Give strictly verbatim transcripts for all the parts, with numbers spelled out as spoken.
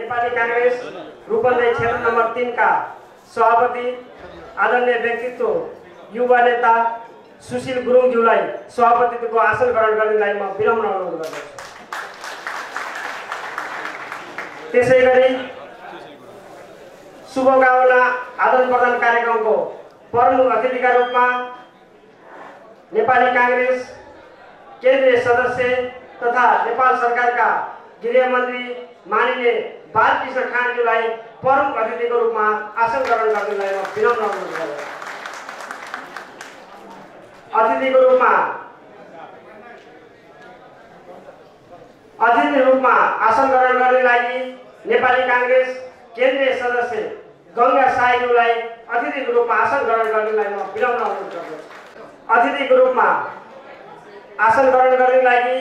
नेपाली कांग्रेस रूपन्देही क्षेत्र नंबर तीन का सभापति आदरणीय व्यक्तित्व युवा नेता सुशील गुरुङज्यूलाई सभापतित्वको आसन ग्रहण गर्नलाई म विनम्र अनुरोध गर्दछु। त्यसैगरी शुभकामना आदान प्रदान कार्यक्रमको प्रमुख अतिथिका रूपमा नेपाली कांग्रेस केन्द्रीय सदस्य तथा नेपाल सरकारका गृहमन्त्री माननीय बालकृष्ण खाँडज्यूलाई प्रमुख अतिथिको रूपमा आसन ग्रहण गर्नलाई म विनम्र अनुरोध गर्दछु। अतिथिको रूपमा अतिथि रूपमा आसन ग्रहण गर्ने लागि नेपाली कांग्रेस केन्द्रीय सदस्य गंगा साईज्यूलाई अतिथिको रूपमा आसन ग्रहण गर्नलाई म विनम्र अनुरोध गर्दछु। अतिथिको रूपमा आसन ग्रहण गर्ने लागि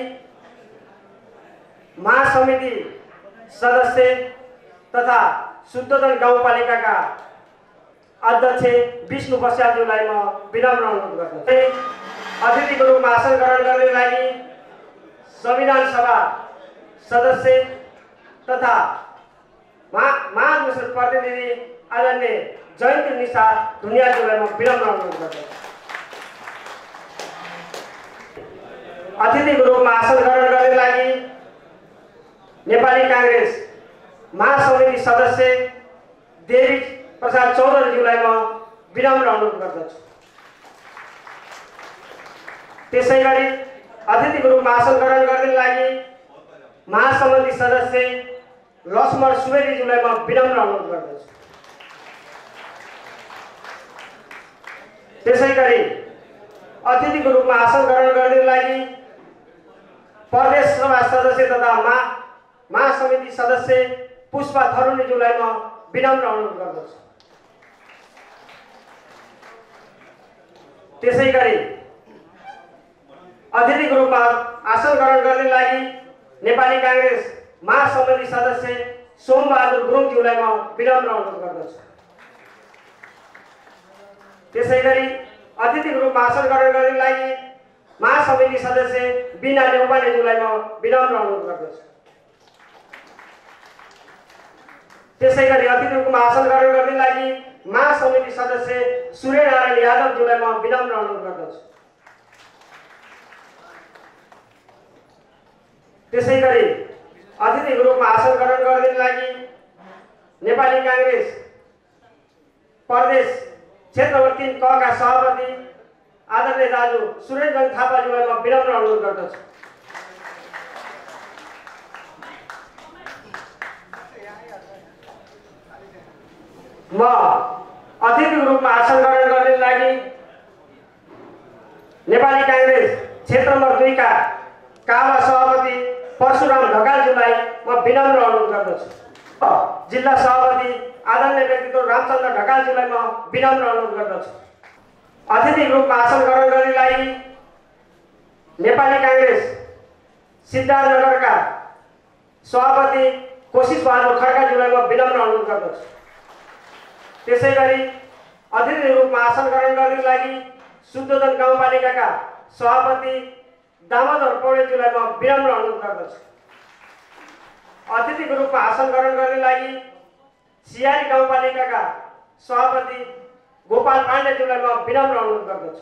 महासमिति सदस्य तथा शुद्धोदन गाउँपालिकाका अध्यक्ष विष्णु बस्यालज्यूलाई म विनम्र अनुरोध गर्दछु। अतिथिको रूपमा आसन ग्रहण गर्ने लागि संविधान सभा सदस्य तथा महाधिवेशन प्रतिनिधि आदरणीय जयन्ती निशा ढुनियाज्यूलाई म विनम्र अनुरोध गर्दछु। अतिथिको रूपमा आसन ग्रहण गर्ने लागि नेपाली कांग्रेस महासमिति सदस्य देवी प्रसाद चौधरीज्यूलाई म विनम्र अनुरोध गर्दछु। त्यसैगरी अतिथिको रूपमा आसन ग्रहण गर्ने लागि महासमिति सदस्य लक्ष्मण सुवेदीज्यूलाई म विनम्र अनुरोध गर्दछु। त्यसैगरी अतिथिको रूपमा आसन ग्रहण गर्ने लागि प्रदेश सभा सदस्य तथा महासमिति सदस्य पुष्पा थरुनीज्यूलाई म विनम्र अनुरोध गर्दछु। त्यसैगरी अतिथिको रूपमा आसन ग्रहण गर्ने लागि नेपाली कांग्रेस महासमिति सदस्य सोमबहादुर गुरुङज्यूलाई म विनम्र अनुरोध गर्दछु। त्यसैगरी अतिथिको रूपमा आसन ग्रहण गर्ने लागि महासमिति सदस्य बिना नेउपानेज्यूलाई म विनम्र अनुरोध गर्दछु। त्यसैगरी अतिथिको रूपमा आसन ग्रहण गर्ने लागि महासमिति सदस्य सूर्यनारायण यादवज्यूलाई म विनम्र अनुरोध गर्दछु। त्यसैगरी अतिथिको रूपमा आसन ग्रहण गर्ने लागि नेपाली कांग्रेस प्रदेश क्षेत्र नम्बर तीन क का सभापति आदरणीय दाजु सुरेन्द्र थापाज्यूलाई म विनम्र अनुरोध गर्दछु। म अतिथिको रूपमा आसन ग्रहण गर्ने लागि नेपाली कांग्रेस क्षेत्र नम्बर दुई का कावा सभापति परशुराम ढकालज्यूलाई म विनम्र अनुरोध गर्दछु। जिल्ला सभापति आदरणीय व्यक्तित्व रामचन्द्र ढकालज्यूलाई म विनम्र अनुरोध गर्दछु। अतिथिको रूपमा आसन ग्रहण गर्ने लागि नेपाली कांग्रेस सिद्धार्थनगरका सभापति कोशिश बहादुर खड्काज्यूलाई म विनम्र अनुरोध गर्दछु। त्यसैगरी अतिथि रूपमा आसन ग्रहण गर्ने लागि शुद्धोदन गाउँपालिकाका सभापति दामोदर पौडेलज्यूलाई म विनम्र अनुरोध गर्दछु। अतिथिको रूपमा आसन ग्रहण गर्ने लागि सियारी गाउँपालिकाका सभापति गोपाल पाण्डेज्यूलाई म विनम्र अनुरोध गर्दछु।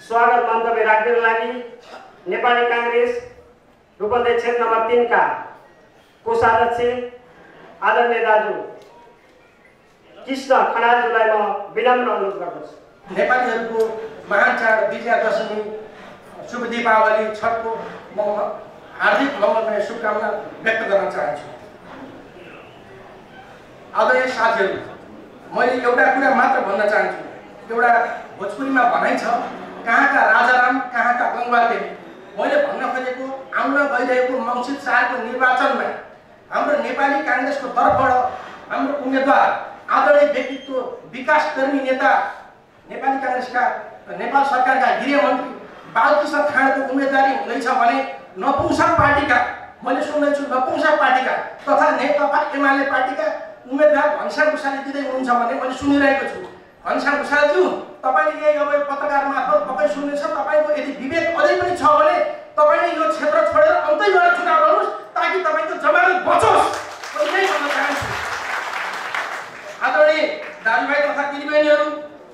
स्वागत मन्तव्य राख्दिन लागि नेपाली कांग्रेस रूपन्देही क्षेत्र नम्बर तीन का कोषाध्यक्ष आदरणीय दाजु कृष्ण खनालज्यूलाई म विनम्र अनुरोध गर्दछु। नेपालीहरूको महान चाड विजयादशमी शुभ दीपावली छठको म हार्दिक मङ्गलमय शुभकामना व्यक्त गर्न चाहन्छु। आदरणीय साथीहरू, मैले एउटा कुरा मात्र भन्न चाहन्छु। एउटा भोजपुरीमा भनाइ छ, कहाँका राजाराम कहाँका गङ्गा देवी। मैले भन्न खोजेको आउन गइरहेको मङ्सिर चारको निर्वाचनमा हाम्रो नेपाली कांग्रेसको तर्फबाट हाम्रो उम्मेदवार आदरणीय व्यक्तित्व विकासकर्मी नेता नेपाली कांग्रेसका नेपाल सरकारका गृहमन्त्री बालकृष्ण खाँडको उम्मेदवारी हुँदैछ भने नपुंसक पार्टीका, मैले सुन्दैछु नपुंसक पार्टीका तथा नेकपा एमाले पार्टीका उम्मेदवार घनश्याम भुषालले दिँदै हुनुहुन्छ भने मैले सुनिरहेको छु। घनश्याम भुषालज्यू, तपाईँले यही अब पत्रकार मार्फत तपाईँ सुन्नेछ, तपाईँको यदि विवेक अझै पनि छ भने तपाईँले यो क्षेत्र छोडेर अन्तै गएर चुनाव गर्नुहोस् ताकि तपाईँको जमानत बचोस्। म यही भन्न चाहन्छु। आदरणीय दाजुभाइ तथा दिदीबहिनीहरू,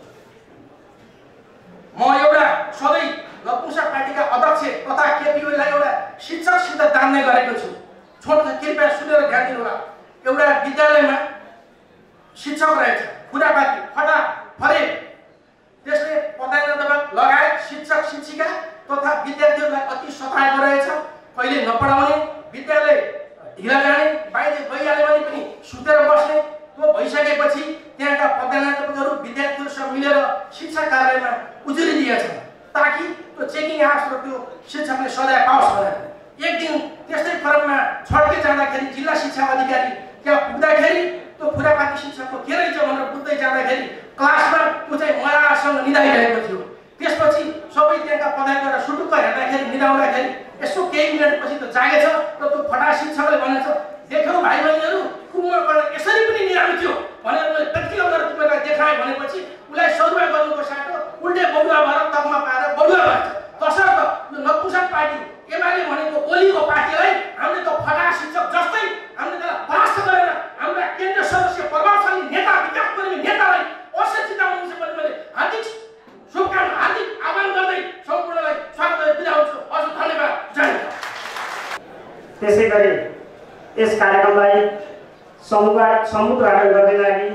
म एउटा सधैँ नपुंसक पार्टीका अध्यक्ष तथा केपी ओलीलाई एउटा शिक्षकसित जान्ने गरेको छु। छोटो कृपया सुनेर ध्यान दिनुहोला। एउटा विद्यालयमा शिक्षक रहेछ, खुरापाती फटा फरे, त्यसले पढाइ लगायत शिक्षक शिक्षिका तथा विद्यार्थीहरूलाई अति सताएको रहेछ। कहिले नपढाउने, विद्यालय ढिला जाने, बाहिर गइहाल्यो भने पनि सुतेर बस्ने। त्यो भइसकेपछि त्यहाँका पदाधिकारीहरू विद्यार्थीहरूसँग मिलेर शिक्षा कार्यालयमा उजुरी दिएछन् ताकि त्यो चेकिङ आओस् र त्यो शिक्षकले सजाय पाओस् भनेर। एक दिन त्यस्तै क्रममा छड्के जाँदाखेरि जिल्ला शिक्षा अधिकारी त्यहाँ पुग्दाखेरि त्यो खुरापाती शिक्षकको के रहेछ भनेर बुझ्दै जाँदाखेरि क्लासमा ऊ चाहिँ मरासँग निदाइरहेको थियो। त्यसपछि सबै त्यहाँका पदाधिकारी सुटुक्क हेर्दाखेरि निदाउँदाखेरि यसो केही मिनटपछि त जागेछ र त्यो फटा शिक्षकले भनेछ, देख्यौ भाइ बहिनीहरू, कुमारबाट यसरी पनि निरामी थियो भनेर मैले प्र्याक्टिकल गरेर तपाईँलाई देखाएँ भनेपछि उसलाई सरुवा गर्नुको साटो उल्टे बडुवा भएर तकमा पाएर बडुवा भएछ। तसर्थ यो नपुंसक पार्टी एमाले भनेको ओलीको पार्टीलाई हामीले त फटा शिक्षक जस्तै हामीले त्यसलाई परास्त गरेर हाम्रा केन्द्रीय सदस्य प्रभावशाली नेता विकासकर्मी नेतालाई अवश्य जिताउनुहुन्छ भने मैले हार्दिक शुभकामना हार्दिक आह्वान गर्दै सम्पूर्णलाई स्वागत गरेर बिदा हुन्छु। हजुर धन्यवाद। जय हिन्द। त्यसै गरी यस कार्यक्रमलाई समुद्घाटन गर्ने लागि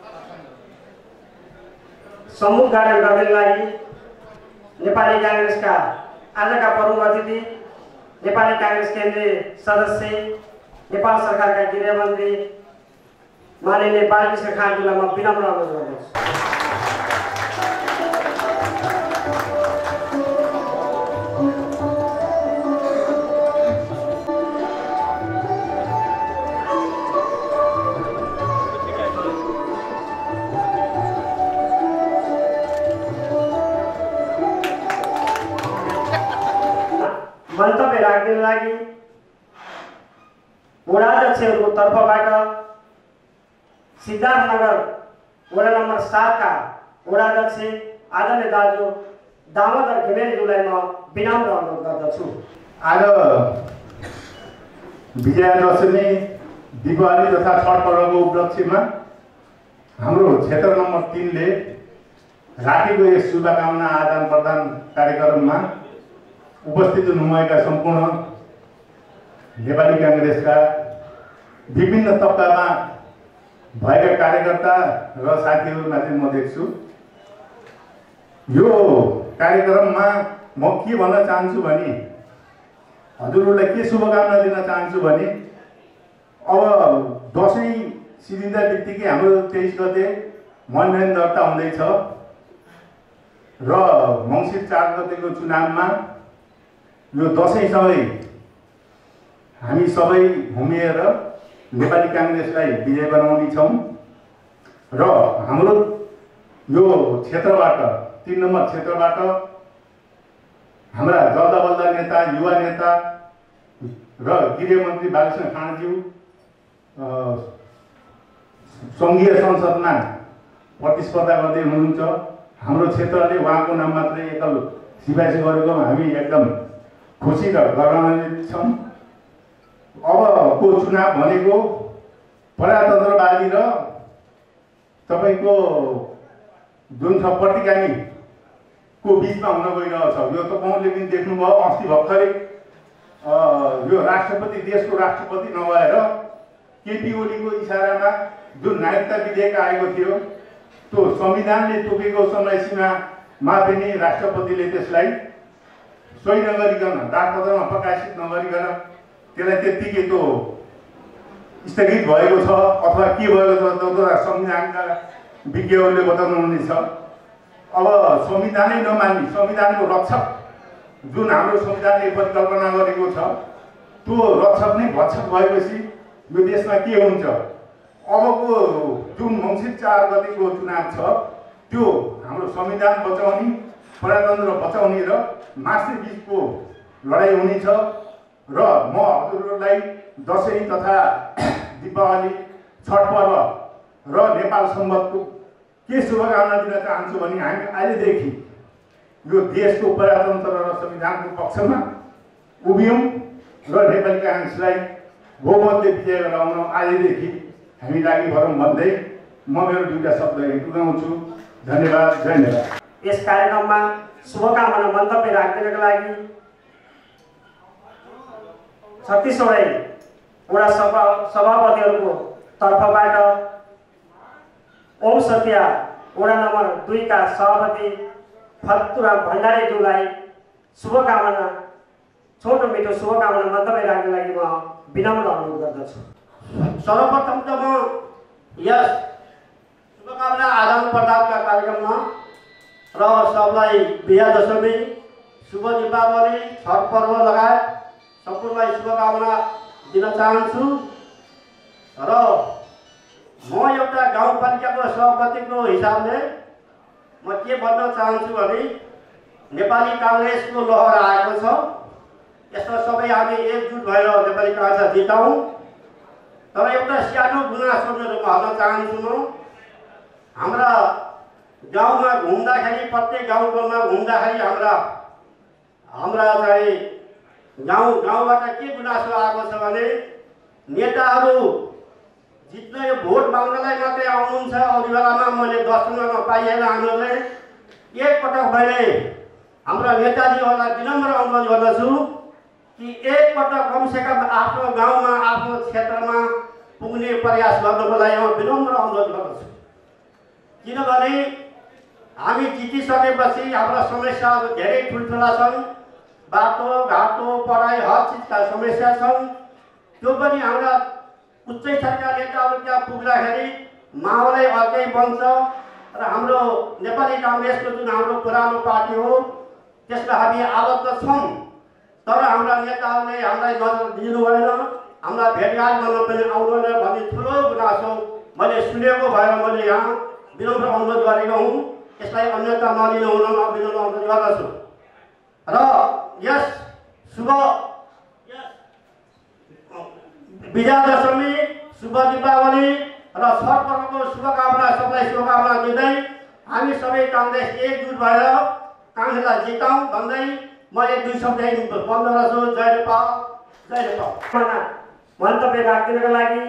समुद्घाटन गर्ने लागि नेपाली कांग्रेसका आजका प्रमुख अतिथि नेपाली कांग्रेस केन्द्रीय सदस्य नेपाल सरकारका गृहमन्त्री माननीय बालकृष्ण खाँडज्यूलाई म विनम्र अनुरोध गर्दछु। मन्तव्य राख्दिन लागि वडाध्यक्षहरूको तर्फबाट सिद्धार्थनगर वडा नम्बर सात का वडाध्यक्ष आदरणीय दाजु दामोदर घिमिरेज्यूलाई म विनम्र अनुरोध गर्दछु। आज विजयादशमी दीपावली तथा छठ पर्वको उपलक्ष्यमा हाम्रो क्षेत्र नम्बर तीनले राखेको यस शुभकामना आदान प्रदान कार्यक्रममा उपस्थित हुनुभएका सम्पूर्ण नेपाली कांग्रेसका विभिन्न तबकामा भएका कार्यकर्ता र साथीहरूमाथि म देख्छु। यो कार्यक्रममा म के भन्न चाहन्छु भने हजुरहरूलाई के शुभकामना दिन चाहन्छु भने अब दसैँ सिद्धिँदा बित्तिकै हाम्रो तेइस गते मनोनयन दर्ता हुँदैछ र मङ्सिर चार गतेको चुनावमा यो दसैँसँगै हामी सबै घुमिएर नेपाली कांग्रेसलाई विजय बनाउने छौं र हाम्रो यो क्षेत्रबाट तीन नम्बर क्षेत्रबाट हाम्रा जल्दा बल्दा नेता युवा नेता र गृहमन्त्री बालकृष्ण खाँडज्यू संघीय संसदमा प्रतिस्पर्धा गर्दै हुनुहुन्छ। हाम्रो क्षेत्रले उहाँको नाम मात्रै एकल सिफारिस गरेको हामी एकदम खुसी र गौरवान्वित छौं। अबको चुनाव भनेको प्रजातन्त्रवादी र तपाईको जुन छ प्रतिगामी को बिचमा हुन गइरहेको छ। यो तपाईँले पनि देख्नुभयो अस्ति भर्खरै यो राष्ट्रपति देशको राष्ट्रपति नभएर केपी ओलीको इसारामा जुन नागरिकता विधेयक आएको थियो त्यो संविधानले तोकेको समय सीमामा पनि राष्ट्रपतिले त्यसलाई सही नगरिकन डाकपत्रमा प्रकाशित नगरिकन त्यसलाई त्यत्तिकै त्यो स्थगित भएको छ अथवा के भएको छ त्यो संविधानका विज्ञहरूले बताउनुहुनेछ। अब संविधानै नमान्ने संविधानको रक्षक जुन हाम्रो संविधानले परिकल्पना गरेको छ त्यो रक्षक नै भक्षक भएपछि यो देशमा के हुन्छ? अबको जुन मङ्सिर चार गतिको चुनाव छ त्यो हाम्रो संविधान बचाउने प्रजातन्त्र बचाउने र मास्टर बिचको लडाइँ हुनेछ र म हजुरहरूलाई दसैँ तथा दीपावली छठ पर्व र नेपाल सम्बन्धको के शुभकामना दिन चाहन्छु भने हामी अहिलेदेखि यो देशको प्रजातन्त्र र संविधानको पक्षमा उभियौँ र नेपाली काङ्ग्रेसलाई बहुमतले विजय गराउन अहिलेदेखि हामी लागि भरौँ भन्दै म मेरो दुईवटा शब्द टुङ्गाउँछु। धन्यवाद। जय नेपाल। यस कार्यक्रममा शुभकामना मन्तव्य राख्दिनका लागि छत्तीसवटै वडा सभा सभापतिहरूको तर्फबाट ओम सत्या वडा नम्बर दुईका सभापति फतुराम भण्डारीज्यूलाई शुभकामना छोटो मिठो शुभकामना मन्तव्य राख्नको लागि म विनम्र अनुरोध गर्दछु। सर्वप्रथम त म यस शुभकामना आदान प्रदानका कार्यक्रममा र सबलाई विजया दशमी, शुभ दीपावली, छठ पर्व लगायत सम्पूर्णलाई शुभकामना दिन चाहन्छु। र म एउटा गाउँपालिकाको सभापतिको हिसाबले म के भन्न चाहन्छु भने नेपाली काङ्ग्रेसको लहर आएको छ, यसमा सबै हामी एकजुट भएर नेपाली काङ्ग्रेसलाई जिताउँ। तर एउटा सानो गुनासो मेरो भन्न चाहन्छु म, हाम्रा गाउँमा घुम्दाखेरि प्रत्येक गाउँ गाउँमा घुम्दाखेरि हाम्रा हाम्रा चाहिँ गाउँ गाउँबाट के गुनासो आएको छ भने नेताहरू जित्न यो भोट माग्नलाई मात्रै आउनुहुन्छ, अरू बेलामा मैले दर्शनमा पाइएन। हामीहरूले एकपटक मैले हाम्रा नेताजीहरूलाई विनम्र अनुरोध गर्दछु कि एकपटक कमसेकम आफ्नो गाउँमा आफ्नो क्षेत्रमा पुग्ने प्रयास गर्नको लागि म विनम्र अनुरोध गर्दछु। किनभने हामी जितिसकेपछि हाम्रा समस्याहरू धेरै ठुल्ठुला छन्, बाटो घाटो पढाइ हर चिजका समस्या छन्। त्यो पनि हाम्रा उच्च स्तरका नेताहरू त्यहाँ पुग्दाखेरि माहौलै अर्कै बन्छ र हाम्रो नेपाली काङ्ग्रेसको जुन हाम्रो पुरानो पार्टी हो त्यसमा हामी आबद्ध छौँ। तर हाम्रा नेताहरूले हामीलाई नजर दिनु भएन, हाम्रा भेटघाट गर्न पनि आउँदैन भन्ने ठुलो गुनासो मैले सुनेको भएर मैले यहाँ विनम्र अनुरोध गरेको हुँ। यसलाई अन्यथा नलिनु हुन म विनम्र अनुरोध गर्दछु। र यस शुभ विजया दशमी, शुभ दीपावली र छठ पर्वको शुभकामना सबलाई शुभकामना दिँदै हामी सबै काङ्ग्रेस एकजुट भएर काङ्ग्रेसलाई जिताउँ भन्दै म एक दुई शब्द बन्द गर्छु। जय नेपाल, जय नेपाल। मन्तव्य राखिदिनका लागि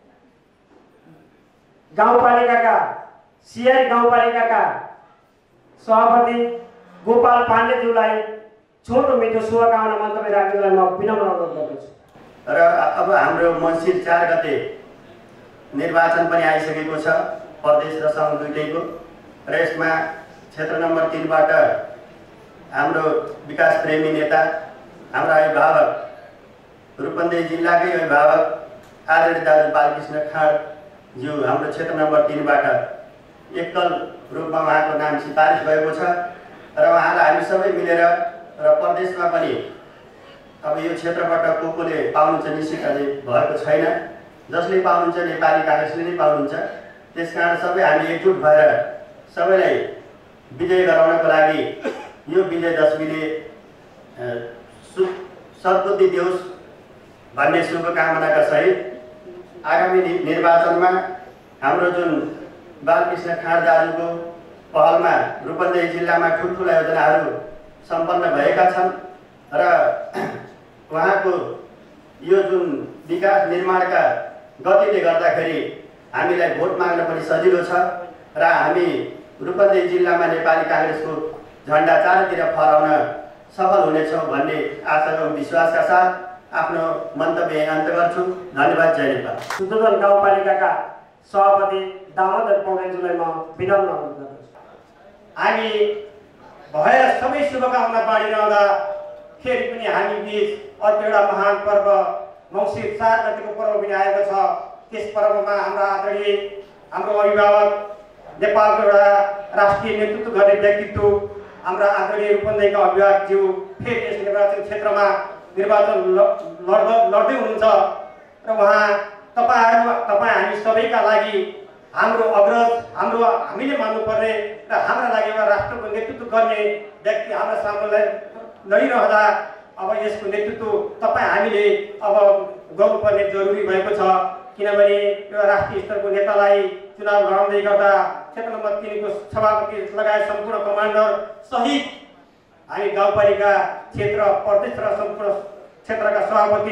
गाउँपालिकाका सिआई गाउँपालिकाका सभापति गोपाल पाण्डेज्यूलाई छोटो मिठो शुभकामना मन्तव्य राख्दिनलाई म विनम्र अनुरोध गर्दछु। र अब हाम्रो मङ्सिर चार गते निर्वाचन पनि आइसकेको छ, प्रदेश र सङ्घ दुईटैको। र यसमा क्षेत्र नम्बर तिनबाट हाम्रो विकास प्रेमी नेता, हाम्रा अभिभावक रूपन्देही जिल्लाकै अभिभावक आदरणीय दाजु बालकृष्ण खाँडज्यू हाम्रो क्षेत्र नम्बर तिनबाट एकल रूपमा उहाँको नाम सिफारिस भएको छ। र उहाँलाई हामी सबै मिलेर र प्रदेशमा पनि अब यो क्षेत्रबाट को कोले पाउनुहुन्छ निश्चित अझै भएको छैन, जसले पाउनुहुन्छ नेपाली काङ्ग्रेसले नै पाउनुहुन्छ। त्यसकारण सबै हामी एकजुट भएर सबैलाई विजय गराउनको लागि यो विजय दशमीले सद्बुद्धि देओस् भन्ने शुभकामनाका सहित आगामी निर्वाचनमा हाम्रो जुन बालकृष्ण खाँड दाजुको पहलमा रूपन्देही जिल्लामा ठुल्ठुला योजनाहरू सम्पन्न भएका छन् र उहाँको यो जुन विकास निर्माणका गतिले गर्दाखेरि हामीलाई भोट माग्न पनि सजिलो छ र हामी रूपन्देही जिल्लामा नेपाली काङ्ग्रेसको झन्डा चारैतिर फहराउन सफल हुनेछौँ भन्ने आशा र विश्वासका साथ आफ्नो मन्तव्य अन्त गर्छु। धन्यवाद। जय नेपाल। शुद्धोधन गाउँपालिकाका सभापति दामोदर पौडेलज्यूलाई म विनम्र अनुरोध गर्दछु। हामी भएर सबै शुभकामना बाँडिरहँदा फेरि पनि हामी बिच अर्को एउटा महान पर्व मङ्सिर चार गतिको पर्व पनि आएको छ। त्यस पर्वमा हाम्रा आदरणीय हाम्रो अभिभावक नेपालको एउटा राष्ट्रिय नेतृत्व गर्ने व्यक्तित्व हाम्रा आदरणीय रूपन्देहीका अभिभावकज्यू फेरि यस निर्वाचन क्षेत्रमा निर्वाचन लड्दै लड्दै हुनुहुन्छ र उहाँ तपाईँहरू तपाईँ हामी सबैका लागि हाम्रो अग्रज हाम्रो हामीले मान्नुपर्ने र हाम्रा लागि एउटा राष्ट्रको नेतृत्व गर्ने व्यक्ति हाम्रो सामने लडिरहँदा अब यसको नेतृत्व तपाईँ हामीले अब गर्नुपर्ने जरुरी भएको छ। किनभने एउटा राष्ट्रिय स्तरको नेतालाई चुनाव लडाउँदै गर्दा क्षेत्र नम्बर तिनको सभापति लगायत सम्पूर्ण कमान्डर सहित हामी गाउँपालिका क्षेत्र प्रदेश र सम्पूर्ण क्षेत्रका सभापति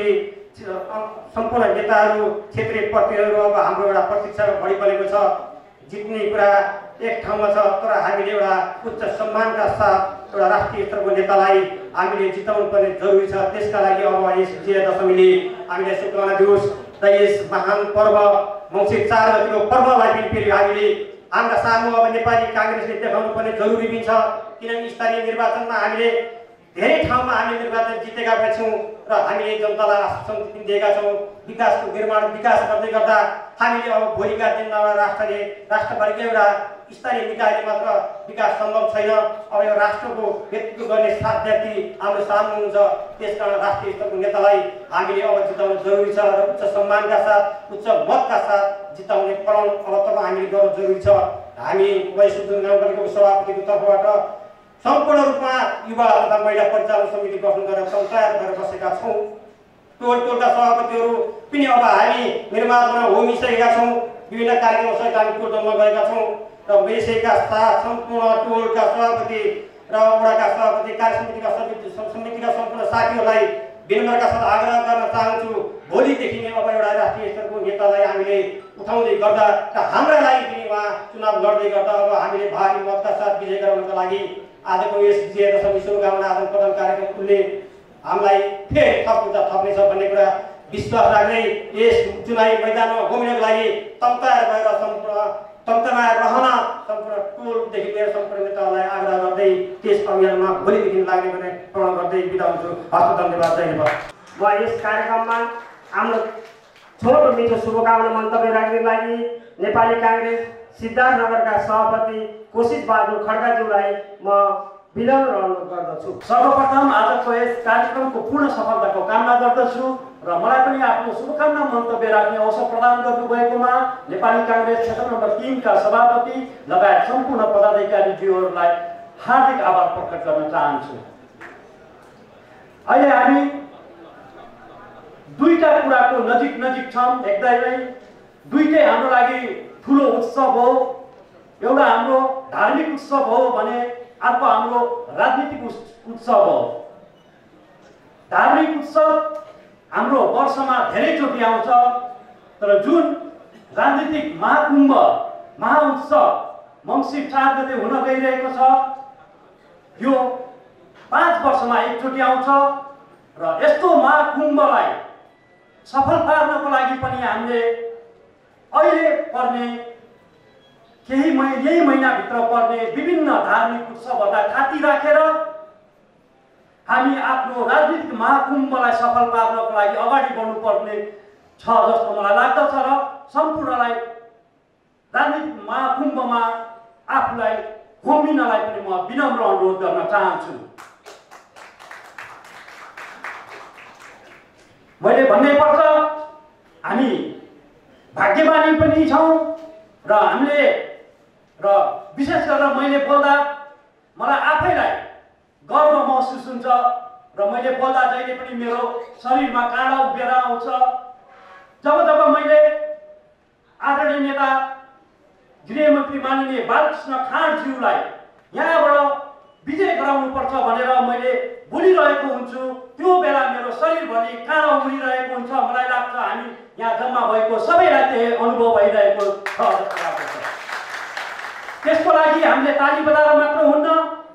सम्पूर्ण नेताहरू क्षेत्रीय प्रतिनिधिहरू अब हाम्रो एउटा प्रतीक्षा बढी बनेको छ। जित्ने कुरा एक ठाउँमा छ, तर हामीले एउटा उच्च सम्मानका साथ एउटा राष्ट्रिय स्तरको नेतालाई हामीले जिताउनु पर्ने जरुरी छ। त्यसका लागि अब यस विजयादशमीले हामीले शुभकामना दियोस् र यस महान पर्व मङ्सिर चार गतिको पर्वलाई पनि फेरि हामीले हाम्रा सामु अब नेपाली काङ्ग्रेसले देखाउनु पर्ने जरुरी पनि छ। किनभने स्थानीय निर्वाचनमा हामीले धेरै ठाउँमा हामीले निर्वाचन जितेका पनि छौँ र हामीले जनतालाई आश्वासन पनि दिएका छौँ। विकासको निर्माण विकास गर्दै गर्दा हामीले अब भोलिका दिनमा राष्ट्रले राष्ट्रभरिकै एउटा स्थानीय निकायले मात्र विकास सम्भव छैन। अब यो राष्ट्रको नेतृत्व गर्ने साथ व्यक्ति हाम्रो सामु हुनुहुन्छ। त्यसकारण राष्ट्रिय स्तरको नेतालाई हामीले अब जिताउनु जरुरी छ र उच्च सम्मानका साथ उच्च मतका साथ जिताउने पढाउनु अब तपाईँ हामीले गर्नु जरुरी छ। हामी वैशुद्धोधन गाउँपालिकाको सभापतिको तर्फबाट सम्पूर्ण रूपमा युवा तथा महिला परिचालन समिति गठन गरेर तयार गरेर बसेका छौँ। टोल टोलका सभापतिहरू पनि अब हामी निर्माणमा होमिसकेका छौँ। विभिन्न कार्यक्रमसहित हामी टोलमा गएका छौँ र मिसिएका साथ सम्पूर्ण टोलका सभापति र वडाका सभापति कार्य समितिका समिति समितिका सम्पूर्ण साथीहरूलाई विनम्रका साथ आग्रह गर्न चाहन्छु। भोलिदेखि नै अब एउटा राष्ट्रिय स्तरको नेतालाई हामीले उठाउँदै गर्दा र हाम्रा लागि पनि उहाँ चुनाव लड्दै गर्दा अब हामीले भारी मतका साथ विजय गराउनका लागि आजको यस विजयादशमी शुभकामना आदान प्रदान कार्यक्रमले हामीलाई फेरि थप ऊर्जा थप्नेछ भन्ने कुरा विश्वास राख्दै यस चुनावी मैदानमा घुम्नको लागि तम्ताएर भएर सम्पूर्ण तन्त्रमा रहन सम्पूर्ण टोलदेखि लिएर सम्पूर्ण नेताहरूलाई आग्रह गर्दै त्यस अभियानमा भोलिदेखि लाग्ने गर्ने प्रण गर्दै बिदा हुन्छु। हस्त धन्यवाद। जय नेपाल। म यस कार्यक्रममा हाम्रो छोटो मिठो शुभकामना मन्तव्य राख्ने लागि नेपाली काङ्ग्रेस सिद्धार्थनगरका सभापति कोशिश बहादुर खड्काज्यूलाई म विनम्र अनुरोध गर्दछु। सर्वप्रथम आजको यस कार्यक्रमको पूर्ण सफलताको कामना गर्दछु र मलाई पनि आफ्नो शुभकामना मन्तव्य राख्ने अवसर प्रदान गर्नुभएकोमा नेपाली काङ्ग्रेस क्षेत्र नम्बर तीनका सभापति लगायत सम्पूर्ण पदाधिकारीज्यूहरूलाई हार्दिक आभार प्रकट गर्न चाहन्छु। अहिले हामी दुईटा कुराको नजिक नजिक छौँ। एकदमै दुईटै हाम्रो लागि ठुलो उत्सव हो। एउटा हाम्रो धार्मिक उत्सव हो भने अर्को हाम्रो राजनीतिक उत्सव हो। धार्मिक उत्सव हाम्रो वर्षमा धेरैचोटि आउँछ, तर जुन राजनीतिक महाकुम्भ महाउत्सव मङ्सिर चार गते हुन गइरहेको छ यो पाँच वर्षमा एकचोटि आउँछ र यस्तो महाकुम्भलाई सफल पार्नको लागि पनि हामीले अहिले पर्ने केही महिना यही महिनाभित्र पर्ने विभिन्न धार्मिक उत्सवहरूलाई थाती राखेर हामी आफ्नो राजनीतिक महाकुम्भलाई सफल पार्नको लागि अगाडि बढ्नुपर्ने छ जस्तो मलाई लाग्दछ र सम्पूर्णलाई राजनीतिक महाकुम्भमा आफूलाई घुम्नलाई पनि म विनम्र अनुरोध गर्न चाहन्छु। मैले भन्नै पर्छ हामी भाग्यमानी पनि छौँ र हामीले र विशेष गरेर मैले बोल्दा मलाई आफैलाई गर्व महसुस हुन्छ र मैले बोल्दा जहिले पनि मेरो शरीरमा काँडा उभिएर आउँछ। जब जब मैले आदरणीय नेता गृहमन्त्री माननीय बालकृष्ण खाँडज्यूलाई यहाँबाट विजय गराउनुपर्छ भनेर मैले बोलिरहेको हुन्छु, त्यो बेला मेरो शरीरभरि काँडा उम्रिरहेको हुन्छ। मलाई लाग्छ हामी यहाँ जम्मा भएको सबैलाई त्यही अनुभव भइरहेको छ जस्तो लाग्छ। त्यसको लागि हामीले ताली बजाएर मात्र हुन्न,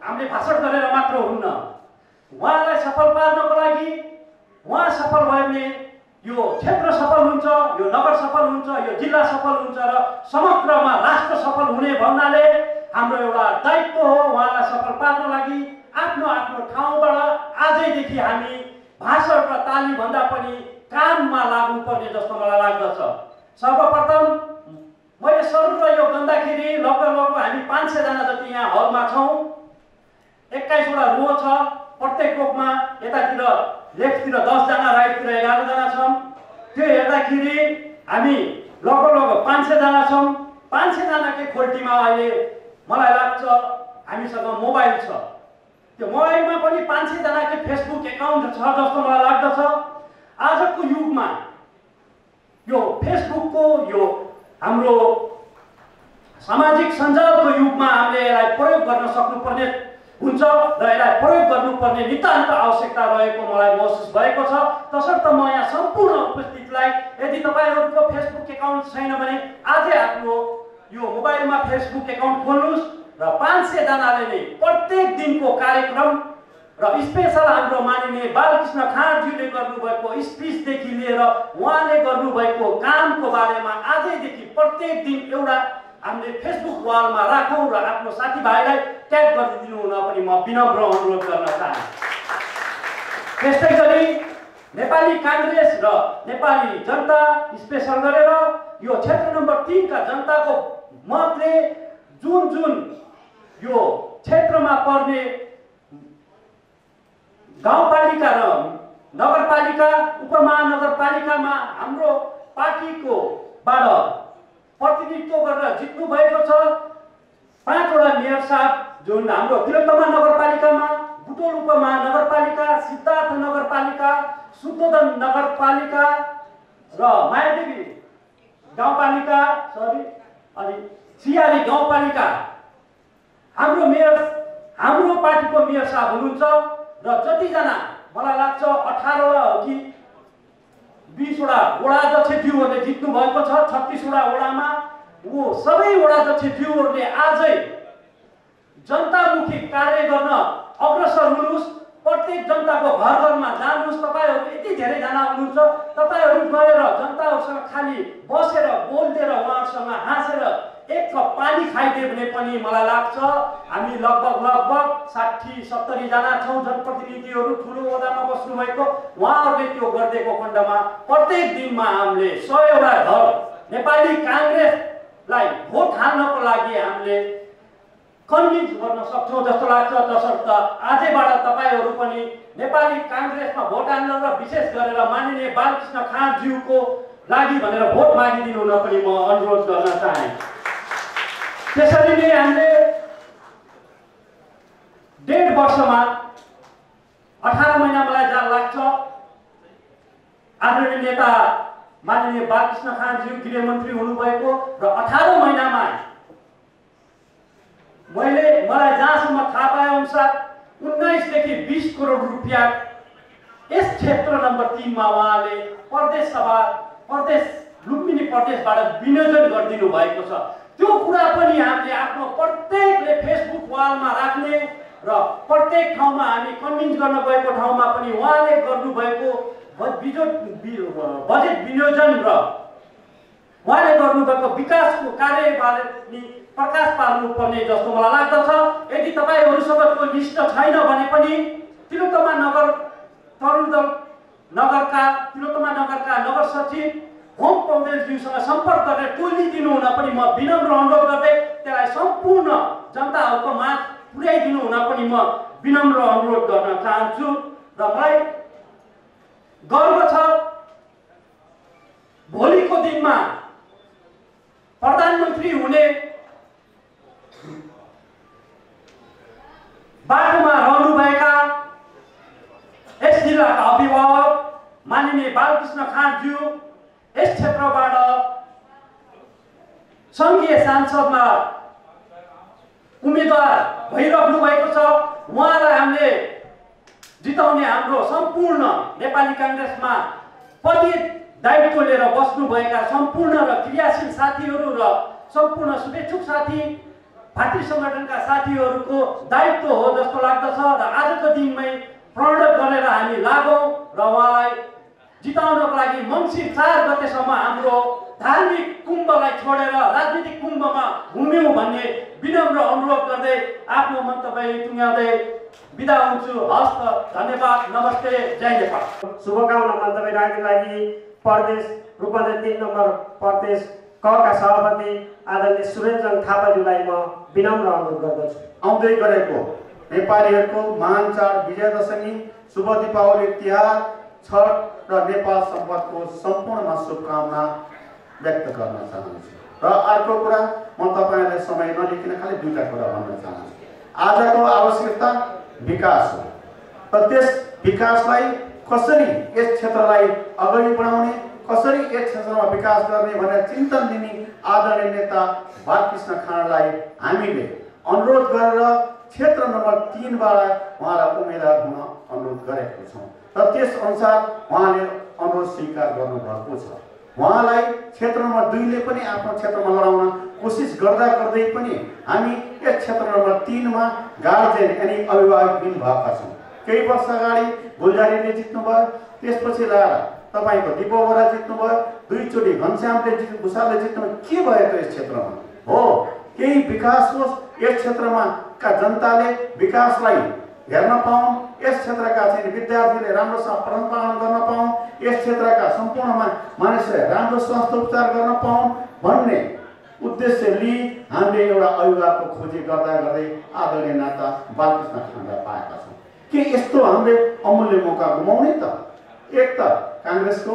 हामीले भाषण गरेर मात्र हुन्न, उहाँलाई सफल पार्नको लागि उहाँ सफल भयो भने यो क्षेत्र सफल हुन्छ, यो नगर सफल हुन्छ, यो जिल्ला सफल हुन्छ र समग्रमा राष्ट्र सफल हुने भन्नाले हाम्रो एउटा दायित्व हो उहाँलाई सफल पार्न लागि। आफ्नो आफ्नो ठाउँबाट आजैदेखि हामी भाषण र ताली भन्दा पनि काममा लाग्नुपर्ने जस्तो मलाई लाग्दछ। सर्वप्रथम मैले सर्व यो गन्दाखेरि लगभग लगभग हामी पाँच सयजना जति यहाँ हलमा छौँ। एक्काइसवटा रो छ, प्रत्येक रोमा यतातिर लेफ्टतिर दसजना, राइटतिर एघारजना छन्। त्यो हेर्दाखेरि हामी लगभग लगभग पाँच सयजना छौँ। पाँच सयजनाकै खोल्टीमा अहिले मलाई लाग्छ हामीसँग मोबाइल छ। त्यो मोबाइलमा पनि पाँच सयजनाकै फेसबुक एकाउन्ट छ जस्तो मलाई लाग्दछ। आजको युगमा यो फेसबुकको यो हाम्रो सामाजिक सञ्जालको युगमा हामीले यसलाई प्रयोग गर्न सक्नुपर्ने हुन्छ र यसलाई प्रयोग गर्नुपर्ने नितान्त आवश्यकता रहेको मलाई महसुस भएको छ। तसर्थ म यहाँ सम्पूर्ण उपस्थितलाई यदि तपाईँहरूको फेसबुक एकाउन्ट छैन भने आजै आफ्नो यो मोबाइलमा फेसबुक एकाउन्ट खोल्नुहोस् र पाँच सयजनाले नै प्रत्येक दिनको कार्यक्रम र स्पेसल हाम्रो मानिने बालकृष्ण खाँडज्यूले गर्नुभएको स्पिचदेखि लिएर उहाँले गर्नुभएको कामको बारेमा आजैदेखि प्रत्येक दिन एउटा हामीले फेसबुक वालमा राखौँ र आफ्नो साथीभाइलाई ट्याग गरिदिनु हुन पनि म विनम्र अनुरोध गर्न चाहन्छु। त्यस्तै गरी नेपाली काङ्ग्रेस र नेपाली जनता स्पेसल गरेर यो क्षेत्र नम्बर तीनका जनताको मतले जुन जुन यो क्षेत्रमा पर्ने गाउँपालिका र नगरपालिका उपमहानगरपालिकामा हाम्रो पार्टीकोबाट प्रतिनिधित्व गरेर जित्नु भएको छ। पाँचवटा मेयर साहब जुन हाम्रो तिलोत्तमा नगरपालिकामा, बुटोल उपमहानगरपालिका, सिद्धार्थ नगरपालिका, शुद्धोदन नगरपालिका र मायादेवी गाउँपालिका सरी अनि सियाली गाउँपालिका हाम्रो मेयर हाम्रो पार्टीको मेयर साहब हुनुहुन्छ र जतिजना मलाई लाग्छ अठारवटा हो कि बीसवटा वडाध्यक्षज्यूहरूले जित्नु भएको छ। छत्तिसवटा वडामा वो सबै वडाध्यक्षज्यूहरूले आजै जनतामुखी कार्य गर्न अग्रसर हुनुहोस्। प्रत्येक जनताको घर घरमा जानुहोस्। तपाईँहरू यति धेरैजना हुनुहुन्छ, तपाईँहरू गएर जनताहरूसँग खालि बसेर बोलिदिएर उहाँहरूसँग हाँसेर एक कप पानी खाइदियो भने पनि मलाई लाग्छ हामी लगभग लगभग साठी सत्तरीजना छौँ जनप्रतिनिधिहरू ठुलो ओहदामा बस्नुभएको। उहाँहरूले त्यो गरिदिएको खण्डमा प्रत्येक दिनमा हामीले सयवटा घर नेपाली काङ्ग्रेसलाई भोट हाल्नको लागि हामीले कन्भिन्स गर्न सक्छौँ जस्तो लाग्छ। तसर्थ आजैबाट तपाईँहरू पनि नेपाली काङ्ग्रेसमा भोट हाल्न र विशेष गरेर माननीय बालकृष्ण खाँडज्यूको लागि भनेर भोट मागिदिनु हुन पनि म अनुरोध गर्न चाहे। त्यसरी नै हामीले डेढ वर्षमा अठार महिना मलाई जहाँ लाग्छ आदरणीय नेता माननीय बालकृष्ण खाँडज्यू गृहमन्त्री हुनुभएको र अठार महिनामा मैले मलाई जहाँसम्म थाहा पाए अनुसार उन्नाइसदेखि बिस करोड रुपियाँ यस क्षेत्र नम्बर तीनमा उहाँले प्रदेश सभा प्रदेश लुम्बिनी प्रदेशबाट विनियोजन गरिदिनु भएको छ। त्यो कुरा पनि हामीले आफ्नो प्रत्येकले फेसबुक वालमा राख्ने र प्रत्येक ठाउँमा हामी कन्भिन्स गर्न गएको ठाउँमा पनि उहाँले गर्नुभएको बजेट विनियोजन र उहाँले गर्नुभएको विकासको कार्यबारे पनि प्रकाश पार्नुपर्ने जस्तो मलाई लाग्दछ। यदि तपाईँहरूसँग त्यो लिस्ट छैन भने पनि तिलोत्तमा नगर तरुण दल नगरका तिलोत्तमा नगरका नगर सचिव होम पौडेलज्यूसँग सम्पर्क गरेर टोली दिनु हुन पनि म विनम्र अनुरोध गर्दै त्यसलाई सम्पूर्ण जनताहरूको माझ पुर्याइदिनु हुन पनि म विनम्र अनुरोध गर्न चाहन्छु। र मलाई गर्व छ भोलिको दिनमा प्रधानमन्त्री हुने बाटोमा रहनुभएका यस जिल्लाका अभिभावक माननीय बालकृष्ण खाँडज्यू यस क्षेत्रबाट सङ्घीय सांसदमा उम्मेदवार भइरहनु भएको छ। उहाँलाई हामीले जिताउने हाम्रो सम्पूर्ण नेपाली काङ्ग्रेसमा पदीय दायित्व लिएर बस्नुभएका सम्पूर्ण र क्रियाशील साथीहरू र सम्पूर्ण शुभेच्छुक साथी भातृ सङ्गठनका साथीहरूको दायित्व हो जस्तो लाग्दछ र आजको दिनमै प्रण गरेर हामी लागौँ र उहाँलाई जिताउनको लागि मङ्सिर चार गतेसम्म हाम्रो धार्मिक कुम्भलाई छोडेर राजनीतिक कुम्भमा घुम्यौँ भन्ने विनम्र अनुरोध गर्दै आफ्नो मन्तव्य टुङ्ग्याउँदै बिदा हुन्छु। हस्त, धन्यवाद, नमस्ते, जय नेपाल। शुभकामना मन्तव्य राख्नको लागि प्रदेश रूपन्देही तीन नम्बर प्रदेश कका सभापति आदरणीय सुरेन्द्र थापाज्यूलाई म विनम्र अनुरोध गर्दछु। आउँदै गरेको नेपालीहरूको महान चाड विजय दशमी, शुभ दीपावली तिहार, छठ र नेपाल सम्पदको सम्पूर्णमा शुभकामना व्यक्त गर्न चाहन्छु। र अर्को कुरा, म तपाईँलाई समय नलिकन खालि दुईटा कुरा भन्न चाहन्छु। आजको आवश्यकता विकास हो र त्यस विकासलाई कसरी यस क्षेत्रलाई अगाडि बढाउने, कसरी यस क्षेत्रमा विकास गर्ने भनेर चिन्तन लिने आदरणीय नेता बालकृष्ण खाँडालाई हामीले अनुरोध गरेर क्षेत्र नम्बर तीनबाट उहाँलाई उम्मेदवार हुन अनुरोध गरेको छौँ र त्यस अनुसार उहाँले अनुरोध स्वीकार गर्नुभएको छ। उहाँलाई क्षेत्र नम्बर दुईले पनि आफ्नो क्षेत्रमा लडाउन कोसिस गर्दा गर्दै पनि हामी यस क्षेत्र नम्बर तीनमा गार्जेन यानी अभिभावक दिन भएका छौँ। केही वर्ष अगाडि गुलजारीले जित्नुभयो, त्यसपछि ल्याएर तपाईँको दिपो बोरा जित्नुभयो, दुईचोटि घनश्यामले जित भुषालले जित्नुभयो। के भयो त यस क्षेत्रमा? हो, केही विकास होस्, यस क्षेत्रमा का जनताले विकासलाई हेर्न पाउन्, यस क्षेत्रका चाहिँ विद्यार्थीले राम्रोसँग पठन पालन गर्न पाउन्, यस क्षेत्रका सम्पूर्ण मानिसहरूले राम्रो स्वास्थ्य उपचार गर्न पाउन् भन्ने उद्देश्य लिई हामीले एउटा अभिभावकको खोजी गर्दा गर्दै आदरणीय नेता बालकृष्ण खाँडा पाएका छौँ। के यस्तो हामीले अमूल्य मौका गुमाउने त? एक त काङ्ग्रेसको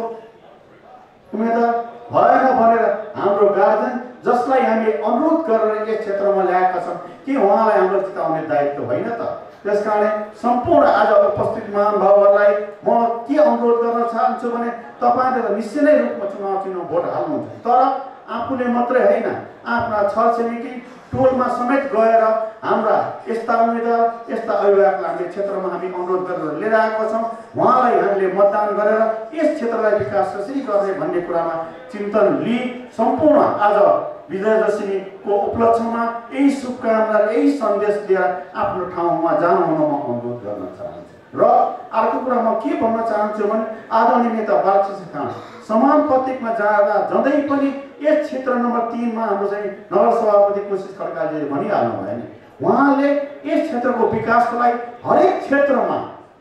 उम्मेदवार भएन भनेर हाम्रो गार्जेन जसलाई हामी अनुरोध गरेर यस क्षेत्रमा ल्याएका छौँ, के उहाँलाई हाम्रो जिताउने दायित्व होइन त? त्यसकारण सम्पूर्ण आज उपस्थित महानुभावहरूलाई म के अनुरोध गर्न चाहन्छु भने तपाईँले त निश्चय नै रूपमा चुनाव चिन्ह भोट हाल्नुहुन्छ, तर आफूले मात्रै होइन, आफ्ना छरछिमेकी टोलमा समेत गएर हाम्रा यस्ता उम्मेदवार यस्ता अभिभावकलाई हामीले क्षेत्रमा हामी अनुरोध गरेर लिएर आएको छौँ। उहाँलाई हामीले मतदान गरेर यस क्षेत्रलाई विकास कसरी गर्ने भन्ने कुरामा चिन्तन लिई सम्पूर्ण आज विजय दशमीको उपलक्ष्यमा यही शुभकामना र यही सन्देश लिएर आफ्नो ठाउँमा जानु हुन म अनुरोध गर्न चाहन्छु। र अर्को कुरा म के भन्न चाहन्छु भने आदरणीय नेता बालकृष्ण खाँडा समान प्रतीकमा जाँदा जाँदै पनि यस क्षेत्र नम्बर तीनमा हाम्रो चाहिँ नगर सभापति कोशिश खड्काले भनिहाल्नु भयो नि, उहाँले यस क्षेत्रको विकासको लागि हरेक क्षेत्रमा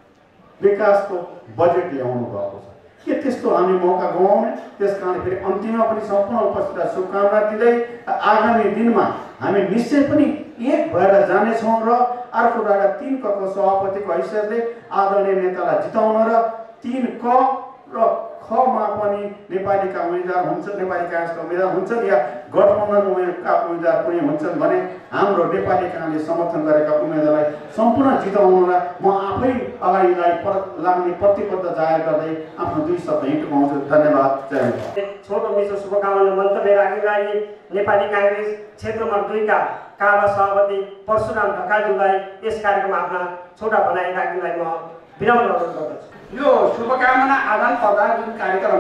विकासको बजेट ल्याउनु भएको छ। के त्यस्तो हामी मौका गुमाउने? त्यसकारण फेरि अन्तिममा पनि सम्पूर्ण उपस्थितलाई शुभकामना दिँदै आगामी दिनमा हामी निश्चय पनि एक भएर जानेछौँ र अर्को एउटा तीन कको सभापतिको हैसियतले आदरणीय नेतालाई जिताउन र तीन क र खमा पनि नेपालीका उम्मेदवार हुन्छन्, नेपाली काङ्ग्रेसका उम्मेदवार हुन्छन् या गठबन्धनका उम्मेदवार पनि हुन्छन् भने हाम्रो नेपाली काङ्ग्रेसले समर्थन गरेका उम्मेदवारलाई सम्पूर्ण जिताउनलाई म आफै अगाडिलाई पर लाग्ने प्रतिबद्ध जाहेर गर्दै आफ्नो दुई शब्द हिँड पाउँछु। धन्यवाद, जय नेपाल। छोटो मिठो शुभकामना मन्तव्य राख्नको लागि नेपाली काङ्ग्रेस क्षेत्र नम्बर दुईका काबा सभापति परशुराम ढकालज्यूलाई यस कार्यक्रममा आफ्ना छोटा भनाइ राख्नको लागि म विनम्र अनुरोध गर्दछु। यो शुभकामना आदान प्रदान जुन कार्यक्रम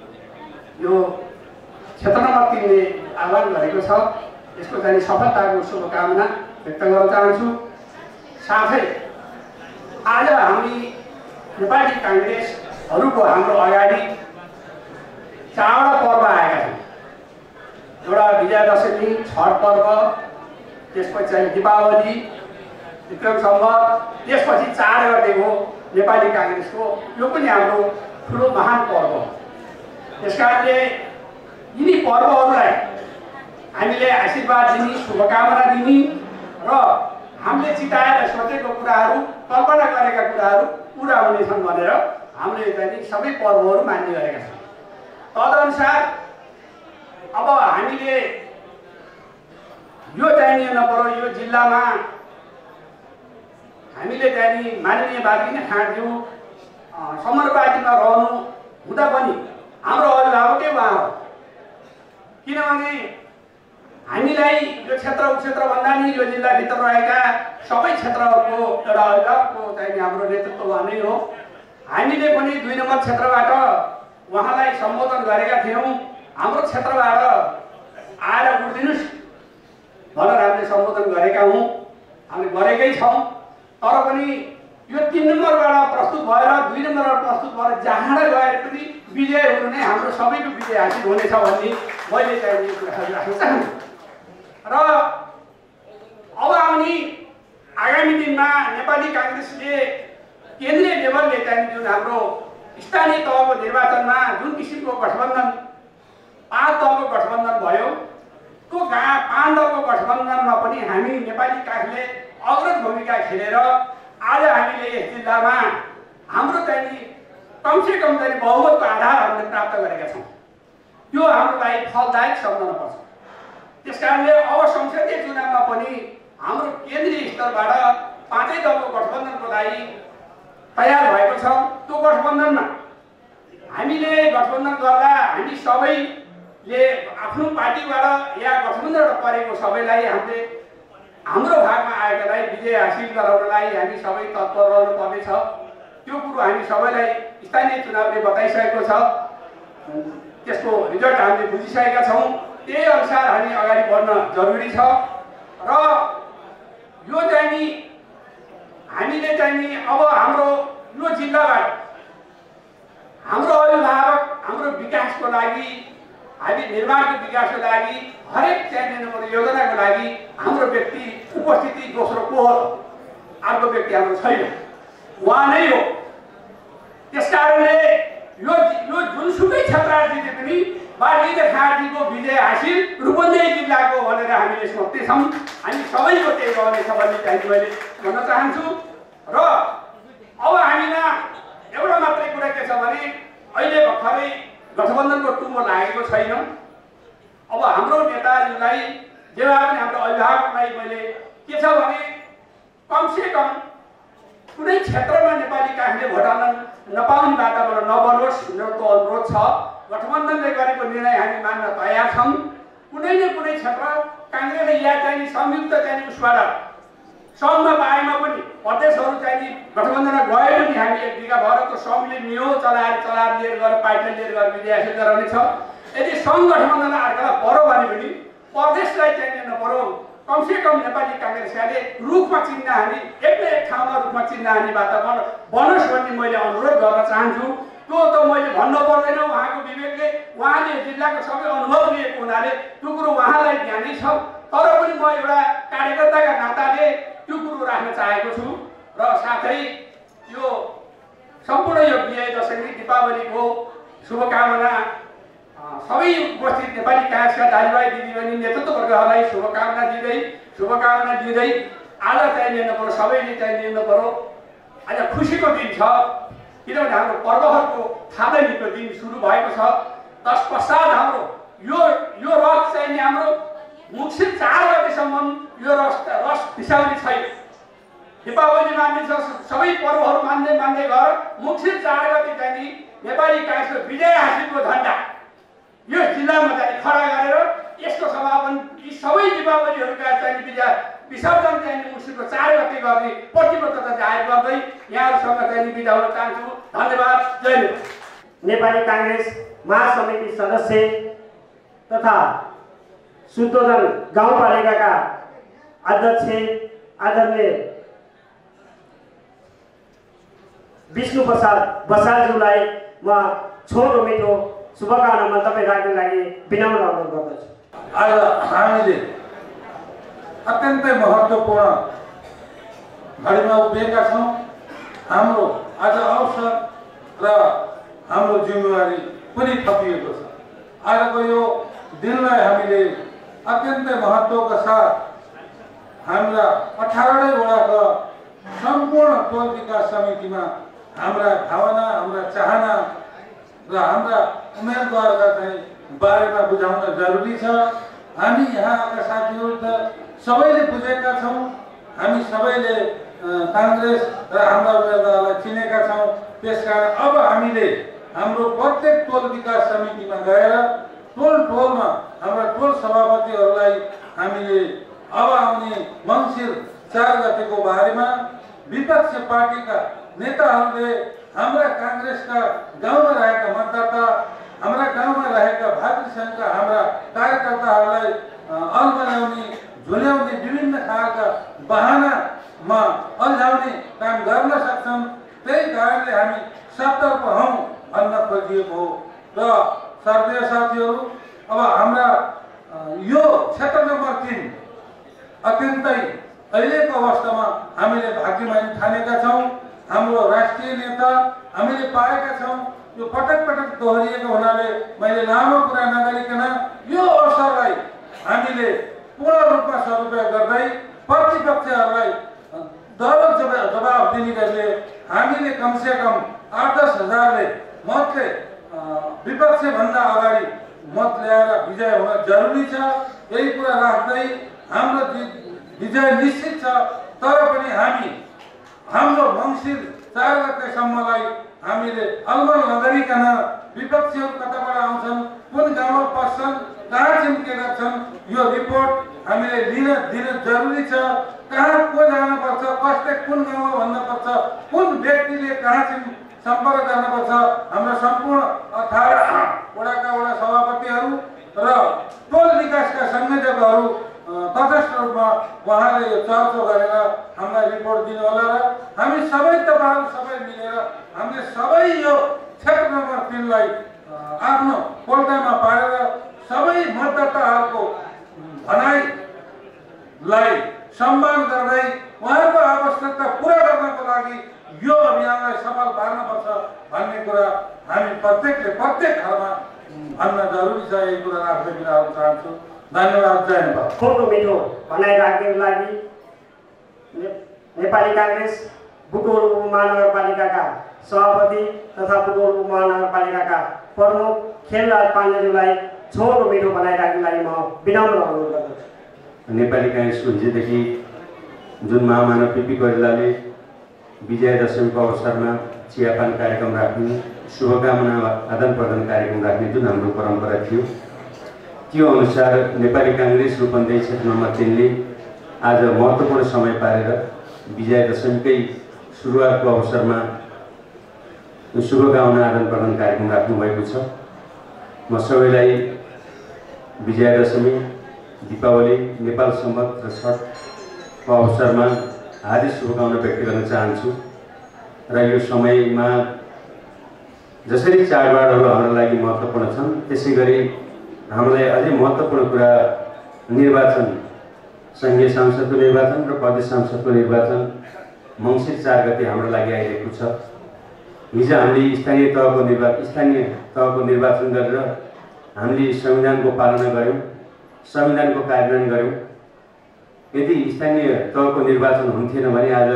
यो क्षेत्र नम्बर तीनले आह्वान गरेको छ, यसको चाहिँ सफलताको शुभकामना व्यक्त गर्न चाहन्छु। साथै आज हामी नेपाली काङ्ग्रेसहरूको हाम्रो अगाडि चारवटा पर्व आएका छन्। एउटा विजय दशमी, छठ पर्व, त्यसपछि चाहिँ दीपावली, विक्रम सम्वत, त्यसपछि चार गतेको नेपाली काङ्ग्रेसको यो पनि हाम्रो ठुलो महान पर्व हो। त्यस कारणले यिनी पर्वहरूलाई हामीले आशीर्वाद दिने, शुभकामना दिने र हामीले चिताएर सोचेको कुराहरू, कल्पना गरेका कुराहरू पुरा हुनेछन् भनेर हामीले चाहिँ सबै पर्वहरू मान्ने गरेका छौँ। तदनुसार अब हामीले यो चाहिँ नपरो यो जिल्लामा हामीले चाहिँ माननीय बालकृष्ण खाँडज्यू समानुपातिमा रहनु हुँदा पनि हाम्रो अभिभावकै उहाँ हो। किनभने हामीलाई यो क्षेत्र उपक्षेत्रभन्दा नि यो जिल्लाभित्र रहेका सबै क्षेत्रहरूको एउटा अभिभावकको चाहिँ हाम्रो नेतृत्व उहाँ नै हो। हामीले पनि दुई नम्बर क्षेत्रबाट उहाँलाई सम्बोधन गरेका थियौँ, हाम्रो क्षेत्रबाट आएर उठिदिनुहोस् भनेर हामीले सम्बोधन गरेका हौँ, हामीले गरेकै छौँ। तर पनि यो तिन नम्बरबाट प्रस्तुत भएर दुई नम्बरबाट प्रस्तुत भएर जहाँबाट गएर पनि विजय हुनु नै हाम्रो सबैको विजय हासिल हुनेछ भन्ने मैले चाहिँ यो कुराहरू राख्न चाहन्छु। र अब आउने आगामी दिनमा नेपाली काङ्ग्रेसले केन्द्रीय लेभलले चाहिँ जुन हाम्रो स्थानीय तहको निर्वाचनमा जुन किसिमको गठबन्धन पाँच दलको गठबन्धन भयो, त्यो गा पाँच दलको गठबन्धनमा पनि हामी नेपाली काङ्ग्रेसले अग्रज भूमिका खेलेर आज हामीले यस जिल्लामा हाम्रो चाहिँ कमसेकम चाहिँ बहुमतको आधार हामीले प्राप्त गरेका छौँ। त्यो हाम्रो लागि फलदायक सम्झनुपर्छ। त्यस कारणले अब संसदीय चुनावमा पनि हाम्रो केन्द्रीय स्तरबाट पाँचै दलको गठबन्धनको लागि तयार भएको छ। त्यो गठबन्धनमा हामीले गठबन्धन गर्दा हामी सबैले आफ्नो पार्टीबाट या गठबन्धनबाट परेको सबैलाई हामीले हाम्रो भागमा आएकालाई विजय हासिल गराउनलाई हामी सबै तत्पर रहनु पर्नेछ। त्यो कुरो हामी सबैलाई स्थानीय चुनावले बताइसकेको छ, त्यसको रिजल्ट हामीले बुझिसकेका छौँ। त्यही अनुसार हामी अगाडि बढ्न जरुरी छ। र यो चाहिँ नि हामीले चाहिँ नि अब हाम्रो यो जिल्लाबाट हाम्रो अभिभावक हाम्रो विकासको लागि, हामी निर्माणको विकासको लागि, हरेक चाहिँ योजनाको लागि हाम्रो व्यक्ति उपस्थिति दोस्रो को हो? अर्को व्यक्ति हाम्रो छैन, उहाँ नै हो। त्यस कारणले यो यो जुनसुकै क्षेत्र जिते पनि बालीले खाँडीको विजय हासिल रूपन्देही जिल्लाको भनेर हामीले सोच्दैछौँ। हामी सबैको त्यही रहनेछ भन्ने चाहिँ मैले भन्न चाहन्छु। र अब हामीमा एउटा मात्रै कुरा के छ भने अहिले भर्खरै गठबन्धनको टुङ्गो लागेको छैन। अब हाम्रो नेताहरूलाई जेमा पनि हाम्रो अभिभावकलाई मैले के छ भने कमसे कम कुनै क्षेत्रमा नेपाली काङ्ग्रेसले भोट हाल्न नपाउने वातावरण नबनोस् भनेर त्यो अनुरोध छ। गठबन्धनले गरेको निर्णय हामी मान्न तयार छौँ। कुनै न कुनै क्षेत्र काङ्ग्रेसले या चाहिँ संयुक्त चाहिँ उसबाट सङ्घमा पाएमा पनि प्रदेशहरू चाहिँ गठबन्धनमा गए पनि हामी एक बिघा भएर त्यो सङ्घले नियो चलाएर चलाएर लिएर गएर पार्टीले लिएर गएर विजय हासिल गराउने छ। यदि सङ्घ गठबन्धनमा अर्कालाई पऱ्यो भने पनि प्रदेशलाई चाहिँ लिन पऱ्यो। कमसेकम नेपाली काङ्ग्रेसले रुखमा चिन्न हानी एक न एक ठाउँमा रुखमा चिन्न हानी वातावरण बनोस् भन्ने मैले अनुरोध गर्न चाहन्छु। त्यो त मैले भन्नु पर्दैन, उहाँको विवेकले उहाँले जिल्लाको सबै अनुभव लिएको हुनाले त्यो कुरो उहाँलाई ज्ञानै छ। तर पनि म एउटा कार्यकर्ताका नाताले त्यो कुरो राख्न चाहेको छु। र साथै यो सम्पूर्ण यो विजय दशमी दीपावलीको शुभकामना सबै उपस्थित नेपाली काङ्ग्रेसका दाजुभाइ दिदीबहिनी नेतृत्ववर्गहरूलाई शुभकामना दिँदै शुभकामना दिँदै आज चाहिँ लिनु पऱ्यो, सबैले चाहिँ लिनु पऱ्यो। आज खुसीको दिन छ, किनभने हाम्रो पर्वहरूको थालनीको दिन सुरु भएको छ। तत्पश्चात हाम्रो यो यो रथ चाहिँ नि हाम्रो मुक्सिर चार गतेसम्म यो रस रस भिसाउने छैन। दीपावली मान्ने सबै पर्वहरू मान्दै मान्दै गएर मुक्सिर चार गते चाहिँ नि नेपाली काङ्ग्रेसको विजय हासिलको झन्डा यो जिल्लामा चाहिँ खडा गरेर यसको समापन यी सबै दीपावलीहरूका चाहिँ विजय विसर्जन चाहिँ मुक्सिरको चार गते गर्ने प्रतिबद्धता जाहेर गर्दै यहाँहरूसँग चाहिँ बिदा हुन चाहन्छु। धन्यवाद। जय नेपाल। नेपाली काङ्ग्रेस महासमिति सदस्य तथा शुद्धोधन गाउँपालिकाका अध्यक्ष आदरणीय विष्णु प्रसाद बसालज्यूलाई म छोटो मिठो शुभकामना मन्तव्य राख्न लागि विनम्र अनुरोध गर्दछु। आज हामीले अत्यन्तै महत्त्वपूर्ण घडीमा उभिएका छौँ। हाम्रो आज अवसर र हाम्रो जिम्मेवारी पनि थपिएको छ। आजको यो दिनलाई हामीले अत्यन्तै महत्त्वका साथ हाम्रा अठारवटै वडाका सम्पूर्ण टोल विकास समितिमा हाम्रा भावना, हाम्रा चाहना र हाम्रा उम्मेदवारका चाहिँ बारेमा बुझाउन जरुरी छ। हामी यहाँका साथीहरू त सबैले बुझेका छौँ। हामी सबैले काङ्ग्रेस र हाम्रा उम्मेदवारलाई चिनेका छौँ। त्यसकारण अब हामीले हाम्रो प्रत्येक टोल विकास समितिमा गएर टोल टोलमा हाम्रा टोल सभापतिहरूलाई हामीले अब आउने मङ्सिर चार गतेको बारेमा विपक्ष पार्टीका नेताहरूले हाम्रा काङ्ग्रेसका गाउँमा रहेका मतदाता, हाम्रा गाउँमा रहेका भातृ सङ्घका हाम्रा कार्यकर्ताहरूलाई अल्मल्याउने झुल्याउने विभिन्न खालका बहानामा अल्झाउने काम गर्न सक्छन्। त्यही कारणले हामी सतर्क हौँ भन्न खोजिएको हो। र श्रद्धेय साथीहरू, अब हाम्रा यो क्षेत्र नम्बर तीन अत्यन्तै अहिलेको अवस्थामा हामीले भाग्यमानी ठानेका छौँ। हाम्रो राष्ट्रिय नेता हामीले पाएका छौँ। यो पटक पटक दोहोरिएको हुनाले मैले लामो कुरा नगरिकन यो अवसरलाई हामीले पूर्ण रूपमा सदुपयोग गर्दै प्रतिपक्षहरूलाई दरबार जवाब दिने गरी हामीले कमसेकम आठ दस हजारले मतले विपक्षभन्दा अगाडि मत ल्याएर विजय हुन जरुरी छ। यही कुरा राख्दै हाम्रो विजय निश्चित छ। तर पनि हामी हाम्रो मङ्सिर चार गतेसम्मलाई हामीले अलमल नगरिकन विपक्षीहरू कताबाट आउँछन्, कुन गाउँमा पस्छन्, कहाँ चिम्केका छन्, यो रिपोर्ट हामीले लिन दिन जरुरी छ। कहाँ को जानुपर्छ, कसले कुन गाउँमा भन्नुपर्छ, कुन व्यक्तिले कहाँ चिम सम्पर्क गर्नुपर्छ, हाम्रो सम्पूर्ण अठार वडाका वडा सभापतिहरू र टोल विकासका संयोजकहरू तटस्थ रूपमा उहाँले यो चर्चा गरेर हामीलाई रिपोर्ट दिनुहोला र हामी सबै तपाईँहरू सबै मिलेर हामीले सबै यो क्षेत्र नम्बर तीनलाई आफ्नो पोल्टामा पारेर सबै मतदाताहरूको भनाइलाई सम्मान गर्दै उहाँको आवश्यकता पुरा गर्नको लागि यो अभियानलाई सफल पार्नुपर्छ भन्ने कुरा हामी प्रत्येकले प्रत्येक घरमा भन्न जरुरी छ। यही कुरा राख्दै बिराउन चाहन्छु। धन्यवाद। जय नेपाल। खोटो मिठो बनाइराख्नको लागि नेपाली काङ्ग्रेस बुटोल उपमहानगरपालिकाका सभापति तथा बुटोल उपमहानगरपालिकाका प्रमुख खेलराज पाण्डेज्यूलाई छोटो मिठो बनाइराख्नको लागि म विनम्र अनुरोध गर्दछु। नेपाली काङ्ग्रेसको हिजोदेखि जुन महामानव पिपी कोइरालाले विजय दशमीको अवसरमा चियापान कार्यक्रम राख्ने, शुभकामना आदान प्रदान कार्यक्रम राख्ने जुन हाम्रो परम्परा थियो, त्यो अनुसार नेपाली काङ्ग्रेस रूपन्देही क्षेत्र नम्बर तीनले आज महत्त्वपूर्ण समय पारेर विजय दशमीकै सुरुवातको अवसरमा शुभकामना आदान प्रदान कार्यक्रम राख्नुभएको छ। म सबैलाई विजय दशमी, दीपावली, नेपाल सम्वत र छठको अवसरमा हार्दिक शुभकामना व्यक्त गर्न चाहन्छु। र यो समयमा जसरी चाडबाडहरू हाम्रो लागि महत्त्वपूर्ण छन्, त्यसै गरी हामीलाई अझै महत्त्वपूर्ण कुरा निर्वाचन, सङ्घीय संसदको निर्वाचन र प्रदेश संसदको निर्वाचन मङ्सिर चार गते हाम्रो लागि आइरहेको छ। हिजो हामीले स्थानीय तहको निर्वाचन स्थानीय तहको निर्वाचन गरेर हामीले संविधानको पालना गऱ्यौँ, संविधानको कार्यान्वयन गऱ्यौँ। यदि स्थानीय तहको निर्वाचन हुन्थेन भने आज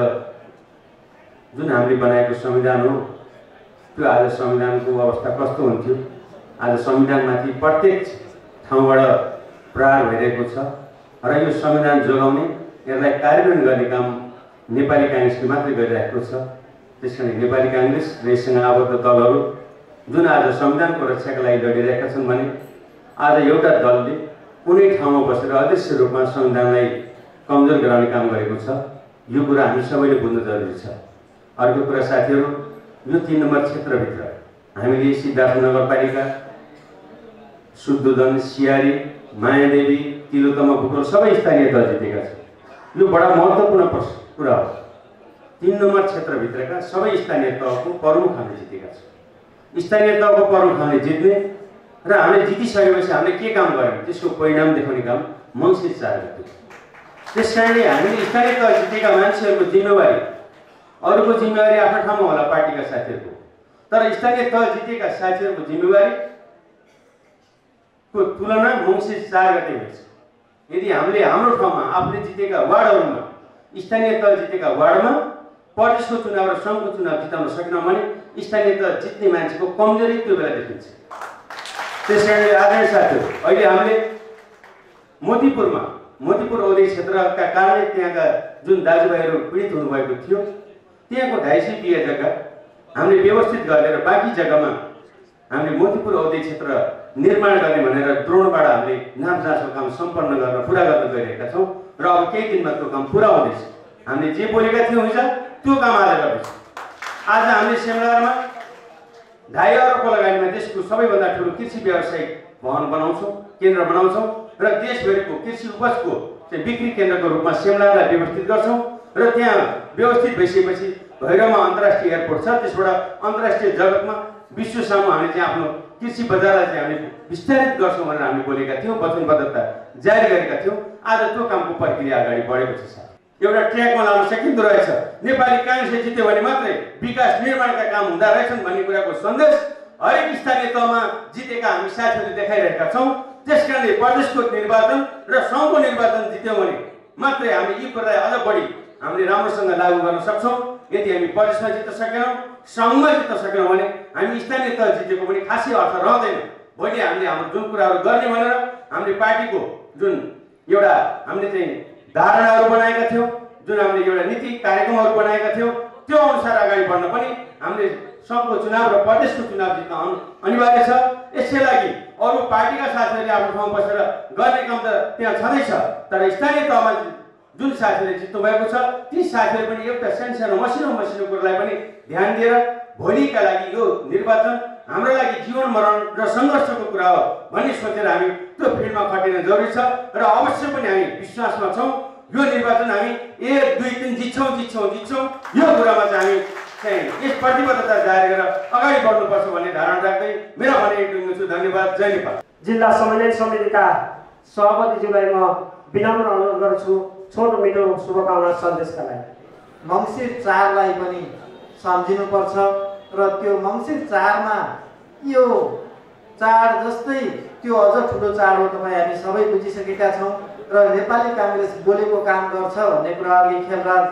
जुन हामीले बनाएको संविधान हो त्यो आज संविधानको अवस्था कस्तो हुन्थ्यो। आज संविधानमाथि प्रत्येक ठाउँबाट प्रहार भइरहेको छ र यो संविधान जोगाउने, यसलाई कार्यान्वयन गर्ने काम नेपाली काङ्ग्रेसले मात्रै गरिरहेको छ। त्यसकारण नेपाली काङ्ग्रेस र यससँग आबद्ध दलहरू जुन आज संविधानको रक्षाका लागि लडिरहेका छन् भने आज एउटा दलले कुनै ठाउँमा बसेर अदृश्य रूपमा संविधानलाई कमजोर गराउने काम गरेको छ। यो कुरा हामी सबैले बुझ्नु जरुरी छ। अर्को कुरा साथीहरू, यो तीन नम्बर क्षेत्रभित्र हामीले सिद्धार्थ नगरपालिका, सुदुदन, सियारी, मायादेवी, तिलोत्तमा, बुटोल सबै स्थानीय दल जितेका छन्। यो बडा महत्त्वपूर्ण कुरा हो। तीन नम्बर क्षेत्रभित्रका सबै स्थानीय तहको प्रमुख हामीले जितेका छौँ। स्थानीय तहको प्रमुख हामीले जित्ने र हामीले जितिसकेपछि हामीले के काम गर्यौँ त्यसको परिणाम देखाउने काम मङ्सिर चार गते। त्यस कारणले हामीले स्थानीय तह जितेका मान्छेहरूको जिम्मेवारी, अरूको जिम्मेवारी आफ्नो ठाउँमा होला पार्टीका साथीहरूको, तर स्थानीय तह जितेका साथीहरूको जिम्मेवारीको तुलना मङ्सिर चार गते हुन्छ। यदि हामीले हाम्रो ठाउँमा आफूले जितेका वार्डहरूमा, स्थानीय तह जितेका वार्डमा प्रदेशको चुनाव र सङ्घको चुनाव जिताउन सकेनौँ भने स्थानीय तह जित्ने मान्छेको कमजोरी त्यो बेला देखिन्छ। त्यस कारणले आदरणीय साथीहरू, अहिले हामीले मोतीपुरमा मोतीपुर औद्योगिक क्षेत्रका कारणले त्यहाँका जुन दाजुभाइहरू पीडित हुनुभएको थियो, त्यहाँको ढाई सय बिघा जग्गा हामीले व्यवस्थित गरेर बाँकी जग्गामा हामीले मोतीपुर औद्योगिक क्षेत्र निर्माण गर्ने भनेर द्रोणबाट हामीले नाम जाँचको काम सम्पन्न गर्न पुरा गर्न गइरहेका छौँ र अब केही दिनमा त्यो काम पुरा हुँदैछ। हामीले जे बोलेका थियौँ हिजो त्यो काम आज गर्दैछौँ। आज हामीले सेमलारमा ढाई अरबको लगानीमा देशको सबैभन्दा ठुलो कृषि व्यावसायिक भवन बनाउँछौँ, केन्द्र बनाउँछौँ र देशभरिको कृषि उपजको चाहिँ बिक्री केन्द्रको रूपमा सिमलालाई व्यवस्थित गर्छौँ र त्यहाँ व्यवस्थित भइसकेपछि भैरवमा अन्तर्राष्ट्रिय एयरपोर्ट छ, त्यसबाट अन्तर्राष्ट्रिय जगतमा विश्वसम्म हामीले चाहिँ आफ्नो कृषि बजारलाई चाहिँ हामीले विस्तारित गर्छौँ भनेर हामीले बोलेका थियौँ, वचनबद्धता जारी गरेका थियौँ। आज त्यो कामको प्रक्रिया अगाडि बढेको छ। एउटा ट्र्याकमा लाउन सकिँदो रहेछ। नेपाली काङ्ग्रेसले जित्यो भने मात्रै विकास निर्माणका काम हुँदा रहेछन् भन्ने कुराको सन्देश हरेक स्थानीय तहमा जितेका हामी साथीहरूले देखाइरहेका छौँ। त्यस कारणले प्रदेशको निर्वाचन र सङ्घको निर्वाचन जित्यौँ भने मात्रै हामीले यी कुरालाई अझ बढी हामीले राम्रोसँग लागू गर्न सक्छौँ। यदि हामी प्रदेशमा जित्न सकेनौँ, सङ्घमा जित्न सकेनौँ भने हामी स्थानीय तह जितेको पनि खासै अर्थ रहँदैन। भोलि हामीले हाम्रो जुन कुराहरू गर्ने भनेर हामीले पार्टीको जुन एउटा हामीले चाहिँ धारणाहरू बनाएका थियौँ, जुन हामीले एउटा नीति कार्यक्रमहरू बनाएका थियौँ, त्यो अनुसार अगाडि बढ्न पनि हामीले सङ्घको चुनाव र प्रदेशको चुनाव जित्न अनिवार्य छ। यसै लागि अरू पार्टीका साथीहरूले आफ्नो ठाउँ बसेर गर्ने काम त त्यहाँ छँदैछ, तर स्थानीय तहमा जुन साथीहरूले जित्नु भएको छ ती साथीहरूले पनि एउटा सानो मसिनो मसिनो कुरालाई पनि ध्यान दिएर भोलिका लागि यो निर्वाचन हाम्रो लागि जीवन मरण र सङ्घर्षको कुरा हो भन्ने सोचेर हामी त्यो फिल्डमा खटिन जरुरी छ। र अवश्य पनि हामी विश्वासमा छौँ यो निर्वाचन हामी एक दुई तिन जित्छौँ जित्छौँ जित्छौँ यो कुरामा चाहिँ हामी चाहिँ यस प्रतिबद्धता जारी गरेर अगाडि बढ्नुपर्छ भन्ने धारणा राख्दै मेरो भनाइ टुङ्गो छु। धन्यवाद। जय नेपाल। जिल्ला समन्वय समितिका सभापतिज्यूलाई म विनम्र अनुरोध गर्छु छोटो मिठो शुभकामना सन्देशका लागि। मङ्सिर चारलाई पनि सम्झिनुपर्छ र त्यो मङ्सिर चारमा यो चाड जस्तै त्यो अझ ठुलो चाड हो तपाईँ हामी सबै बुझिसकेका छौँ। र नेपाली काङ्ग्रेस बोलेको काम गर्छ भन्ने कुरा अघि खेलराज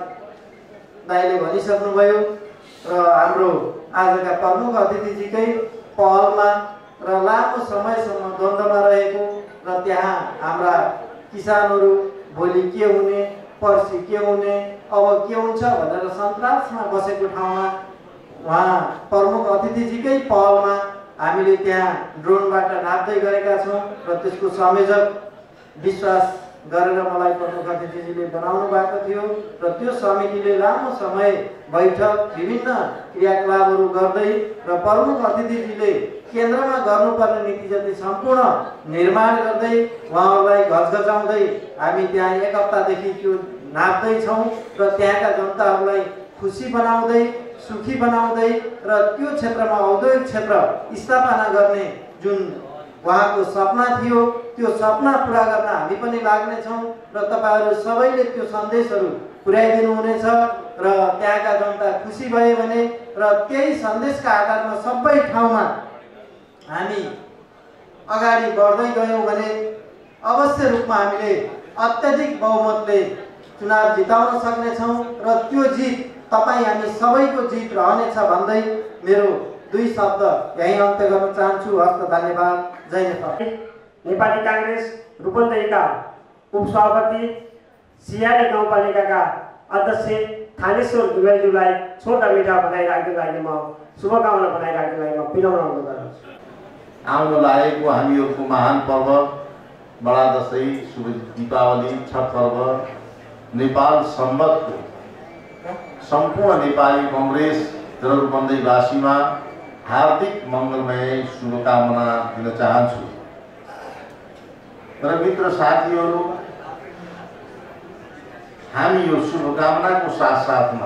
दाइले भनिसक्नुभयो र हाम्रो आजका प्रमुख अतिथिजीकै पहलमा र लामो समयसम्म द्वन्द्वमा रहेको र त्यहाँ हाम्रा किसानहरू भोलि के हुने पर्सि के हुने अब के हुन्छ भनेर सन्तासमा बसेको ठाउँमा उहाँ प्रमुख अतिथिजीकै पहलमा हामीले त्यहाँ ड्रोनबाट नाप्दै गरेका छौँ र त्यसको संयोजक विश्वास गरेर मलाई प्रमुख अतिथिजीले बनाउनु भएको थियो र त्यो समितिले लामो समय बैठक विभिन्न क्रियाकलापहरू गर्दै र प्रमुख अतिथिजीले केन्द्रमा गर्नुपर्ने नीति जति सम्पूर्ण निर्माण गर्दै उहाँहरूलाई घचघचाउँदै हामी त्यहाँ एक हप्तादेखि त्यो नाप्दैछौँ र त्यहाँका जनताहरूलाई खुसी बनाउँदै सुखी बनाउँदै र त्यो क्षेत्रमा औद्योगिक क्षेत्र स्थापना गर्ने जुन उहाँको सपना थियो त्यो सपना पुरा गर्न हामी पनि लाग्नेछौँ र तपाईँहरू सबैले त्यो सन्देशहरू पुर्याइदिनु हुनेछ र त्यहाँका जनता खुसी भए भने र त्यही सन्देशका आधारमा सबै ठाउँमा हामी अगाडि बढ्दै गयौँ भने अवश्य रूपमा हामीले अत्याधिक बहुमतले चुनाव जिताउन सक्नेछौँ र त्यो जित तपाईँ हामी सबैको जित रहनेछ भन्दै मेरो दुई शब्द यहीँ अन्त्य गर्न चाहन्छु। हस्त धन्यवाद। जय नेपाल। नेपाली काङ्ग्रेस रूपन्देहीका उपसभापति सियारी गाउँपालिकाका अध्यक्ष थानेश्वर दुबेलज्यूलाई छोटा मिठा बधाई राख्दै लागि म शुभकामना बधाई राख्दै लागि म विनम्र अनुरोध गर्दछु। आउन लागेको हामीहरूको महान पर्व बडा दसैँ, शुभ दीपावली, छठ पर्व नेपाल सम्बन्धको सम्पूर्ण नेपाली कङ्ग्रेस र रूपन्देहीवासीमा हार्दिक मङ्गलमय शुभकामना दिन चाहन्छु। र मित्र साथीहरू, हामी यो शुभकामनाको साथसाथमा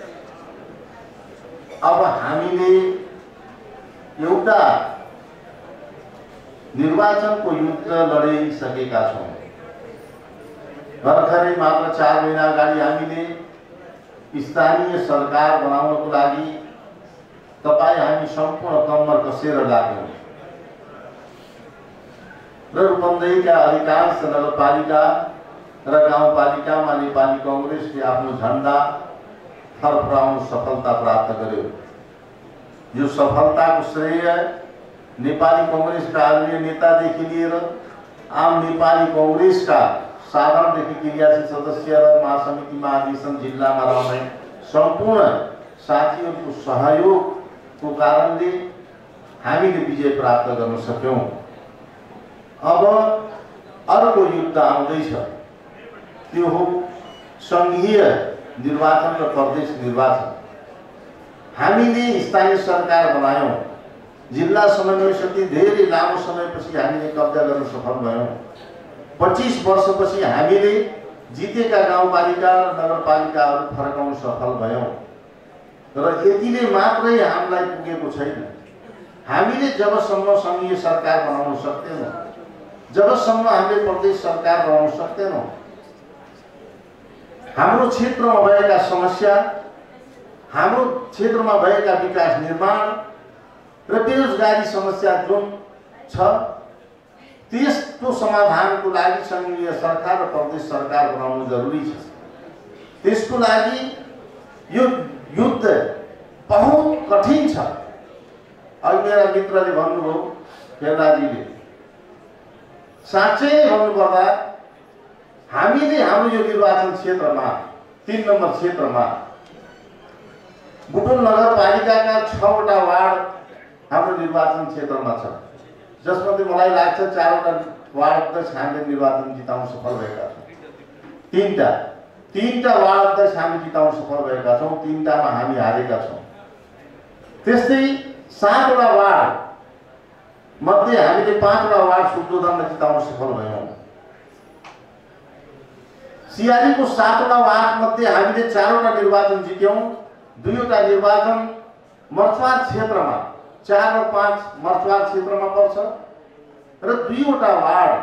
अब हामीले एउटा निर्वाचनको युद्ध लडिसकेका छौँ। भर्खरै मात्र चार महिना अगाडि हामीले स्थानीय सरकार बनाउनको लागि तपाईँ हामी सम्पूर्ण कम्मर कसेर लाग्यौँ र रूपन्देहीका अधिकांश नगरपालिका र गाउँपालिकामा नेपाली कङ्ग्रेसले आफ्नो झन्डा फरफराउन सफलता प्राप्त गर्यो। यो सफलताको श्रेय नेपाली कङ्ग्रेसका आदरणीय नेतादेखि लिएर आम नेपाली कङ्ग्रेसका साधारणदेखि क्रियाशील सदस्य र महासमितिमा अधिवेशन जिल्लामा रहने सम्पूर्ण साथीहरूको सहयोगको कारणले हामीले विजय प्राप्त गर्न सक्यौँ। अब अर्को युद्ध आउँदैछ, त्यो हो सङ्घीय निर्वाचन र प्रदेश निर्वाचन। हामीले स्थानीय सरकार बनायौँ, जिल्ला समन्वय समिति धेरै लामो समयपछि हामीले कब्जा गर्न सफल भयौँ। पच्चिस वर्षपछि हामीले जितेका गाउँपालिका र नगरपालिकाहरू फर्काउन सफल भयौँ। र यतिले मात्रै हामीलाई पुगेको छैन। हामीले जबसम्म सङ्घीय सरकार बनाउन सक्दैनौँ, जबसम्म हामीले प्रदेश सरकार बनाउन सक्दैनौँ, हाम्रो क्षेत्रमा भएका समस्या, हाम्रो क्षेत्रमा भएका विकास निर्माण र बेरोजगारी समस्या जुन छ त्यसको समाधानको लागि सङ्घीय सरकार र प्रदेश सरकार बनाउनु जरुरी छ। त्यसको लागि यो युद्ध बहुत कठिन छ। अघि मेरा मित्रले भन्नुभयो, खेलराजीले, साँच्चै भन्नुपर्दा हामीले हाम्रो यो निर्वाचन क्षेत्रमा तीन नम्बर क्षेत्रमा बुटोल नगरपालिकाका छवटा वार्ड हाम्रो निर्वाचन क्षेत्रमा छ, जसमध्ये मलाई लाग्छ चारवटा वार्ड अध्यक्ष हामीले निर्वाचन जिताउन सफल भएका छौँ। तीनटा तीनटा वार्ड अध्यक्ष हामी जिताउन सफल भएका छौँ, तीनटामा हामी हारेका छौँ। त्यस्तै सातवटा वार्ड मध्ये हामीले पाँचवटा वार्ड शुद्धोधनमा जिताउन सफल भयौँ। सियारीको सातवटा वार्ड मध्ये हामीले चारवटा निर्वाचन जित्यौँ, दुईवटा निर्वाचन मर्चवार क्षेत्रमा, चार र पाँच मर्चवार क्षेत्रमा पर्छ र दुईवटा वार्ड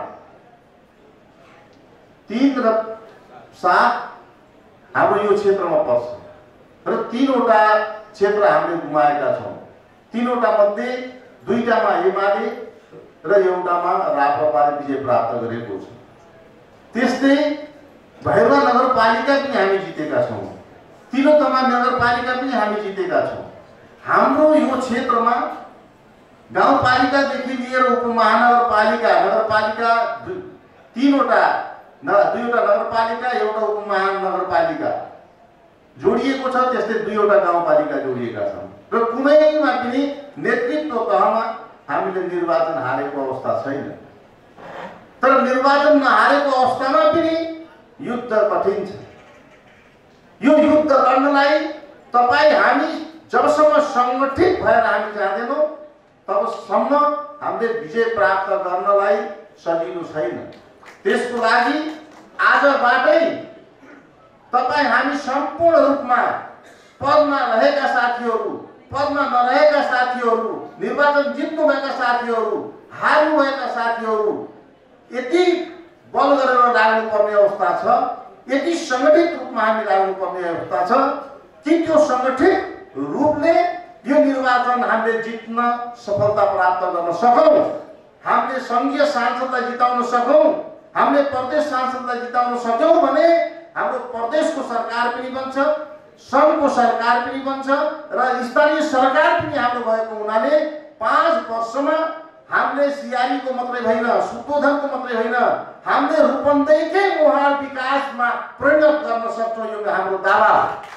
तीन र सात हाम्रो यो क्षेत्रमा पर्छ र तीनवटा क्षेत्र हामीले गुमाएका छौँ। तीनवटा मध्ये दुईटामा एमाले र एउटामा राप्रपाले विजय प्राप्त गरेको छ। त्यस्तै भैरवा नगरपालिका पनि हामी जितेका छौँ, तिलोत्तमा नगरपालिका पनि हामी जितेका छौँ। हाम्रो यो क्षेत्रमा गाउँपालिकादेखि लिएर उपमहानगरपालिका, नगरपालिका तीनवटा न दुईवटा नगरपालिका, एउटा उपमहानगरपालिका जोडिएको छ। त्यस्तै दुईवटा गाउँपालिका जोडिएका छन् र कुनैमा पनि नेतृत्व तहमा हामीले निर्वाचन हारेको अवस्था छैन। तर निर्वाचन नहारेको अवस्थामा पनि युद्ध कठिन छ। यो युद्ध लड्नलाई तपाईँ हामी जबसम्म सङ्गठित भएर हामी जाँदैनौँ तबसम्म हामीले विजय प्राप्त गर्नलाई सजिलो छैन। त्यसको लागि आजबाटै तपाईँ हामी सम्पूर्ण रूपमा पदमा रहेका साथीहरू, पदमा नरहेका साथीहरू, निर्वाचन जित्नुभएका साथीहरू, हार्नुभएका साथीहरू यति बल गरेर लाग्नुपर्ने अवस्था छ, यति सङ्गठित रूपमा हामी लाग्नुपर्ने अवस्था छ कि त्यो सङ्गठित रूपले यो निर्वाचन हामीले जित्न सफलता प्राप्त गर्न सकौँ, हामीले सङ्घीय सांसदलाई जिताउन सकौँ, हामीले प्रदेश सांसदलाई जिताउन सक्यौँ भने हाम्रो प्रदेशको सरकार पनि बन्छ, सङ्घको सरकार पनि बन्छ र स्थानीय सरकार पनि हाम्रो भएको हुनाले पाँच वर्षमा हामीले सियारीको मात्रै होइन, शुद्धोधनको मात्रै होइन, हामीले रूपन्देहीकै मुहार विकासमा परिणत गर्न सक्छौँ। यो हाम्रो दावा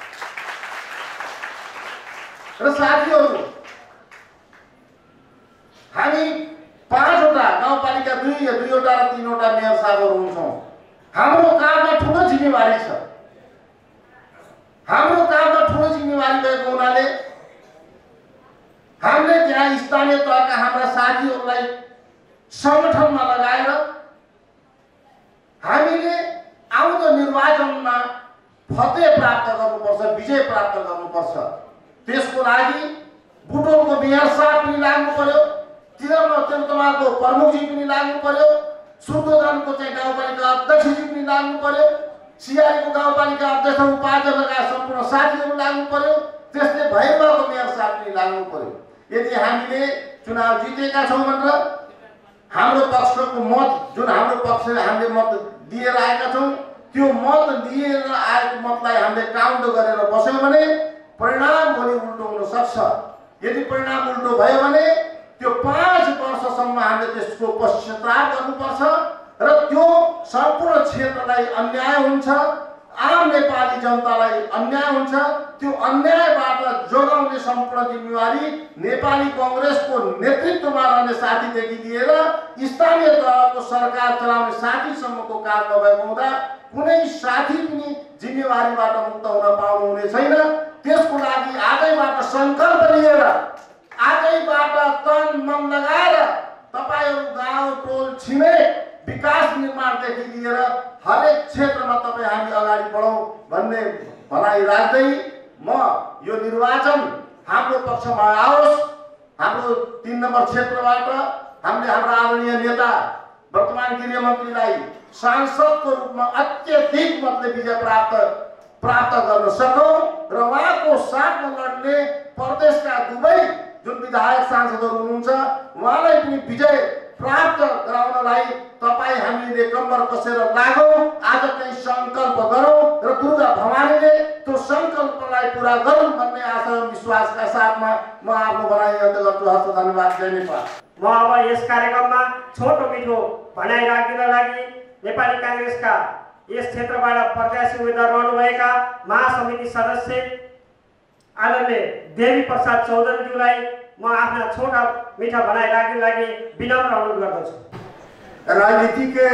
र साथीहरू, हामी पाँचवटा गाउँपालिका, दुई दुईवटा र तीनवटा मेयर साहबहरू हुन्छौँ। हाम्रो काँधमा ठुलो जिम्मेवारी छ। हाम्रो काँधमा ठुलो जिम्मेवारी भएको हुनाले हामीले त्यहाँ स्थानीय तहका हाम्रा साथीहरूलाई सङ्गठनमा लगाएर हामीले आउँदो निर्वाचनमा फतेह प्राप्त गर्नुपर्छ, विजय प्राप्त गर्नुपर्छ। त्यसको लागि बुटोलको मेयर साहब पनि लाग्नु पर्यो, तिलोत्तमाको प्रमुखजी पनि लाग्नु पर्यो, शुद्धोधनको चाहिँ गाउँपालिका अध्यक्षजी पनि लाग्नु पर्यो, सियारीको गाउँपालिका अध्यक्ष उपाध्यक्ष लगायत सम्पूर्ण साथीहरू लाग्नु पर्यो, त्यस्तै भैरवाको मेयर साहब पनि लाग्नु पर्यो। यदि हामीले चुनाव जितेका छौँ भनेर हाम्रो पक्षको मत जुन हाम्रो पक्षले हामीले मत दिएर आएका छौँ त्यो मत दिएर आएको मतलाई हामीले काउन्ट गरेर बस्यौँ भने परिणाम भोलि उल्टो हुन सक्छ। यदि परिणाम उल्टो भयो भने त्यो पाँच वर्षसम्म हामीले त्यसको पश्चाताप गर्नुपर्छ र त्यो सम्पूर्ण क्षेत्रलाई अन्याय हुन्छ, आम नेपाली जनतालाई अन्याय हुन्छ। त्यो अन्यायबाट जोगाउने सम्पूर्ण जिम्मेवारी नेपाली कङ्ग्रेसको नेतृत्वमा रहने साथीदेखि लिएर स्थानीय तहको सरकार चलाउने साथीसम्मको काम नभएको हुँदा कुनै साथी पनि जिम्मेवारीबाट मुक्त हुन पाउनु हुने छैन। त्यसको लागि आजैबाट सङ्कल्प लिएर, आजैबाट तन मन लगाएर तपाईँहरू गाउँ टोल छिमेक विकास निर्माणका क्षेत्रदेखि लिएर हरेक क्षेत्रमा तपाईँ हामी अगाडि बढौँ भन्ने भनाइ राख्दै म यो निर्वाचन हाम्रो पक्षमा आओस्। हाम्रो तीन नम्बर क्षेत्रबाट हामीले हाम्रो आदरणीय नेता वर्तमान गृहमन्त्रीलाई सांसदको रूपमा अत्यधिक मतले विजय प्राप्त प्राप्त गर्न सकौँ र उहाँको साथमा लड्ने प्रदेशका दुवै जुन विधायक सांसदहरू हुनुहुन्छ उहाँलाई पनि विजय प्राप्त गराउनलाई तपाईँ हामीले कम्बर कसेर लागौँ। आज चाहिँ सङ्कल्प गरौँ र दुर्गा भवानीले त्यो सङ्कल्पलाई पुरा गरौँ भन्ने आशा विश्वासका साथमा म आफ्नो भनाइ अन्त गर्छु। हस्त धन्यवाद। जय नेपाल। म अब यस कार्यक्रममा छोटो मिठो भनाइ राखिदिन लागि नेपाली काङ्ग्रेसका यस क्षेत्रबाट प्रत्याशी उम्मेद्वार रहनुभएका महासमिति सदस्य आदरणीय देवी प्रसाद चौधरीज्यूलाई म आफ्ना छोटा मीठा भनाइ राख्न लागि विनम्र अनुरोध गर्दछु। राजनीति के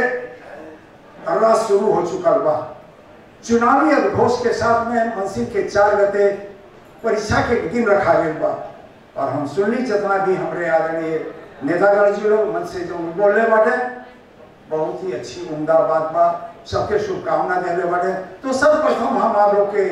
रस शुरू हो चुका हुआ। चुनावी अघोष के साथ में मंसिर के चार गते परीक्षा के दिन रखा गया और हम सुनली जितना भी हमारे आदरणीय नेतागण जी लोग मन से जो बोलने बाटे बहुत ही अच्छी उम्दा बात बा। सबके शुभकामना देने बाटे। तो सर्वप्रथम हम आप लोग के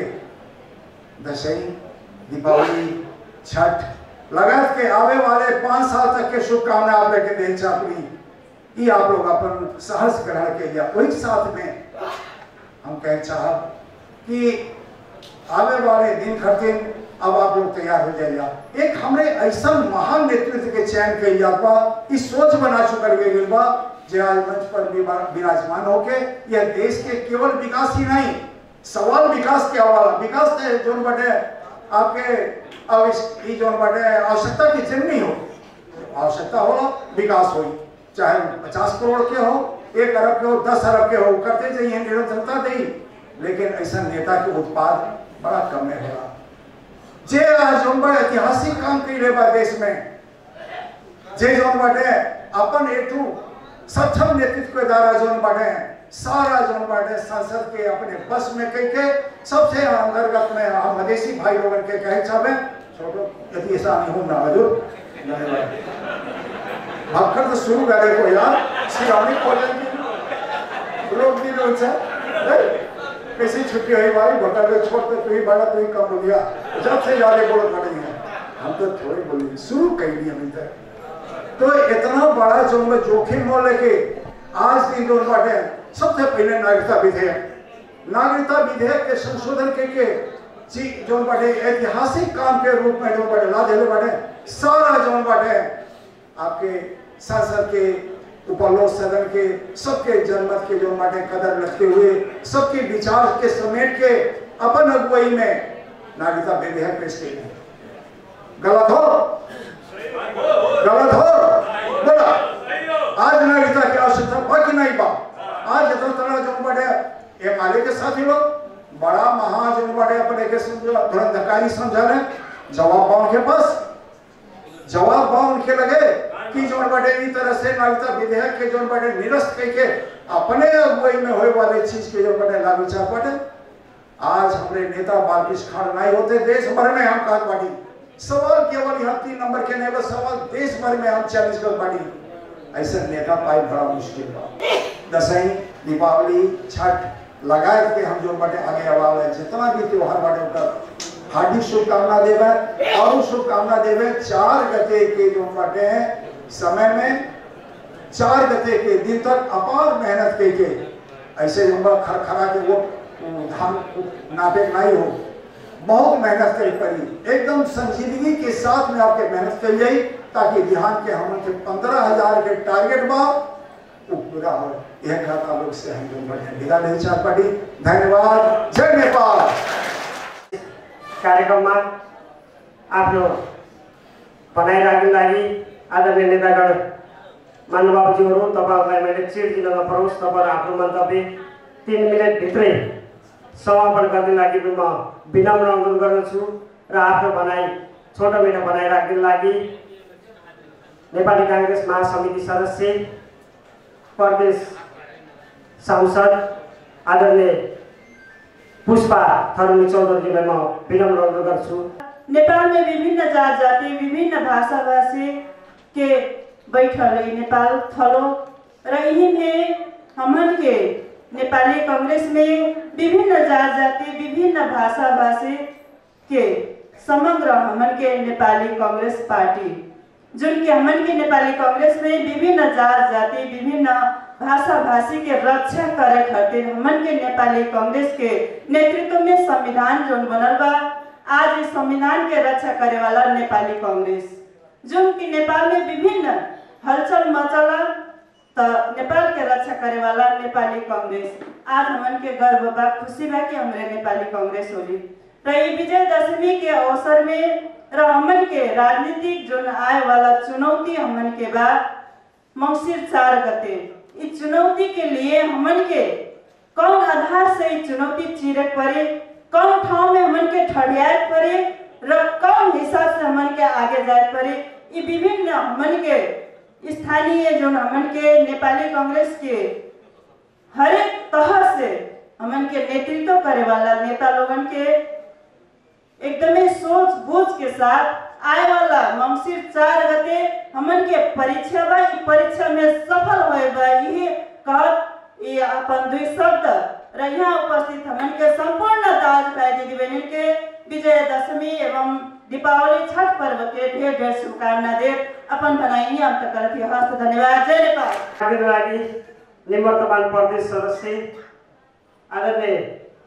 दशहरी दीपावली छठ लगात के आवे वाले पाँच साल तक के शुभकामना आप लोग के देन चापड़ी ये आप लोग अपन सहर्ष ग्रहण के लिया। वही साथ में हम कह चाहब कि आवे वाले दिन खर्चिन अब आप लोग तैयार हो जाइए। एक हमरे ऐसा महान नेतृत्व के चयन के बा इस सोच बना चुका गई बा जे आज मंच पर विराजमान होके यह देश के केवल विकास ही नहीं सवाल विकास के हवाला विकास से जो बटे आपके अब इस जो बटे आवश्यकता की जननी हो आवश्यकता हो विकास हो चाहे पचास करोड़ के हो एक अरब के हो दस अरब के हो करते जाइए निरंतरता दी लेकिन ऐसा नेता के उत्पाद बड़ा कम है होला जे आज जो बड़े ऐतिहासिक काम कैले बा देश में जे जो बटे अपन हेतु सक्षम नेतृत्व के द्वारा जो बटे सारा जो बटे संसद के अपने बस में कह के सबसे अंतर्गत में हम मधेसी भाई लोगों के कहे चाहे छोटो यदि ऐसा नहीं हो ना हजूर भागकर तो शुरू करे को यार श्रीरामी कॉलेज की लोग भी लोग से कैसी छुट्टी हुई भाई बता दे छोड़ते तो ही बड़ा तो ही कम हो गया जब से ज्यादा बोल पड़े हैं हम तो थोड़ी बोली शुरू कर दिया अभी तक तो इतना बड़ा जो मैं जोखिम हो लेके आज की जो बाटे सबसे पहले नागरिकता विधेयक नागरिकता विधेयक के संशोधन के के जो बाटे ऐतिहासिक काम के रूप में जो बाटे ला दे बाटे सारा जो बाटे आपके संसद के उपलोक सदन के सबके जनमत के जो बाटे कदर रखते हुए सबके विचार के समेट के अपन अगुवाई में नागरिकता विधेयक पेश किए। गलत हो गलत हो बोला आज नागरिकता की आवश्यकता बाकी नहीं बा आज इतना तरह जो बड़े एक आले के साथी लोग बड़ा महा जो बड़े अपने के धुरंधकारी समझा रहे जवाब बा उनके पास जवाब बा उनके लगे कि जो बड़े इस तरह से नागरिकता विधेयक के जो बड़े निरस्त करके अपने अगुवाई में होने वाले चीज के जो बड़े लागू चाह बटे आज हमारे नेता बालकृष्ण खाड़ नहीं होते देश भर में हम कहा बाटी सवाल केवल यहाँ तीन नंबर के नहीं बस सवाल देश भर में हम चैलेंज कर बाटी ऐसा नेता पाई बड़ा मुश्किल बा। दशहरी दीपावली छठ लगाए के हम जो बटे आगे आवाज है जितना भी त्योहार बटे उनका हार्दिक शुभकामना देवे और शुभकामना देवे चार गते के जो बटे समय में चार गते के दिन तक अपार मेहनत के ऐसे जो खरखरा के वो धान नापे नहीं हो बहुत मेहनत करी पड़ी एकदम संजीदगी के साथ में आपके मेहनत करी जाई ताकि बिहार के हम के पंद्रह हजार के टारगेट बा वो पूरा हो यह कहता लोग से हम जो विदा नहीं चाह पाटी। धन्यवाद। जय नेपाल। कार्यक्रम में आप लोग बनाई राख्न लागि आदरणीय नेतागण महानुभावज्यूहरू तपाईहरुलाई मैले चिट दिन नपरोस् तपाईहरु आफ्नो मन्तव्य तीन मिनट भित्रै समापन गर्ने लागि म विनम्र अनुरोध गर्दछु र आफ्नो भनाइ छोटो मिठो बनाइ राख्न लागि नेपाली कांग्रेस महासमिति सदस्य प्रदेश सांसद आदरणीय पुष्पा थरुनी चौधरीलाई म विनम्र अनुरोध गर्छु। नेपाल में विभिन्न जात जाति विभिन्न भाषा भाषी के बैठल नेपाल थलो र यही में हमन के नेपाली कांग्रेस में विभिन्न जात जाति विभिन्न भाषा भाषी के समग्र हमन के नेपाली कांग्रेस पार्टी जुन के हमन के नेपाली कांग्रेस में विभिन्न जात जाति विभिन्न भाषा भाषी के रक्षा करे खातिर हमन के नेपाली कांग्रेस के नेतृत्व में संविधान जोन बनल बा। आज इस संविधान के रक्षा करे वाला नेपाली कांग्रेस जो कि नेपाल में विभिन्न हलचल मचला तो नेपाल के रक्षा करे वाला नेपाली कांग्रेस आज हमन के गर्व बा खुशी बा कि हमारे नेपाली कांग्रेस होली र विजयदशमी के अवसर में र हमन के राजनीतिक जो आए वाला चुनौती हमन के बा मंगसिर चार गते इस चुनौती के लिए हमन के कौन आधार से चुनौती चीरे पड़े कौन ठाव में हमन के ठड़ियाए पड़े र कौन हिसाब से हमन के आगे जाए पड़े ये विभिन्न हमन के स्थानीय जो हमन के नेपाली कांग्रेस के हर एक तरह से हमन के नेतृत्व करे वाला नेता लोगन के एकदमै सोच बूझ के साथ आए वाला मंगसिर चार गते हमन के परीक्षा बा परीक्षा में सफल होए बा यही कहत ये अपन दुई शब्द र यहाँ उपस्थित हमन के संपूर्ण दाज भाई दीदी बहन के विजयदशमी एवं दीपावली छठ पर्व के ढेर ढेर शुभकामना दे अपन बनाई अंत करती हस्त धन्यवाद। जय नेपाल। आगे लागि निवर्तमान प्रदेश सदस्य आदरणीय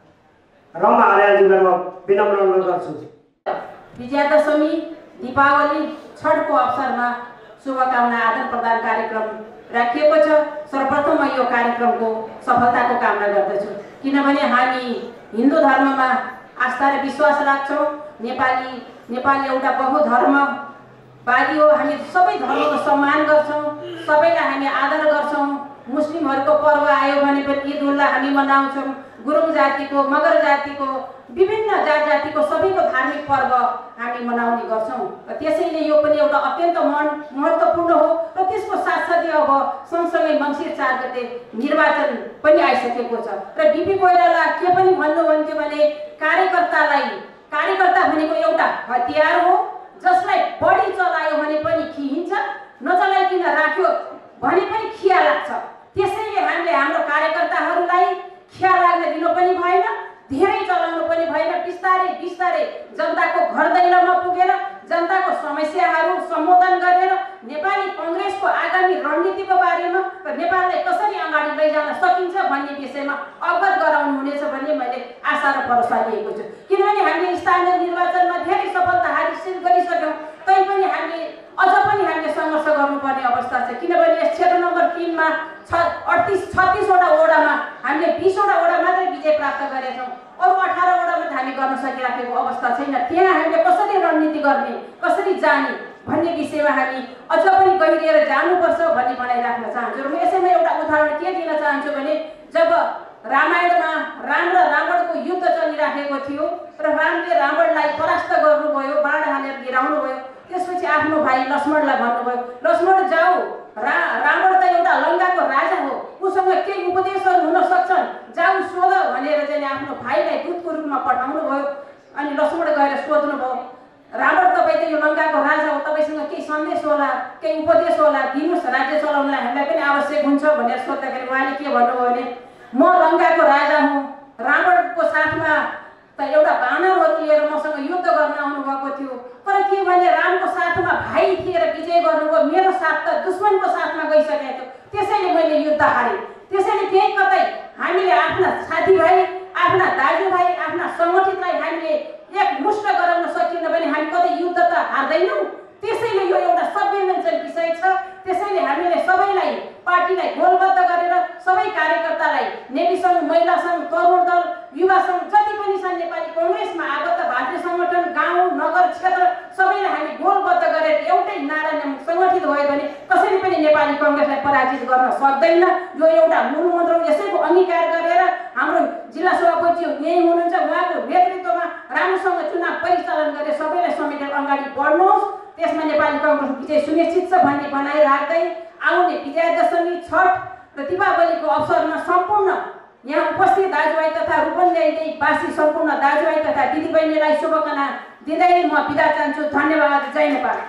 रमा आर्यालज्यूलाई म विनम्र अनुरोध गर्छु। विजयादशमी दीपावली छठको अवसरमा शुभकामना आदान प्रदान कार्यक्रम राखिएको छ। सर्वप्रथम म यो कार्यक्रमको सफलताको कामना गर्दछु किनभने हामी हिन्दू धर्ममा आस्था र विश्वास राख्छौँ। नेपाली नेपाल एउटा बहुधर्मवादी हो। हामी सबै धर्मको सम्मान गर्छौँ, सबैलाई हामी आदर गर्छौँ। मुस्लिमहरूको पर्व आयो भने पनि ईद उल्लाह हामी मनाउँछौँ। गुरुङ जातिको मगर जातिको विभिन्न जात जातिको सबैको धार्मिक पर्व हामी मनाउने गर्छौँ र त्यसैले यो पनि एउटा अत्यन्त महत्त्वपूर्ण हो र त्यसको साथसाथै अब सँगसँगै मङ्सिर चार गते निर्वाचन पनि आइसकेको छ र बिपी कोइराला के पनि भन्नुहुन्थ्यो भने कार्यकर्तालाई कार्यकर्ता भनेको एउटा हतियार हो जसलाई बढी चलायो भने पनि खिहिन्छ नचलाइकन राख्यो भने पनि खिया लाग्छ। त्यसैले हामीले हाम्रो कार्यकर्ताहरूलाई खिया लाग्न दिनु पनि भएन, धेरै चलाउनु पनि भएन। बिस्तारै बिस्तारै जनताको घर दैलोमा पुगेर जनताको समस्याहरू सम्बोधन गरेर नेपाली कांग्रेसको आगामी रणनीतिको बारेमा र नेपाललाई कसरी अगाडि लैजान सकिन्छ भन्ने विषयमा अवगत गराउनु हुनेछ भन्ने मैले आशा र भरोसा लिएको छु। किनभने हामीले स्थानीय निर्वाचनमा धेरै सफलता हासिल गरिसक्यौँ तैपनि हामीले अझ पनि हामीले सङ्घर्ष गर्नुपर्ने अवस्था छ किनभने यस क्षेत्र नम्बर तीनमा छ अडतिस छत्तिसवटा वडामा हामीले बिसवटा वडा मात्रै विजय प्राप्त गरेका छौँ। अरू अठार वडामा हामी गर्न सकिराखेको अवस्था छैन। त्यहाँ हामीले कसरी रणनीति गर्ने कसरी जाने भन्ने विषयमा हामी अझ पनि गहिरिएर जानुपर्छ भन्ने बनाइराख्न चाहन्छु। र म यसैमा एउटा उदाहरण के दिन चाहन्छु भने जब रामायणमा राम र रावणको युद्ध चलिराखेको थियो र रामले रावणलाई परास्त गर्नुभयो, बाण हालेर गिराउनु भयो। त्यसपछि आफ्नो भाइ लक्ष्मणलाई भन्नुभयो लक्ष्मण जाऊ, रा रावण त एउटा लङ्काको राजा हो, उसँग केही उपदेशहरू हुन सक्छन्, जाऊ सोध भनेर चाहिँ आफ्नो भाइलाई दूतको रूपमा पठाउनु भयो। अनि लक्ष्मण गएर सोध्नुभयो रावण तपाईँ त यो लङ्काको राजा हो, तपाईँसँग केही सन्देश होला केही उपदेश होला दिनुहोस्, राज्य चलाउनलाई हामीलाई पनि आवश्यक हुन्छ भनेर सोद्धाखेरि उहाँले के भन्नुभयो भने म लङ्काको राजा हुँ, रावणको साथमा त एउटा बानरहरू लिएर मसँग युद्ध गर्न आउनुभएको थियो तर के भने रामको साथमा भाइ थिएर विजय गर्नुभयो, मेरो साथ त दुश्मनको साथमा गइसकेको थियो, त्यसैले मैले युद्ध हारेँ। त्यसैले त्यही कतै हामीले आफ्ना साथीभाइ आफ्ना दाजुभाइ आफ्ना सङ्गठितलाई हामीले एकमुष्ट गराउन सकिएन भने हामी कतै युद्ध त हार्दैनौँ। त्यसैले यो एउटा संवेदनशील विषय छ। त्यसैले हामीले सबैलाई पार्टीलाई गोलबद्ध गरेर सबै कार्यकर्तालाई नेवी सङ्घ महिला सङ्घ तरुण दल युवा सङ्घ जति पनि छन् नेपाली कांग्रेसमा आबद्ध भारतीय सङ्गठन गाउँ नगर क्षेत्र सबैलाई हामी गोलबद्ध गरेर एउटै नाराले सङ्गठित भयो भने कसैले पनि नेपाली कांग्रेसलाई पराजित गर्न सक्दैन। यो एउटा मूलमन्त्र यसैको अंगीकार गरेर हाम्रो जिल्ला सभापति यही हुनुहुन्छ, उहाँको नेतृत्वमा राम्रोसँग चुनाव परिचालन गरेर सबैलाई समेटेर अगाडि बढ्नुहोस्। त्यसमा नेपाली कांग्रेस विजय सुनिश्चित छ भन्ने बनाइ राख्दै आउने विजयादशमी छठ र दीपावलीको अवसरमा सम्पूर्ण यहाँ उपस्थित दाजुभाइ तथा रूपन्देही वासी सम्पूर्ण दाजुभाइ तथा दिदीबहिनीलाई शुभकामना दिँदै म बिदा चाहन्छु। धन्यवाद। जय नेपाल।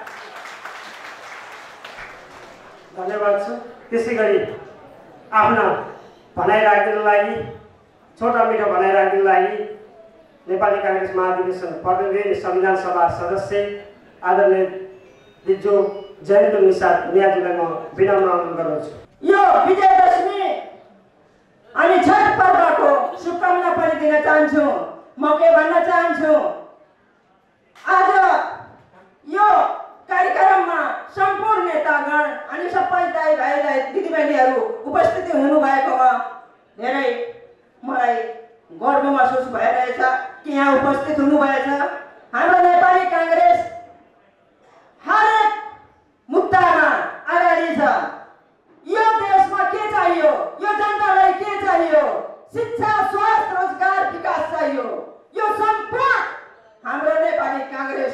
धन्यवाद छ। त्यसै गरी आफ्ना भनाइ राखिदिनु लागि छोटा मिठो भनाइ राखिदिनु लागि नेपाली काङ्ग्रेस महाधिवेशन प्रतिनिधि संविधान सभा सदस्य आदरणीय दिज्जो जयन्त निषाद नियाजीलाई म विनम्र अनुरोध गर्दछु। यो विजयदशमी अनि छठ पर्वको शुभकामना पनि दिन चाहन्छु। म के भन्न चाहन्छु, आज यो कार्यक्रममा सम्पूर्ण नेतागण अनि सबै दाइ भाइ दिदीबहिनीहरू उपस्थित हुनुभएकोमा धेरै मलाई गर्व महसुस भइरहेछ कि यहाँ उपस्थित हुनुभएछ। हाम्रो नेपाली काङ्ग्रेस हरेक मुद्दामा अगाडि छ। यो देशमा के चाहियो, यो जनतालाई के चाहियो, शिक्षा, स्वास्थ्य, रोजगार, विकास चाहियो, यो सम्पूर्ण हाम्रो नेपाली काङ्ग्रेस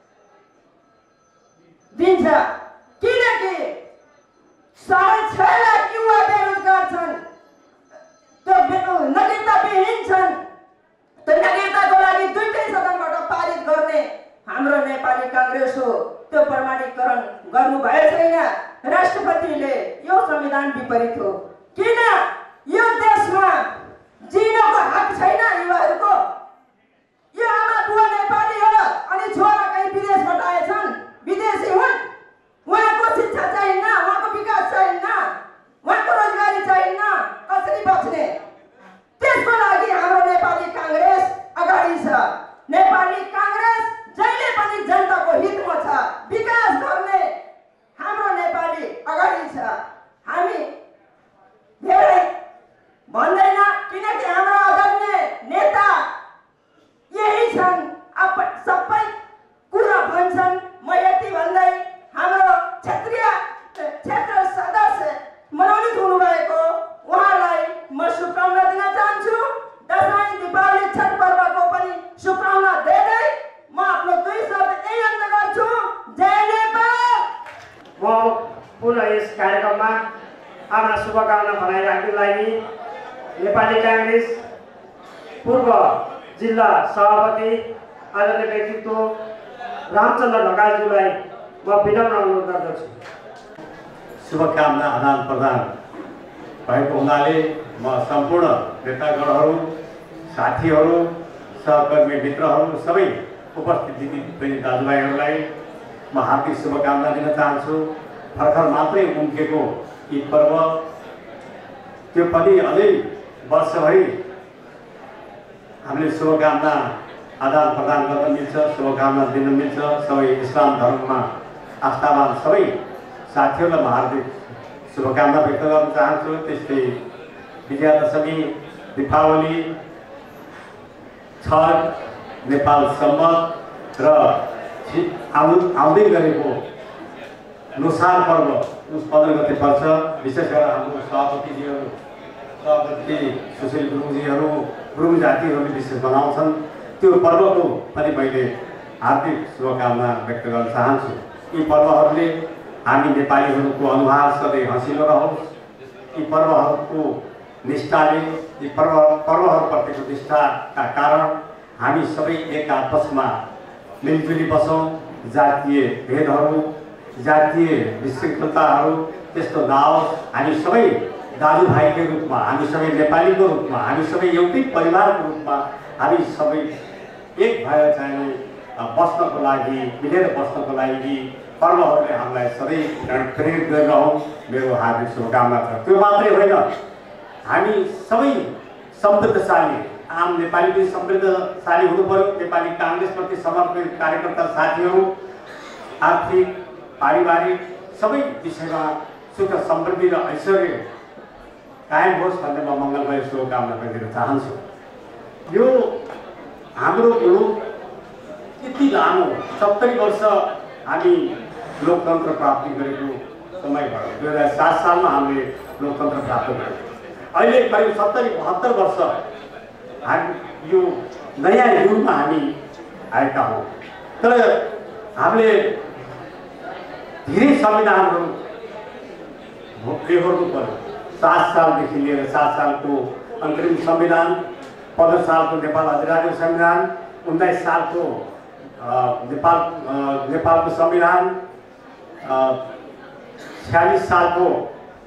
दिन्छ। किनकि साढे छ लाख युवा बेरोजगार छन्, त्यो नागरिकताविहीन छन्। त्यो नागरिकताको लागि दुईटै सदनबाट पारित गर्ने हाम्रो नेपाली काङ्ग्रेस हो। त्यो प्रमाणीकरण गर्नु भए छैन। राष्ट्रपतिले यो संविधान विपरीत हो। किन यो देशमा जिनको हक छैन युवाहरूको? यो आमा बुवा नेपाली हो अनि छोरा कहीँ विदेशबाट आएछन्, विदेशी हुन्, उहाँको शिक्षा चाहिन्न, उहाँको विकास चाहिन्न, उहाँको रोजगारी चाहिन्न, कसरी बच्ने? त्यसको लागि हाम्रो नेपाली काङ्ग्रेस अगाडि छ। नेपाली काङ्ग्रेस जहिले पनि जनताको हितमा छ, विकास गर्ने हाम्रो नेपाली अगाडि छ। हामी धेरै भन्दैन, किनकि हाम्रो आदरणीय नेता यही छन्, सबै कुरा भन्छन्। म यति भन्दै हाम्रो क्षेत्रीय क्षेत्र सदस्य मनोनित हुनुभएको उहाँलाई म शुभकामना दिन चाहन्छु। दसैँ, दीपावली, छठ पर्वको पनि शुभकामना दिँदै म आफ्नो दुई शब्द यही अन्त गर्छु। जय नेपाल। म पुनः यस कार्यक्रममा आफ्ना शुभकामना भनाइराख्नुको लागि नेपाली काङ्ग्रेस पूर्व जिल्ला सभापति आदरणीय व्यक्तित्व रामचन्द्र ढकालज्यूलाई म विनम्र अनुरोध गर्दछु। शुभकामना आदान प्रदान भएको हुनाले म सम्पूर्ण नेतागणहरू, साथीहरू, सहकर्मी मित्रहरू, सबै उपस्थित दिदीबहिनी दाजुभाइहरूलाई म हार्दिक शुभकामना दिन चाहन्छु। भर्खर मात्रै उम्केको यी पर्व, त्यो पनि अझै वर्षभरि हामीले शुभकामना आदान प्रदान गर्न मिल्छ, शुभकामना दिन मिल्छ। सबै इस्लाम धर्ममा आस्थावान सबै साथीहरूलाई म हार्दिक शुभकामना व्यक्त गर्न चाहन्छु। त्यस्तै विजयादशमी, दीपावली, छठ, नेपाल सम्मत र आउँदै आउँदै गरेको लोसार पर्व उस पन्ध्र गते पर्छ। विशेष गरेर हाम्रो सभापतिजीहरू, सभापति सुशील गुरुङजीहरू, गुरुङ जातिहरूले विशेष मनाउँछन्। त्यो पर्वको पनि मैले हार्दिक शुभकामना व्यक्त गर्न चाहन्छु। यी पर्वहरूले हामी नेपालीहरूको अनुहार सधैँ हँसिलो रहोस्। यी पर्वहरूको निष्ठाले, यी पर्व पर्वहरूप्रतिको निष्ठाका कारण हामी सबै एक आपसमा मिलजुली बसौँ। जातीय भेदहरू, जातीय विशृङ्खलताहरू त्यस्तो नआओस्। हामी सबै दाजुभाइको रूपमा, हामी सबै नेपालीको रूपमा, हामी सबै एउटै परिवारको रूपमा हामी सबै एक भएर चाहिँ बस्नको लागि, मिलेर बस्नको लागि पर्वहरूले हामीलाई सधैँ प्रेरित गरिरहौँ, मेरो हार्दिक शुभकामना छ। त्यो मात्रै होइन, हामी सबै समृद्धशाली, आम नेपाली पनि समृद्धशाली हुनु पर्यो। नेपाली काङ्ग्रेसप्रति समर्पित कार्यकर्ता साथीहरू आर्थिक, पारिवारिक सबै विषयमा सुख समृद्धि र ऐश्वर्य कायम होस् भन्ने म मङ्गलमय शुभकामना पनि दिन चाहन्छु। यो हाम्रो मुलुक यति लामो सत्तरी वर्ष हामी लोकतन्त्र प्राप्ति गरेको समय भयो। दुई हजार सात सालमा हामीले लोकतन्त्र प्राप्त गऱ्यौँ। अहिले करिब सत्तरी बहत्तर वर्ष हामी यो नयाँ युगमा हामी आएका हौँ। तर हामीले धेरै संविधानहरू बेहोर्नु पर्यो। सात सालदेखि लिएर सात सालको अन्तरिम संविधान, पन्ध्र सालको नेपाल अधिराज्य संविधान, उन्नाइस सालको नेपाल नेपालको संविधान, छयालिस सालको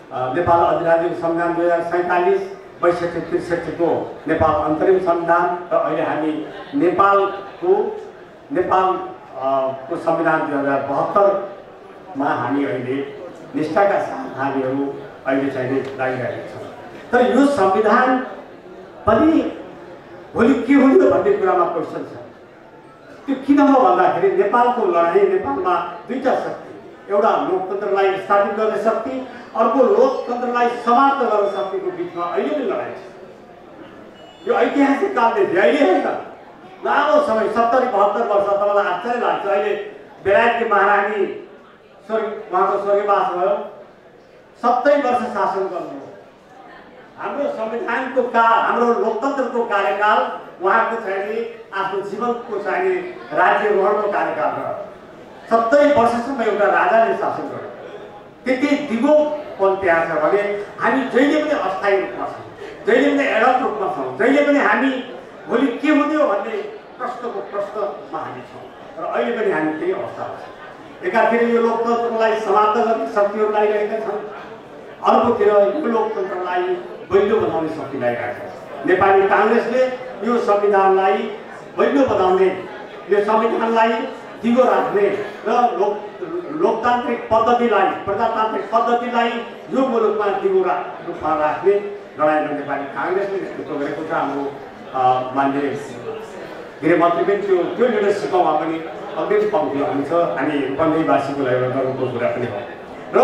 नेपाल अधिराज्यको संविधान दुई हजार सैँतालिस बैसठी त्रिसठीको नेपाल अन्तरिम संविधान र अहिले हामी नेपालको नेपाल को संविधान दुई हजार बहत्तरमा हामी अहिले निष्ठाका साथ हामीहरू अहिले चाहिँ लागिरहेका छौँ। तर यो संविधान पनि भोलि के हुने भन्ने कुरामा क्वेसन छ। त्यो किन हो भन्दाखेरि नेपालको लडाइँ नेपालमा दुईटा शक्ति, एउटा लोकतन्त्रलाई स्थापित गर्ने शक्ति, अर्को लोकतन्त्रलाई समाप्त गर्ने शक्तिको बिचमा अहिले पनि लडाइँ छ। यो ऐतिहासिक कालदेखि अहिले होइन, लामो समय सत्तरी बहत्तर वर्ष तपाईँलाई आश्चर्य लाग्छ। अहिले बेलायतकी महारानी स्वर्ग उहाँको स्वर्गवास भयो, सत्तरी वर्ष शासन गर्नुभयो। हाम्रो संविधानको का हाम्रो लोकतन्त्रको कार्यकाल उहाँको चाहिँ आफ्नो जीवनको चाहिँ राज्यरोहणको कार्यकाल रह्यो। सत्तरी वर्षसम्म एउटा राजाले शासन गर्यो। त्यति दिगोपन त्यहाँ छ भने हामी जहिले पनि अस्थायी रूपमा छौँ, जहिले पनि एडप रूपमा छौँ, जहिले पनि हामी भोलि के हुने हो भन्ने प्रश्नको प्रश्नमा हामी छौँ। र अहिले पनि हामी त्यही अवस्थामा छौँ। एकातिर यो लोकतन्त्रलाई समाप्त गर्ने शक्तिहरू लागिरहेका छन्, अर्कोतिर यो लोकतन्त्रलाई बलियो बनाउने शक्ति लागिरहेका छन्। नेपाली काङ्ग्रेसले यो संविधानलाई बलियो बनाउने, यो संविधानलाई दिगो राख्ने र लोक लोकतान्त्रिक पद्धतिलाई प्रजातान्त्रिक पद्धतिलाई यो मुलुकमा दिगो रूपमा राख्ने लडाइँमा नेपाली काङ्ग्रेसले नेतृत्व गरेको छ। हाम्रो मान्य गृहमन्त्री पनि त्यो त्यो लिडरसिपमा पनि अग्रिम पङ्क्तिमा हुनुहुन्छ। हामी रूपन्देहीवासीको लागि एउटा गर्वको कुरा पनि हो। र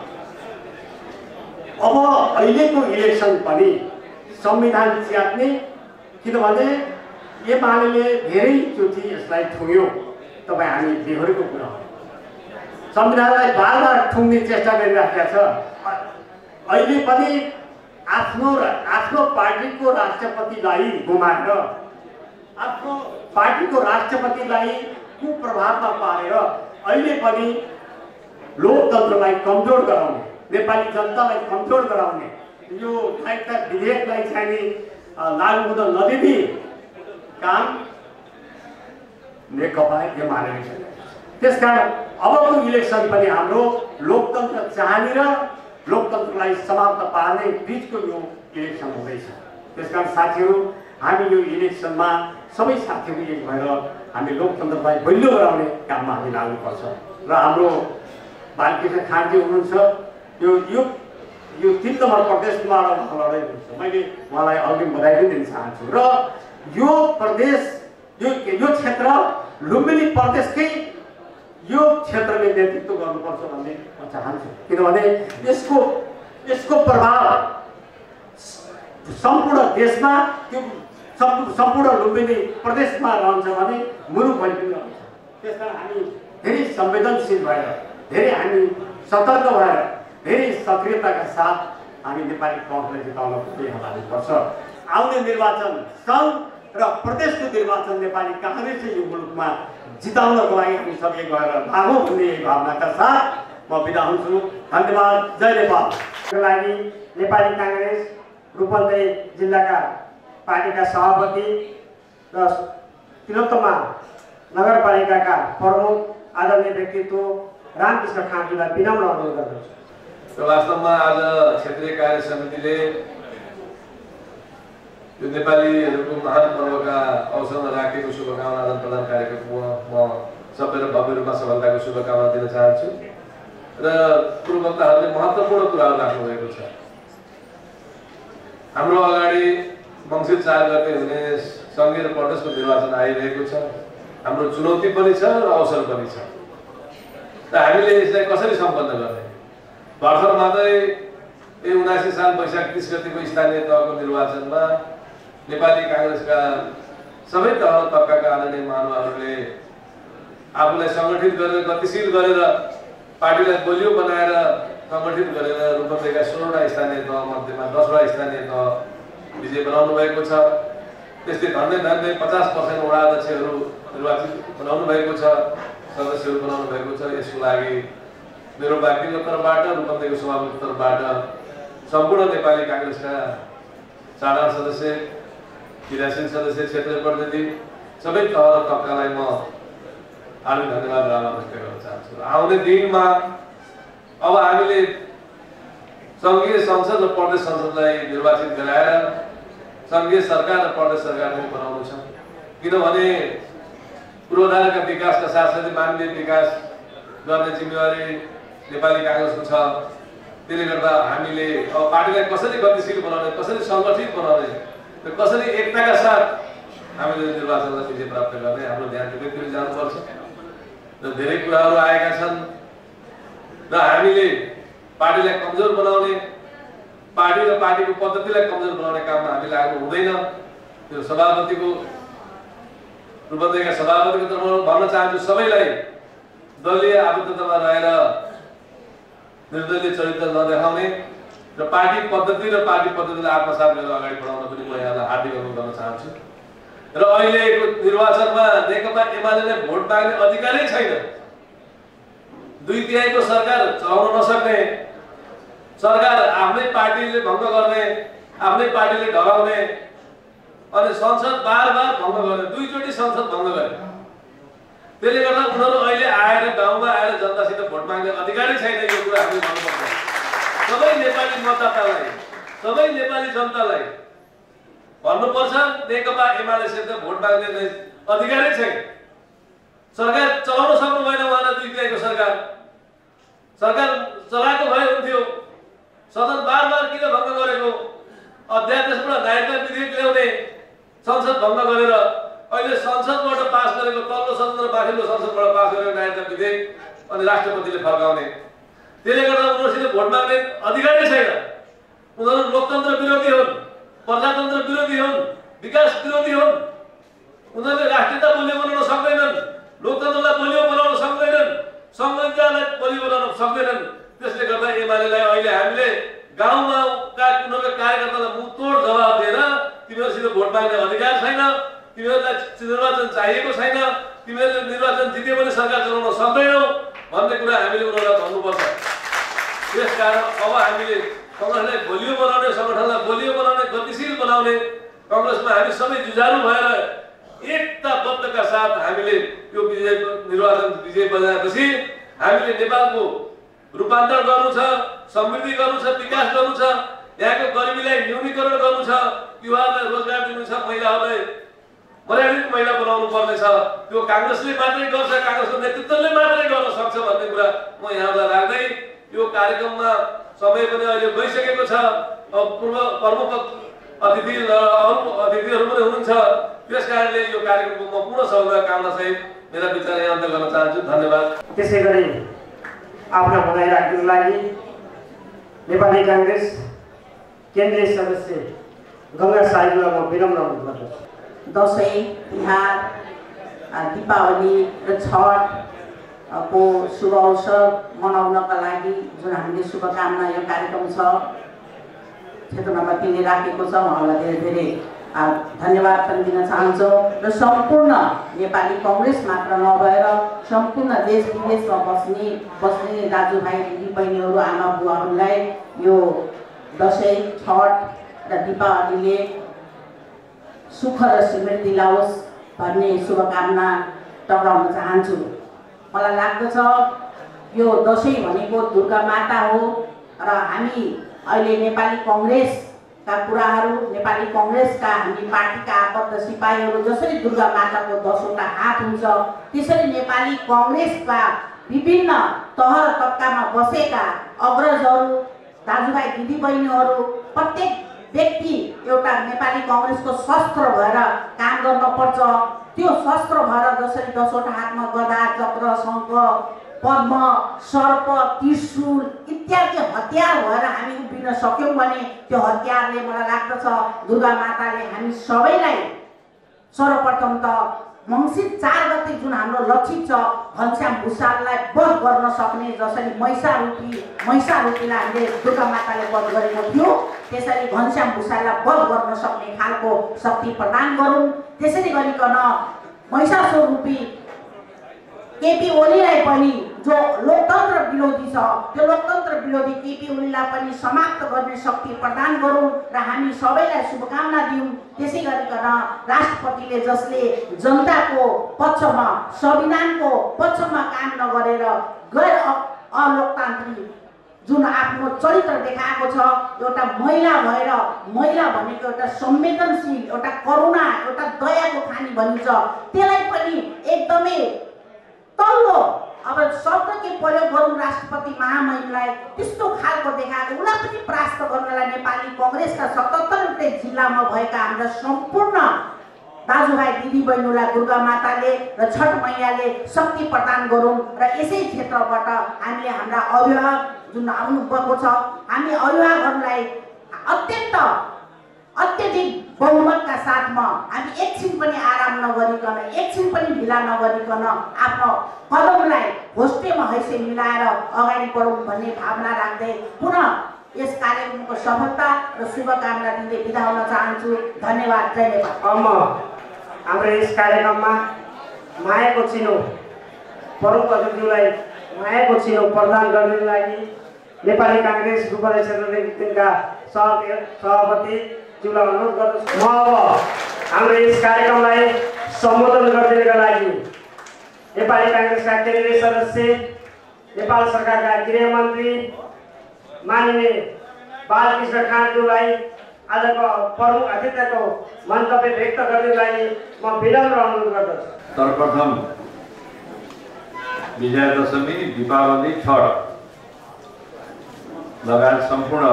अब अहिलेको इलेक्सन पनि संविधान च्यात्ने, किनभने एमाले धेरैचोटि यसलाई ठुङ्यो। तपाईँ हामी बेहोरेको कुरा हो, संविधानलाई बार बार ठुङ्ने चेष्टा गरिराखेका छ। अहिले पनि आफ्नो आफ्नो पार्टीको राष्ट्रपतिलाई गुमाएर, आफ्नो पार्टीको राष्ट्रपतिलाई कुप्रभावमा पारेर अहिले पनि लोकतन्त्रलाई कमजोर गराउने, नेपाली जनतालाई कमजोर गराउने, यो नागरिकता विधेयकलाई चाहिँ लागू हुन नदिने काम नेकपा एमाले छ। त्यसकारण अबको इलेक्सन पनि हाम्रो लोकतन्त्र चाहने र लोकतन्त्रलाई समाप्त पार्ने बिचको यो इलेक्सन हुँदैछ। त्यसकारण साथीहरू, हामी यो इलेक्सनमा सबै साथीहरू एक भएर हामी लोकतन्त्रलाई बलियो गराउने काममा हामी लाग्नुपर्छ। र हाम्रो बालकृष्ण खाँडजी हुनुहुन्छ, यो यो यो तिन नम्बर प्रदेशमा लडाइँ हुन्छ। मैले उहाँलाई अग्रिम बधाई पनि दिन चाहन्छु। र यो प्रदेश यो यो क्षेत्र लुम्बिनी प्रदेशकै यो क्षेत्रले नेतृत्व गर्नुपर्छ भन्ने म चाहन्छु। किनभने यसको यसको प्रभाव सम्पूर्ण देशमा, त्यो सम्पूर्ण लुम्बिनी प्रदेशमा रहन्छ भने मुलुकभरि पनि रहन्छ। त्यसकारण हामी धेरै संवेदनशील भएर, धेरै हामी सतर्क भएर, धेरै सक्रियताका साथ हामी नेपाली काङ्ग्रेसलाई जिताउन पर्छ। आउने निर्वाचन सङ्घ र प्रदेशको निर्वाचन नेपाली काङ्ग्रेसले यो मुलुकमा जिताउनको लागि हामी सबै गएर लागौँ भन्ने भावनाका साथ म बिदा हुन्छु। धन्यवाद। जय नेपाल। को लागि नेपाली काङ्ग्रेस रूपन्देही जिल्लाका पार्टीका सभापति र तिलोत्तमा नगरपालिकाका प्रमुख आदरणीय व्यक्तित्व रामकृष्ण खाँडजीलाई विनम्र अनुरोध गर्दछु। र वास्तवमा आज क्षेत्रीय कार्य समितिले यो नेपालीहरूको महान पर्वका अवसरमा राखेको शुभकामना आदान प्रदान कार्यक्रममा म सबैलाई भव्य रूपमा सफलताको शुभकामना दिन चाहन्छु। र पूर्ववक्ताहरूले महत्त्वपूर्ण कुराहरू राख्नुभएको छ। हाम्रो अगाडि मङ्सिर चार गते हुने सङ्घीय र प्रदेशको निर्वाचन आइरहेको छ। हाम्रो चुनौती पनि छ र अवसर पनि छ। र हामीले यसलाई कसरी सम्पन्न गर्ने? भर्खर मात्रै ए उनासी साल वैशाख तिस गतिको स्थानीय तहको निर्वाचनमा नेपाली काङ्ग्रेसका सबै तह तबकाका आदरणीय महानुभावहरूले आफूलाई सङ्गठित गरेर, गतिशील गरेर, पार्टीलाई बलियो बनाएर सङ्गठित गरेर रूपन्देहीका सोह्रवटा स्थानीय तह मध्येमा दसवटा स्थानीय तह विजय बनाउनु भएको छ। त्यस्तै धन्दै धन्दै पचास पर्सेन्ट वडा अध्यक्षहरू निर्वाचित बनाउनु भएको छ, सदस्यहरू बनाउनु भएको छ। यसको लागि मेरो व्यक्तिगत तर्फबाट, रूपन्देहीको सभामुखको तर्फबाट सम्पूर्ण नेपाली काङ्ग्रेसका साधारण सदस्य, क्रियाशील सदस्य, क्षेत्रीय प्रतिनिधि, सबै तह र तबकालाई म हार्दिक धन्यवाद व्यक्त गर्न चाहन्छु। आउने दिनमा अब हामीले सङ्घीय संसद र प्रदेश संसदलाई निर्वाचित गराएर सङ्घीय सरकार र प्रदेश सरकार पनि बनाउनु छ। किनभने पूर्वाधारका विकासका साथसाथै मानवीय विकास गर्ने जिम्मेवारी नेपाली काङ्ग्रेसको छ। त्यसले गर्दा हामीले अब पार्टीलाई कसरी गतिशील बनाउने, कसरी सङ्गठित बनाउने र कसरी एकताका साथ हामीले निर्वाचनलाई विजय प्राप्त गर्ने हाम्रो ध्यान त्यतैतिर जानुपर्छ। र धेरै कुराहरू आएका छन् र हामीले पार्टीलाई कमजोर बनाउने, पार्टी र पार्टीको पद्धतिलाई कमजोर बनाउने काममा हामी लाग्नु हुँदैन। त्यो सभापतिको रूपन्देहीका सभापतिको तर्फबाट भन्न चाहन्छु सबैलाई दलीय आबद्धतामा रहेर निर्दलीय चरित्र नदेखाउने र पार्टी पद्धति र पार्टी पद्धतिलाई आत्मसात गरेर अगाडि बढाउन पनि म यहाँलाई हार्दिक अनुरोध गर्न चाहन्छु। र अहिलेको निर्वाचनमा नेकपा एमालेलाई भोट माग्ने अधिकारै छैन। दुई तिहाईको सरकार चलाउन नसक्ने, सरकार आफ्नै पार्टीले भङ्ग गर्ने, आफ्नै पार्टीले ढलाउने अनि संसद बार बार भङ्ग गर्ने, दुईचोटि संसद भङ्ग गरे। त्यसले गर्दा उनीहरू अहिले आएर गाउँमा आएर जनतासित भोट माग्ने अधिकारै छैन। यो कुरा हामीले भन्नुपर्छ सबै नेपाली मतदातालाई, सबै नेपाली जनतालाई भन्नुपर्छ नेकपा एमालेसित भोट माग्ने अधिकारै छैन। सरकार चलाउन सक्नु भएन उहाँले। दुई तिहाईको सरकार सरकार चलाएको भए हुन्थ्यो। सदन बार बार किन भङ्ग गरेको? अध्यादेशबाट नागरिकता विधेयक ल्याउने, संसद भङ्ग गरेर अहिले संसदबाट पास गरेको, तल्लो सदन र माथिल्लो संसदबाट पास गरेको नागरिकता विधेयक अनि राष्ट्रपतिले फर्काउने। त्यसले गर्दा उनीहरूसित भोट माग्ने अधिकारै छैन। उनीहरू लोकतन्त्र विरोधी हुन्, प्रजातन्त्र विरोधी हुन्, विकास विरोधी हुन्। उनीहरूले राष्ट्रियता बलियो बनाउन सक्दैनन्, लोकतन्त्रलाई बलियो बनाउन सक्दैनन्, संविधानलाई बलियो बनाउन सक्दैनन्। त्यसले गर्दा एमालेलाई अहिले हामीले गाउँमा उनीहरूका कार्यकर्तालाई मुखतोड जवाब दिएर तिमीहरूसित भोट माग्ने अधिकार छैन, तिमीहरूलाई निर्वाचन चाहिएको छैन, तिमीहरूले निर्वाचन जित्यो भने सरकार चलाउन सक्दैनौ भन्ने कुरा हामीले उनीहरूलाई भन्नुपर्छ। त्यसकारण अब हामीले कङ्ग्रेसलाई बलियो बनाउने, सङ्गठनलाई बलियो बनाउने, गतिशील बनाउने, कङ्ग्रेसमा हामी सबै जुझारु भएर एकताबद्धका साथ हामीले यो विजय निर्वाचन विजय बजाएपछि हामीले नेपालको रूपान्तरण गर्नु छ, समृद्धि गर्नु छ, विकास गर्नु छ, यहाँको गरिबीलाई न्यूनीकरण गर्नु छ, युवाहरूलाई रोजगार दिनु छ, महिलाहरूलाई मर्यादित महिला बनाउनु पर्ने छ। त्यो काङ्ग्रेसले मात्रै गर्छ, काङ्ग्रेसको नेतृत्वले मात्रै गर्न सक्छ भन्ने कुरा म यहाँलाई राख्दै यो कार्यक्रममा समय पनि अहिले गइसकेको छ। अब पूर्व प्रमुख अतिथि अरू अतिथिहरू पनि हुनुहुन्छ। त्यस कारणले यो कार्यक्रमको म पूर्ण सहयोग कामना सहित मेरा विचार यहाँ अन्त गर्न चाहन्छु। धन्यवाद। त्यसै गरी आफ्नो भनाइ राख्नुको लागि नेपाली काङ्ग्रेस केन्द्रीय सदस्य गङ्गा साईलाई म विनम्र अनुरोध गर्दछु। दसैँ, तिहार, दीपावली र छठ को शुभ अवसर मनाउनका लागि जुन हामीले शुभकामना यो कार्यक्रम छ क्षेत्र नम्बर तीनले राखेको छ, उहाँलाई धेरै धेरै धन्यवाद पनि दिन चाहन्छौँ। र सम्पूर्ण नेपाली कङ्ग्रेस मात्र नभएर सम्पूर्ण देश विदेशमा बस्ने बस्ने दाजुभाइ दिदीबहिनीहरू, आमा बुवाहरूलाई यो दसैँ, छठ र दीपावलीले सुख र समृद्धि लाओस् भन्ने शुभकामना टक्राउन चाहन्छु। मलाई लाग्दछ यो दसैँ भनेको दुर्गा माता हो र हामी अहिले नेपाली कङ्ग्रेसका कुराहरू, नेपाली कङ्ग्रेसका हामी पार्टीका आबद्ध सिपाहीहरू जसरी दुर्गा माताको दसवटा हात हुन्छ त्यसरी नेपाली कङ्ग्रेसका विभिन्न तह र तबकामा बसेका अग्रजहरू, दाजुभाइ दिदीबहिनीहरू, प्रत्येक व्यक्ति एउटा नेपाली कङ्ग्रेसको शस्त्र भएर काम गर्न पर्छ। त्यो शस्त्र भएर जसरी दसवटा हातमा गदा, चक्र, शङ्ख, पद्म, सर्प, त्रिशूल इत्यादि हतियार भएर हामी उभिन सक्यौँ भने त्यो हतियारले मलाई लाग्दछ दुर्गा माताले हामी सबैलाई सर्वप्रथम त मङ्सिर चार गते जुन हाम्रो लक्षित छ घनश्याम भुषाललाई वध गर्न सक्ने, जसरी महिषारूपी महिषारूपीलाई हामीले दुर्गा माताले वध गरेको थियो त्यसरी घनश्याम भुषाललाई वध गर्न सक्ने खालको शक्ति प्रदान गरौँ। त्यसरी गरिकन महिषासुररूपी केपी ओलीलाई पनि जो लोकतन्त्र विरोधी छ त्यो लोकतन्त्र विरोधी केपी ओलीलाई पनि समाप्त गर्ने शक्ति प्रदान गरौँ र हामी सबैलाई शुभकामना दिउँ। त्यसै गरिकन राष्ट्रपतिले जसले जनताको पक्षमा, संविधानको पक्षमा काम नगरेर गैर अलोकतान्त्रिक जुन आफ्नो चरित्र देखाएको छ, एउटा महिला भएर महिला भनेको एउटा संवेदनशील, एउटा करुणा, एउटा दयाको खानी भनिन्छ, त्यसलाई पनि एकदमै तल्लो अब शब्द के प्रयोग गरौँ राष्ट्रपति महामहिमलाई त्यस्तो खालको देखाएको, उसलाई पनि परास्त गर्नलाई नेपाली कङ्ग्रेसका सतहत्तरवटै जिल्लामा भएका हाम्रा सम्पूर्ण दाजुभाइ दिदीबहिनीलाई दुर्गा माताले र छठ मैयाले शक्ति प्रदान गरौँ र यसै क्षेत्रबाट हामीले हाम्रा अभिभावक जुन आउनुभएको छ, हामी अभिभावकहरूलाई अत्यन्त अत्यधिक बहुमतका साथमा हामी एकछिन पनि आराम नगरिकन, एकछिन पनि ढिला नगरिकन आफ्नो कदमलाई होस्टेमा हैसे मिलाएर अगाडि बढौँ भन्ने भावना राख्दै पुनः यस कार्यक्रमको सफलता र शुभकामना दिँदै बिदा हुन चाहन्छु। धन्यवाद। जय नेपाल। म हाम्रो यस कार्यक्रममा मायाको चिनो प्रमुख अतिथिलाई मायाको चिनो प्रदान गर्नको लागि नेपाली काङ्ग्रेस रूपरेखा क्षेत्रका सभापति ज्यूलाई अनुरोध गर्दछु। म अब हाम्रो यस कार्यक्रमलाई सम्बोधन गरिदिनका लागि नेपाली काङ्ग्रेसका केन्द्रीय सदस्य, नेपाल सरकारका गृहमन्त्री माननीय बालकृष्ण खाँडज्यूलाई आजको प्रमुख अतिथिको मन्तव्य व्यक्त गर्नको लागि म विनम्र अनुरोध गर्दछु। सर्वप्रथम विजयादशमी, दीपावली, छठ लगायत सम्पूर्ण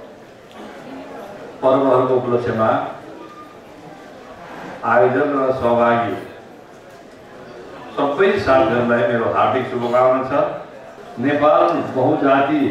पर्वहरूको उपलक्ष्यमा आयोजन र सहभागी सबै साथीहरूलाई मेरो हार्दिक शुभकामना छ। नेपाल बहुजातीय,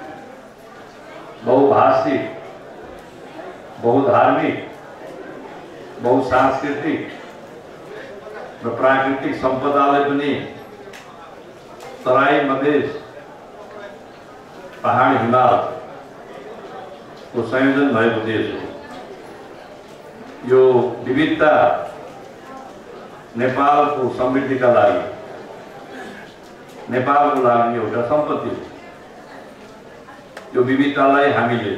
बहुभाषिक, बहुधार्मिक, बहुसांस्कृतिक र प्राकृतिक सम्पदाले पनि तराई, मधेस, पहाडी, हिमालको संयोजन भएको देश हो। यो विविधता नेपालको समृद्धिका लागि, नेपालको लागि एउटा सम्पत्ति हो। यो विविधतालाई हामीले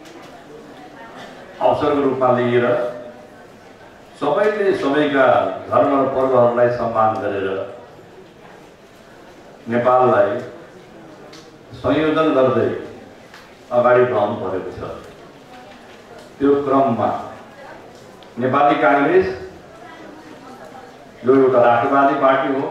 अवसरको रूपमा लिएर सबैले सबैका धर्म र पर्वहरूलाई सम्मान गरेर नेपाललाई संयोजन गर्दै अगाडि बढाउनु परेको छ। त्यो क्रममा नेपाली काङ्ग्रेस जो एउटा राष्ट्रवादी पार्टी हो,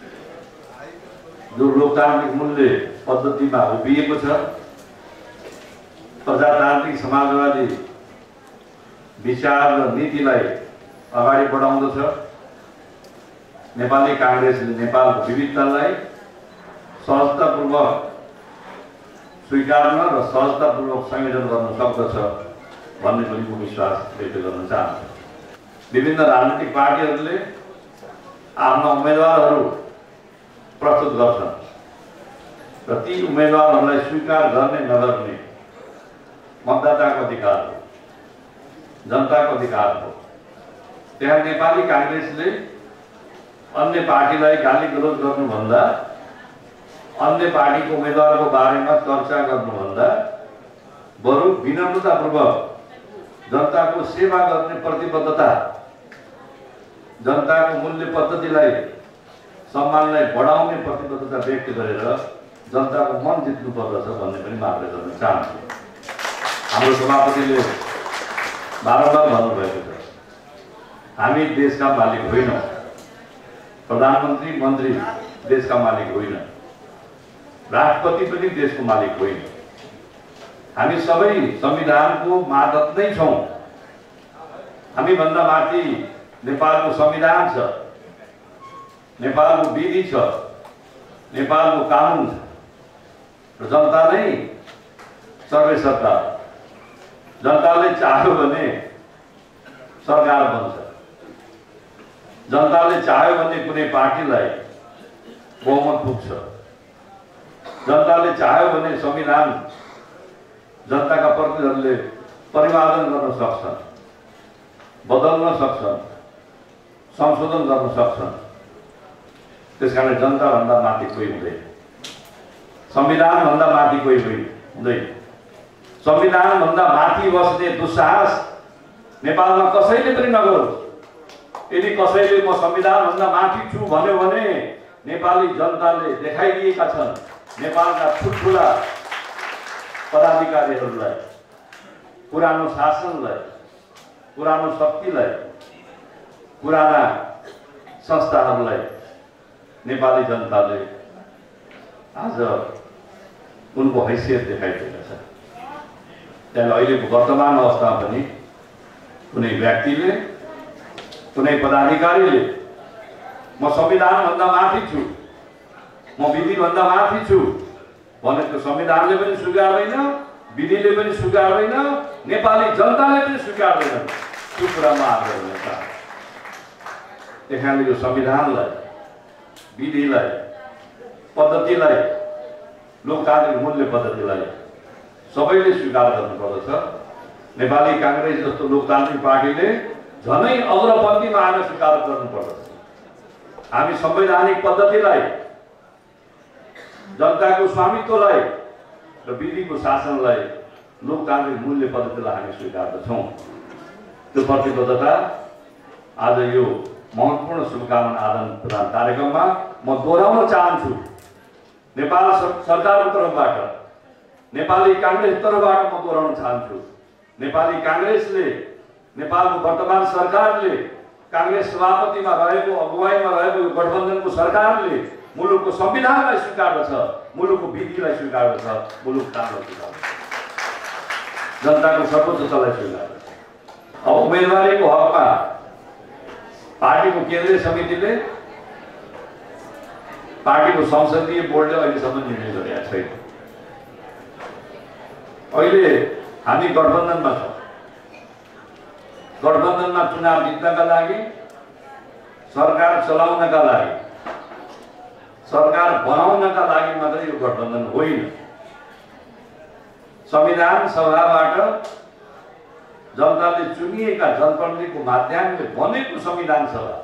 जो लोकतान्त्रिक मूल्य पद्धतिमा उभिएको छ, प्रजातान्त्रिक समाजवादी विचार र नीतिलाई अगाडि बढाउँदछ, नेपाली काङ्ग्रेसले नेपालको विविधतालाई सहजतापूर्वक स्वीकार्न र सहजतापूर्वक संयोजन गर्न सक्दछ भन्ने पनि म विश्वास व्यक्त गर्न चाहन्छु। विभिन्न राजनीतिक पार्टीहरूले आफ्ना उम्मेदवारहरू प्रस्तुत गर्छन् र ती उम्मेदवारहरूलाई स्वीकार गर्ने नगर्ने मतदाताको अधिकार हो, जनताको अधिकार हो। त्यहाँ नेपाली काङ्ग्रेसले अन्य पार्टीलाई गाली गलोज गर्नुभन्दा, अन्य पार्टीको उम्मेदवारको बारेमा चर्चा गर्नुभन्दा बरु विनम्रतापूर्वक जनताको सेवा गर्ने प्रतिबद्धता, जनताको मूल्य पद्धतिलाई, सम्मानलाई बढाउने प्रतिबद्धता व्यक्त गरेर जनताको मन जित्नुपर्दछ भन्ने पनि म आग्रह गर्न चाहन्छु। हाम्रो सभापतिले बारम्बार भन्नुभएको छ, हामी देशका मालिक होइनौँ, प्रधानमन्त्री मन्त्री देशका मालिक होइन, राष्ट्रपति पनि देशको मालिक होइन। हामी सबै संविधानको मातहत नै छौँ। हामीभन्दा माथि नेपालको संविधान छ, नेपालको विधि छ, नेपालको कानुन छ र जनता नै सर्वसत्ता। जनताले चाह्यो भने सरकार बन्छ, जनताले चाह्यो भने कुनै पार्टीलाई बहुमत पुग्छ, जनताले चाह्यो भने संविधान जनताका प्रतिनिधिहरूले परिमार्जन गर्न सक्छन्, बदल्न सक्छन्, संशोधन गर्न सक्छन्। त्यसकारण जनताभन्दा माथि कोही हुँदैन, संविधानभन्दा माथि कोही हुँदैन। संविधानभन्दा माथि बस्ने दुस्साहस नेपालमा कसैले पनि नगरोस्। यदि कसैले म संविधानभन्दा माथि छु भन्यो भने, नेपाली जनताले देखाइदिएका छन् नेपालका ठुल्ठुला पदाधिकारीहरूलाई, पुरानो शासनलाई, पुरानो शक्तिलाई, पुराना संस्थाहरूलाई नेपाली जनताले आज उनको हैसियत देखाइदिएको छ। त्यहाँ अहिलेको वर्तमान अवस्थामा पनि कुनै व्यक्तिले, कुनै पदाधिकारीले म संविधानभन्दा माथि छु, म विधिभन्दा माथि छु भनेको संविधानले पनि स्वीकार्दैन, विधिले पनि स्वीकार्दैन, नेपाली जनताले पनि स्वीकार्दैन। त्यो कुरामा आग्रह गर्न चाहन्छु। त्यहाँले यो संविधानलाई, विधिलाई, पद्धतिलाई, लोकतान्त्रिक मूल्य पद्धतिलाई सबैले स्वीकार गर्नुपर्दछ। नेपाली काङ्ग्रेस जस्तो लोकतान्त्रिक पार्टीले झनै अग्रपन्थीमा आएर स्वीकार गर्नुपर्दछ। हामी संवैधानिक पद्धतिलाई, जनताको स्वामित्वलाई र विधिको शासनलाई, लोकतान्त्रिक मूल्य पद्धतिलाई हामी स्वीकार्दछौँ। त्यो प्रतिबद्धता आज यो महत्त्वपूर्ण शुभकामना आदान प्रदान कार्यक्रममा म दोहोऱ्याउन चाहन्छु। नेपाल सरकारको तर्फबाट, नेपाली काङ्ग्रेस तर्फबाट म दोहोऱ्याउन चाहन्छु। नेपाली काङ्ग्रेसले, नेपालको वर्तमान सरकारले, काङ्ग्रेस सभापतिमा रहेको, अगुवाईमा रहेको यो गठबन्धनको सरकारले मुलुकको संविधानलाई स्वीकार्दछ, मुलुकको विधिलाई स्वीकार्दछ, मुलुक कानुनलाई स्वीकार्दछ, जनताको सर्वोच्चतालाई स्वीकार्दछ। अब उम्मेदवारीको हकमा पार्टीको केन्द्रीय समितिले, पार्टीको संसदीय बोर्डले अहिलेसम्म निर्णय गरेका छैन। अहिले हामी गठबन्धनमा छौँ। गठबन्धनमा चुनाव जित्नका लागि, सरकार चलाउनका लागि, सरकार बनाउनका लागि मात्रै यो गठबन्धन होइन। संविधान सभाबाट जनताले चुनिएका जनप्रतिनिधिको माध्यमले बनेको संविधान सभा,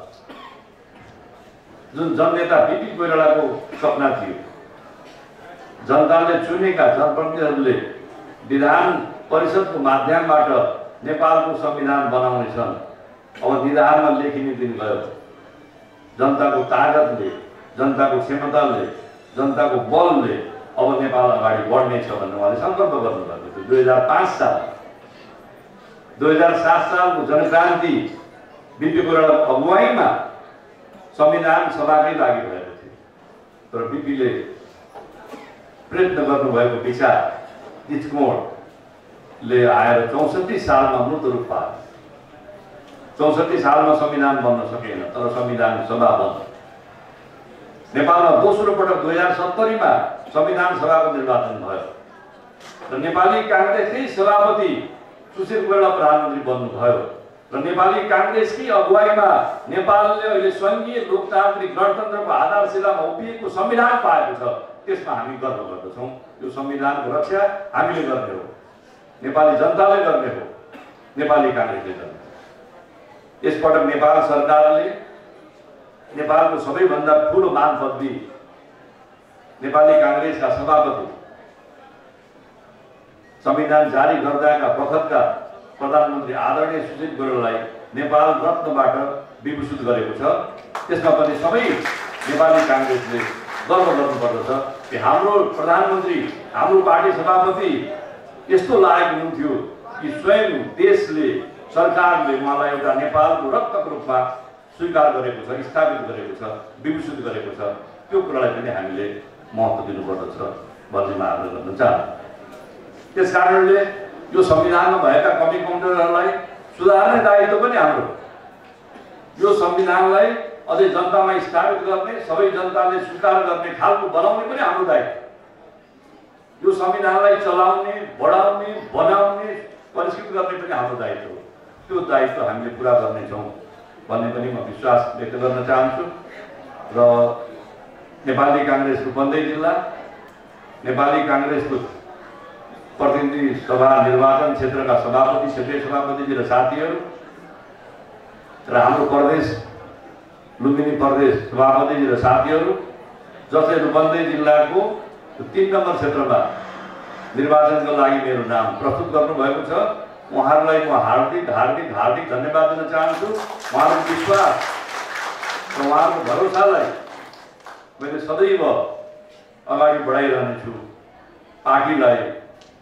जुन जननेता बिपी कोइरालाको सपना थियो, जनताले चुनेका जनप्रतिनिधिहरूले विधान परिषदको माध्यमबाट नेपालको संविधान बनाउनेछन्। अब निधारमा लेखिने दिन गयो। जनताको ताकतले, जनताको क्षमताले, जनताको बलले अब नेपाल अगाडि बढ्नेछ भन्ने उहाँले सङ्कल्प गर्नुभएको थियो। दुई हजार पाँच साल दुई हजार सात सालको जनक्रान्ति बिपी कोइरालाको अगुवाईमा संविधान सभाकै लागि भएको थियो। तर बिपीले प्रयत्न गर्नुभएको विचार दृष्टिकोणले आएर चौसठी सालमा मूर्त रूप पायो। चौसठी सालमा संविधान बन्न सकेन, तर संविधान सभा बन्यो। नेपालमा दोस्रो पटक दुई हजार सत्तरीमा संविधान सभाको निर्वाचन भयो र नेपाली काङ्ग्रेसकै सभापति सुशील कोइराला प्रधानमन्त्री बन्नुभयो र नेपाली काङ्ग्रेसकै अगुवाईमा नेपालले अहिले सङ्घीय लोकतान्त्रिक गणतन्त्रको आधारशिलामा उभिएको संविधान पाएको छ। त्यसमा हामी गर्व गर्दछौँ। यो संविधानको रक्षा हामीले गर्ने हो, नेपाली जनताले गर्ने हो, नेपाली काङ्ग्रेसले गर्ने हो। यसपटक नेपाल सरकारले नेपालको सबैभन्दा ठुलो मान पदवी नेपाली काङ्ग्रेसका सभापति, संविधान जारी गर्दाका बखतका प्रधानमन्त्री आदरणीय सुशील कोइरालालाई नेपाल रत्नबाट विभूषित गरेको छ। त्यसमा पनि सबै नेपाली काङ्ग्रेसले गर्व गर्नुपर्दछ कि हाम्रो प्रधानमन्त्री, हाम्रो पार्टी सभापति यस्तो लायक हुनुहुन्थ्यो कि स्वयं देशले, सरकारले उहाँलाई एउटा नेपालको रत्नको रूपमा स्वीकार गरेको छ, स्थापित गरेको छ, विभूषित गरेको छ। त्यो कुरालाई पनि हामीले महत्त्व दिनुपर्दछ भन्ने म आग्रह गर्न चाहन्छु। त्यस कारणले यो संविधानमा भएका कमी कमजोरीहरूलाई सुधार्ने दायित्व पनि हाम्रो। यो संविधानलाई अझै जनतामा स्थापित गर्ने, सबै जनताले स्वीकार गर्ने खालको बनाउने पनि हाम्रो दायित्व। यो संविधानलाई चलाउने, बढाउने, बनाउने, परिष्कृत गर्ने पनि हाम्रो दायित्व हो। त्यो दायित्व हामीले पुरा गर्नेछौँ भन्ने पनि म विश्वास व्यक्त गर्न चाहन्छु। र नेपाली काङ्ग्रेसको बन्दै जिल्ला, नेपाली काङ्ग्रेसको प्रतिनिधि सभा निर्वाचन क्षेत्रका सभापति, क्षेत्रीय सभापतिजी र साथीहरू र हाम्रो प्रदेश लुम्बिनी प्रदेश सभापतिजी र साथीहरू जसले रूपन्देही जिल्लाको तीन नम्बर क्षेत्रमा निर्वाचनको लागि मेरो नाम प्रस्तुत गर्नुभएको छ, उहाँहरूलाई म हार्दिक हार्दिक हार्दिक धन्यवाद दिन चाहन्छु। उहाँहरूको विश्वास र उहाँहरूको भरोसालाई मैले सदैव अगाडि बढाइरहनेछु। पार्टीलाई,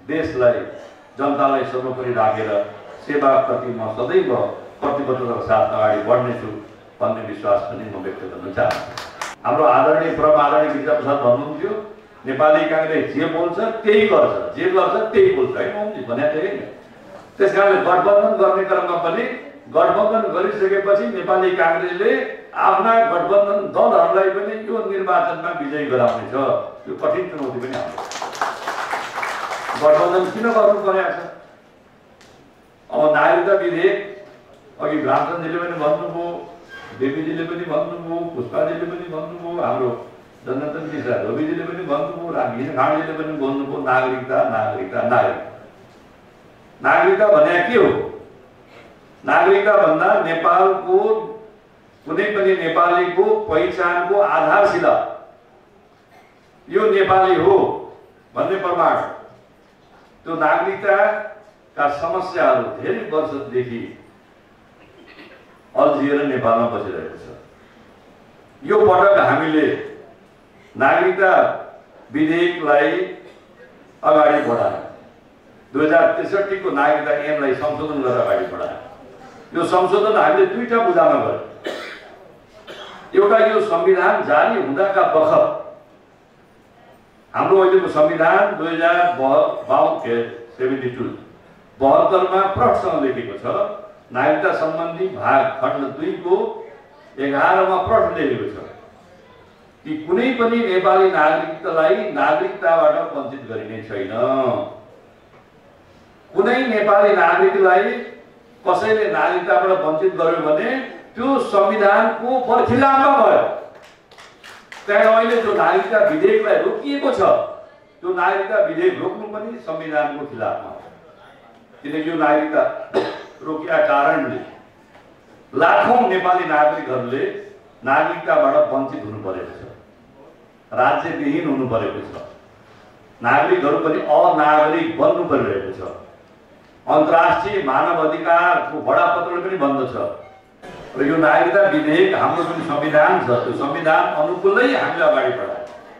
देशलाई जनतालाई सर्वोपरि राखेर सेवाप्रति म सदैव प्रतिबद्धताका साथ अगाडि बढ्नेछु भन्ने विश्वास पनि म व्यक्त गर्न चाहन्छु। हाम्रो आदरणीय परम आदरणीय गिरिजाप्रसाद भन्नुहुन्थ्यो नेपाली काङ्ग्रेस जे बोल्छ त्यही गर्छ, जे गर्छ त्यही बोल्छ, होइन ओमजी भने त्यही नै। त्यस कारणले गठबन्धन गर्ने क्रममा पनि गठबन्धन गरिसकेपछि नेपाली काङ्ग्रेसले आफ्ना गठबन्धन दलहरूलाई पनि यो निर्वाचनमा विजयी गराउनेछ। यो कठिन चुनौती पनि हाम्रो। गठबन्धन किन गर्नु परेको छ? अब नागरिकता विधेयक अघि रामचन्द्रजीले पनि भन्नुभयो, देवीजीले पनि भन्नुभयो, पुष्पाजीले पनि भन्नुभयो, हाम्रो जनार्दन मिश्रा रविजीले पनि भन्नुभयो, रामकृष्ण खाँडजीले पनि भन्नुभयो, नागरिकता नागरिकता नागरिकता नागरिकता भने के हो? नागरिकता भन्दा नेपालको कुनै पनि नेपालीको पहिचानको आधारशिला यो नेपाली हो भन्ने प्रमाण। त्यो नागरिकताका समस्याहरू धेरै वर्षदेखि अल्झिएर नेपालमा बसिरहेको छ। यो पटक हामीले नागरिकता विधेयकलाई अगाडि बढायौँ। दुई हजार त्रिसठी को नागरिकता ऐनलाई संशोधन गरेर अगाडि बढायौँ। यो संशोधन हामीले दुईटा बुँदामा गर्यौँ। एउटा यो संविधान जारी हुँदाका बखत हाम्रो अहिलेको संविधान दुई हजार बाहत्तर सेभेन्टी टू बहत्तरमा प्रश्न लेखेको छ। नागरिकता सम्बन्धी भाग खण्ड दुई को एघारमा प्रश्न लेखेको छ कि कुनै पनि नेपाली नागरिकतालाई नागरिकताबाट वञ्चित गरिने छैन। कुनै नेपाली नागरिकलाई कसैले नागरिकताबाट वञ्चित गर्यो भने त्यो संविधानको खिलाफमा भयो। त्यहाँ अहिले जो नागरिकता विधेयकलाई रोकिएको छ त्यो नागरिकता विधेयक रोक्नु पनि संविधानको खिलाफमा हो। किनकि यो नागरिकता रोकिया कारणले लाखौं नेपाली नागरिकहरूले नागरिकताबाट वञ्चित हुनु परेको छ, राज्यविहीन हुनु परेको छ, नागरिकहरू पनि अनागरिक बन्नु परिरहेको छ। अन्तर्राष्ट्रिय मानव अधिकारको बडापत्रले पनि भन्दछ र यो नागरिकता विधेयक हाम्रो जुन संविधान छ त्यो संविधान अनुकूलै हामीले अगाडि बढायौँ।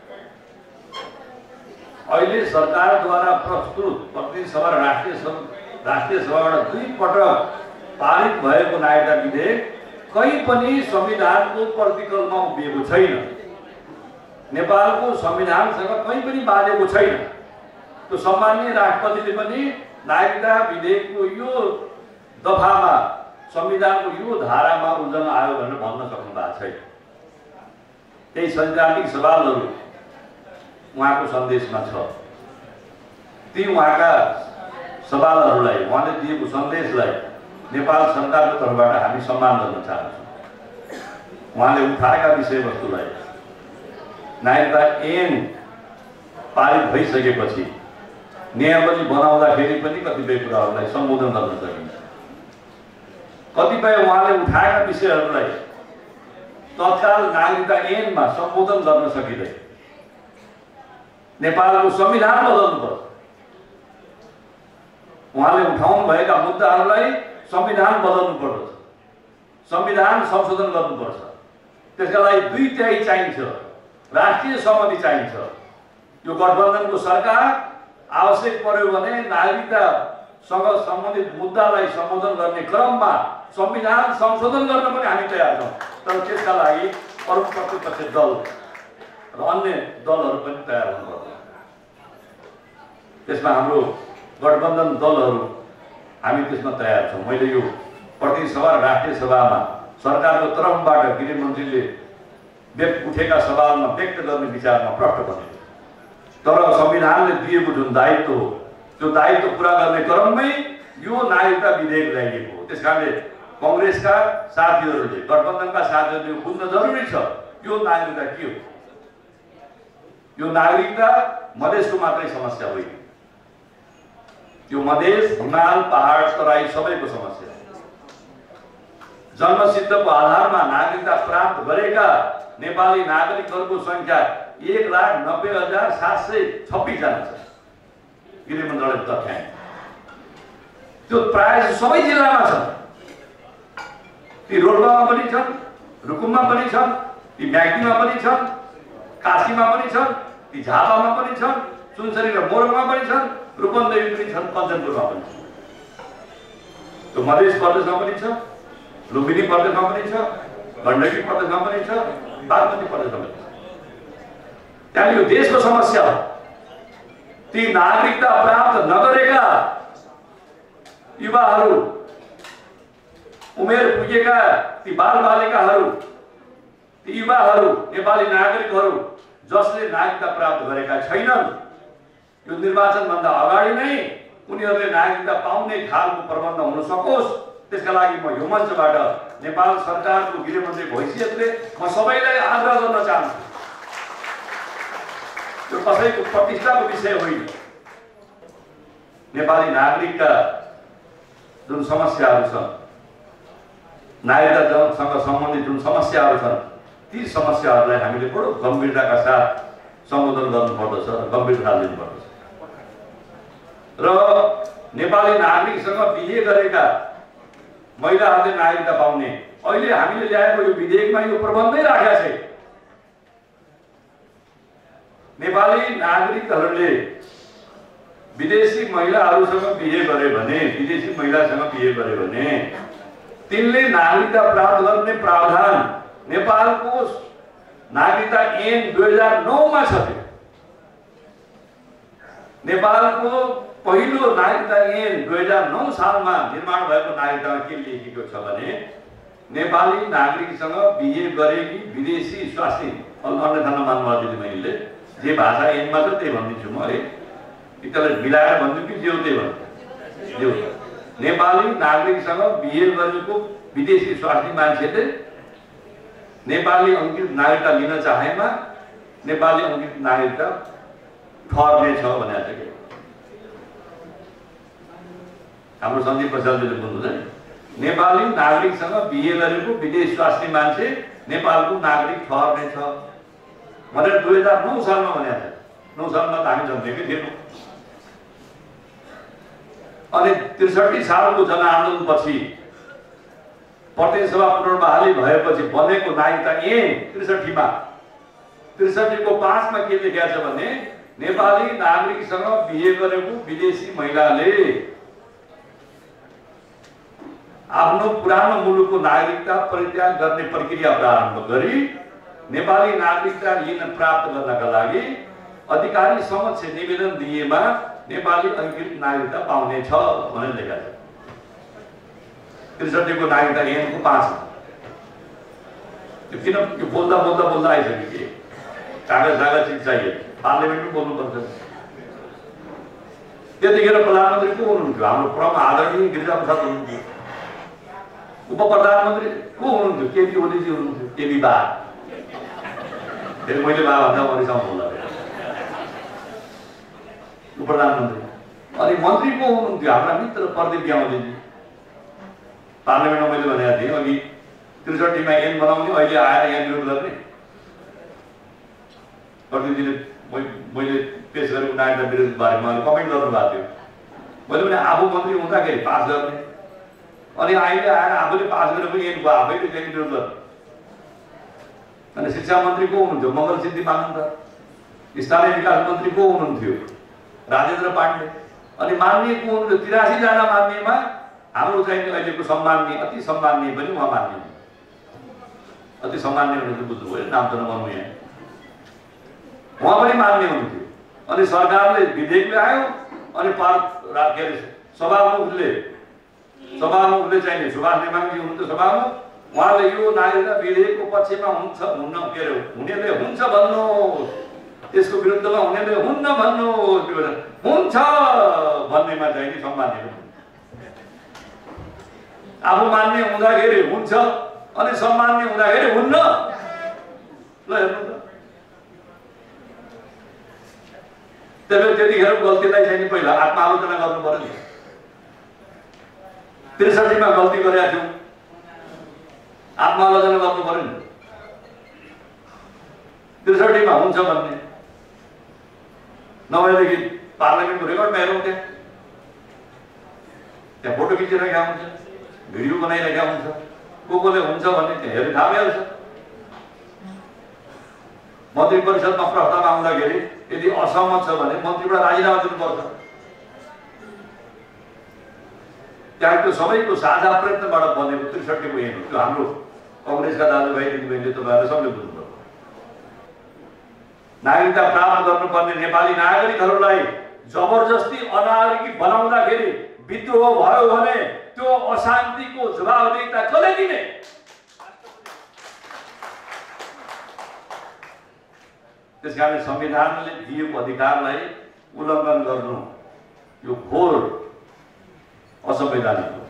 अहिले सरकारद्वारा प्रस्तुत प्रतिनिधि सभा र राष्ट्रिय राष्ट्रिय सभाबाट दुई पटक पारित भएको नागरिकता विधेयक कहीँ पनि संविधानको प्रतिकूलमा उभिएको छैन। नेपालको संविधानसँग कहीँ पनि बाँधेको छैन। त्यो सम्माननीय राष्ट्रपतिले पनि नागरिकता विधेयकको यो दफामा संविधानको यो धारामा उल्लङ्घन आयो भनेर भन्न सक्नु भएको छैन। त्यही सैद्धान्तिक सवालहरू उहाँको सन्देशमा छ। ती उहाँका सवालहरूलाई, उहाँले दिएको सन्देशलाई नेपाल सरकारको तर्फबाट हामी सम्मान गर्न चाहन्छौँ। उहाँले उठाएका विषयवस्तुलाई नागरिकता ऐन पारित भइसकेपछि नियमावली बनाउँदाखेरि पनि कतिपय कुराहरूलाई सम्बोधन गर्न सकिन्छ। कतिपय उहाँले उठाएका विषयहरूलाई तत्काल नागरिकता ऐनमा सम्बोधन गर्न सकिँदैन। नेपालको संविधान बदल्नुपर्छ। उहाँले उठाउनु भएका मुद्दाहरूलाई संविधान बदल्नु पर्दछ, संविधान संशोधन गर्नुपर्छ। त्यसका लागि दुई तिहाई चाहिन्छ, राष्ट्रिय सहमति चाहिन्छ। यो गठबन्धनको सरकार आवश्यक पर्यो भने नागरिकतासँग सम्बन्धित मुद्दालाई सम्बोधन गर्ने क्रममा संविधान संशोधन गर्न पनि हामी तयार छौँ। तर त्यसका लागि अरू प्रतिपक्ष दल र अन्य दलहरू पनि तयार हुनुपर्छ। त्यसमा हाम्रो गठबन्धन दलहरू हामी त्यसमा तयार छौँ। मैले यो प्रतिनिधि सभा र राष्ट्रिय सभामा सरकारको तर्फबाट गृहमन्त्रीले व्यक्त उठेका सवालमा व्यक्त गर्ने विचारमा प्रष्ट बनेको। तर संविधानले दिएको जुन दायित्व हो त्यो दायित्व पुरा गर्ने क्रममै यो नागरिकता विधेयक ल्याइएको हो। त्यस कारणले कङ्ग्रेसका साथीहरूले, गठबन्धनका साथीहरूले बुझ्न जरुरी छ यो नागरिकता के हो। यो नागरिकता मधेसको मात्रै समस्या होइन। यो मधेस, हिमाल, पहाड, तराई सबैको समस्या हो। जन्मसिद्धको आधारमा नागरिकता प्राप्त गरेका नेपाली नागरिकहरूको संख्या एक लाख नब्बे हजार सात सय छब्बिस जना छ। गृह मन्त्रालयको तथ्याङ्क त्यो प्राय सबै जिल्लामा छ। ती रोल्पामा पनि छन्, रुकुममा पनि छन्, ती म्याग्दीमा पनि छन्, काशीमा पनि छन्, ती झापामा पनि छन्, सुनसरी र मोरङमा पनि छन्, रूपन्देही पनि छन्, कञ्चनपुरमा पनि छ, त्यो मधेस प्रदेशमा पनि छ, लुम्बिनी प्रदेशमा पनि छ, गण्डकी प्रदेशमा पनि छ, बागमती प्रदेशमा पनि छ। त्यहाँ यो देशको समस्या हो। ती नागरिकता प्राप्त नगरेका युवाहरू, उमेर पुगेका ती बालबालिकाहरू, ती युवाहरू, नेपाली नागरिकहरू जसले नागरिकता प्राप्त गरेका छैनन्, यो निर्वाचनभन्दा अगाडि नै उनीहरूले नागरिकता पाउने खालको प्रबन्ध हुन सकोस्, त्यसका लागि म यो मञ्चबाट नेपाल सरकारको गृहमन्त्रीको हैसियतले म सबैलाई आग्रह गर्न चाहन्छु। यो कसैको प्रतिष्ठाको विषय होइन। नेपाली नागरिकका जुन समस्याहरू छन्, नागरिकतासँग सम्बन्धित जुन समस्याहरू छन्, ती समस्याहरूलाई हामीले बडो गम्भीरताका साथ सम्बोधन गर्नुपर्दछ र गम्भीरता दिनुपर्दछ। र नेपाली नागरिकसँग बिहे गरेका महिलाहरूले नागरिकता पाउने अहिले हामीले ल्याएको यो विधेयकमा यो प्रबन्धै राखेका छ। नेपाली नागरिकहरूले विदेशी महिलाहरूसँग बिहे गरे भने, विदेशी महिलासँग बिहे गरे भने तिनले नागरिकता प्राप्त गर्ने प्रावधान नेपालको नागरिकता ऐन दुई हजार नौमा छ। नेपालको पहिलो नागरिकता ऐन दुई हजार नौ सालमा निर्माण भएको नागरिकतामा के लेखिएको छ भने नेपाली नागरिकसँग बिहे गरेकी विदेशी स्वास्नी, अन्यथा नमान्नु मैले जे भाषा ऐनमा छ त्यही भनिदिन्छु म है, त्यसलाई मिलाएर भनिदिन्छु कि जे हो त्यही भन्छु। नेपाली नागरिकसँग बिहे गरेको विदेशी स्वास्नी मान्छेले नेपाली अङ्कित नागरिकता लिन चाहेमा नेपाली अङ्कित नागरिकता ठहर्ने छ भनेको छ कि हाम्रो सन्दीप प्रसादले भन्नुहुन्छ नि, नेपाली नागरिकसँग बिहे गरेको विदेश स्वास्नी मान्छे नेपालको नागरिक ठहर्ने छ भनेर दुई हजार नौ सालमा भनेको छ। नौ सालमा त हामी जन्मेकै थिएनौँ। अनि त्रिसठी सालको जनआन्दोलनपछि प्रदेश सभा पुनर्बहाली भएपछि बनेको नागरिकता ऐन त्रिसठीमा त्रिसठीको पाँचमा के लेखेको छ भने नेपाली नागरिकसँग बिहे गरेको विदेशी महिलाले आफ्नो पुरानो मुलुकको नागरिकता परित्याग गर्ने प्रक्रिया प्रारम्भ गरी नेपाली नागरिकता लिन प्राप्त गर्नका लागि अधिकारी समक्ष निवेदन दिएमा नेपाली अङ्कित नागरिकता पाउने छ भनेर लेखेको छ त्रिसठीको नागरिकता ऐनको पाँचमा। त्यो किन यो बोल्दा बोल्दा बोल्दा आइसक्यो कि कागज कागज चिज चाहियो, पार्लियामेन्टमा बोल्नुपर्छ। त्यतिखेर प्रधानमन्त्री को हुनुहुन्थ्यो? हाम्रो परम आदरणीय गिरिजाप्रसाद हुनुहुन्थ्यो। उप प्रधानमन्त्री को हुनुहुन्थ्यो? केपी ओलीजी हुनुहुन्थ्यो। केपी बा, फेरि मैले बा भन्दा अरूसँग बोल्दा उप प्रधानमन्त्री। अनि मन्त्री को हुनुहुन्थ्यो? हाम्रा मित्र प्रदीप ग्यावालीजी। पार्लियामेन्टमा मैले भनेको थिएँ अघि त्रिसठीमा ऐन बनाउने, अहिले आएर यहाँ विरोध गर्ने। प्रदीपजीले मैले पेश गरेको नागरिकता विरोध बारेमा कमेन्ट गर्नुभएको थियो। मैले भने आफू मन्त्री हुँदाखेरि पास गर्ने, अनि अहिले आएर आफूले पास गरेको ऐनको आफैले चाहिँ विरोध गर्ने। अनि शिक्षा मन्त्री को हुनुहुन्थ्यो? मङ्गल सिद्धि मानन्द। स्थानीय विकास मन्त्री को हुनुहुन्थ्यो? राजेन्द्र पाण्डे। अनि मान्य को हुनुहुन्थ्यो? तिरासीजना मान्यमा हाम्रो चाहिँ अहिलेको सम्माननीय, अति सम्माननीय पनि उहाँ मान्य, अति सम्माननीय भनेर बुझ्नुभयो, नाम त नभन्नु यहाँ। उहाँ पनि मान्य हुनुहुन्थ्यो। अनि सरकारले विधेयक ल्यायो, अनि पार के अरे सभामुखले सभामुखले चाहिँ सुभाष नेमाङजी हुनुहुन्थ्यो सभामुख, उहाँले यो नागरिकता विधेयकको पक्षमा हुन्छ हुन्न के अरे हुनेले हुन्छ भन्नुहोस्, त्यसको विरुद्धमा हुनेले हुन्न भन्नुहोस्, हुन्छ भन्नेमा चाहिँ नि सम्मान्य आफू मान्ने हुँदाखेरि हुन्छ अनि सम्मान्य हुँदाखेरि हुन्न। ल हेर्नु त, त्यसले त्यतिखेर गल्तीलाई चाहिँ नि पहिला आत्मालोचना गर्नु पर्यो नि। त्रिसठीमा गल्ती गरेका थियौँ, आत्मालोचना गर्नु पर्यो नि। त्रिसठीमा हुन्छ भन्ने नभएदेखि पार्लियामेन्टको रेकर्डमा हेरौँ, त्यहाँ त्यहाँ फोटो खिचेर राखेका हुन्छ, भिडियो बनाइरहेका हुन्छ, को कोले हुन्छ भन्ने त्यहाँ हेरेर थाहा भइहाल्छ। मन्त्री परिषदमा प्रस्ताव आउँदाखेरि यदि असहमत छ भने मन्त्रीबाट राजीनामा दिनुपर्छ। त्यहाँ त्यो सबैको साझा प्रयत्नबाट बनेको त्रिसठीको ऐन हो। त्यो हाम्रो कङ्ग्रेसका दाजुभाइ दिदीबहिनीले तपाईँहरूले सबले बुझ्नुभयो। नागरिकता प्राप्त गर्नुपर्ने नेपाली नागरिकहरूलाई जबरजस्ती अनागरिकी बनाउँदाखेरि विद्रोह भयो भने त्यो अशान्तिको जवाबदेहिता कसले दिने? त्यसकारण संविधानले दिएको अधिकारलाई उल्लङ्घन गर्नु यो घोर असंवैधानिक हो।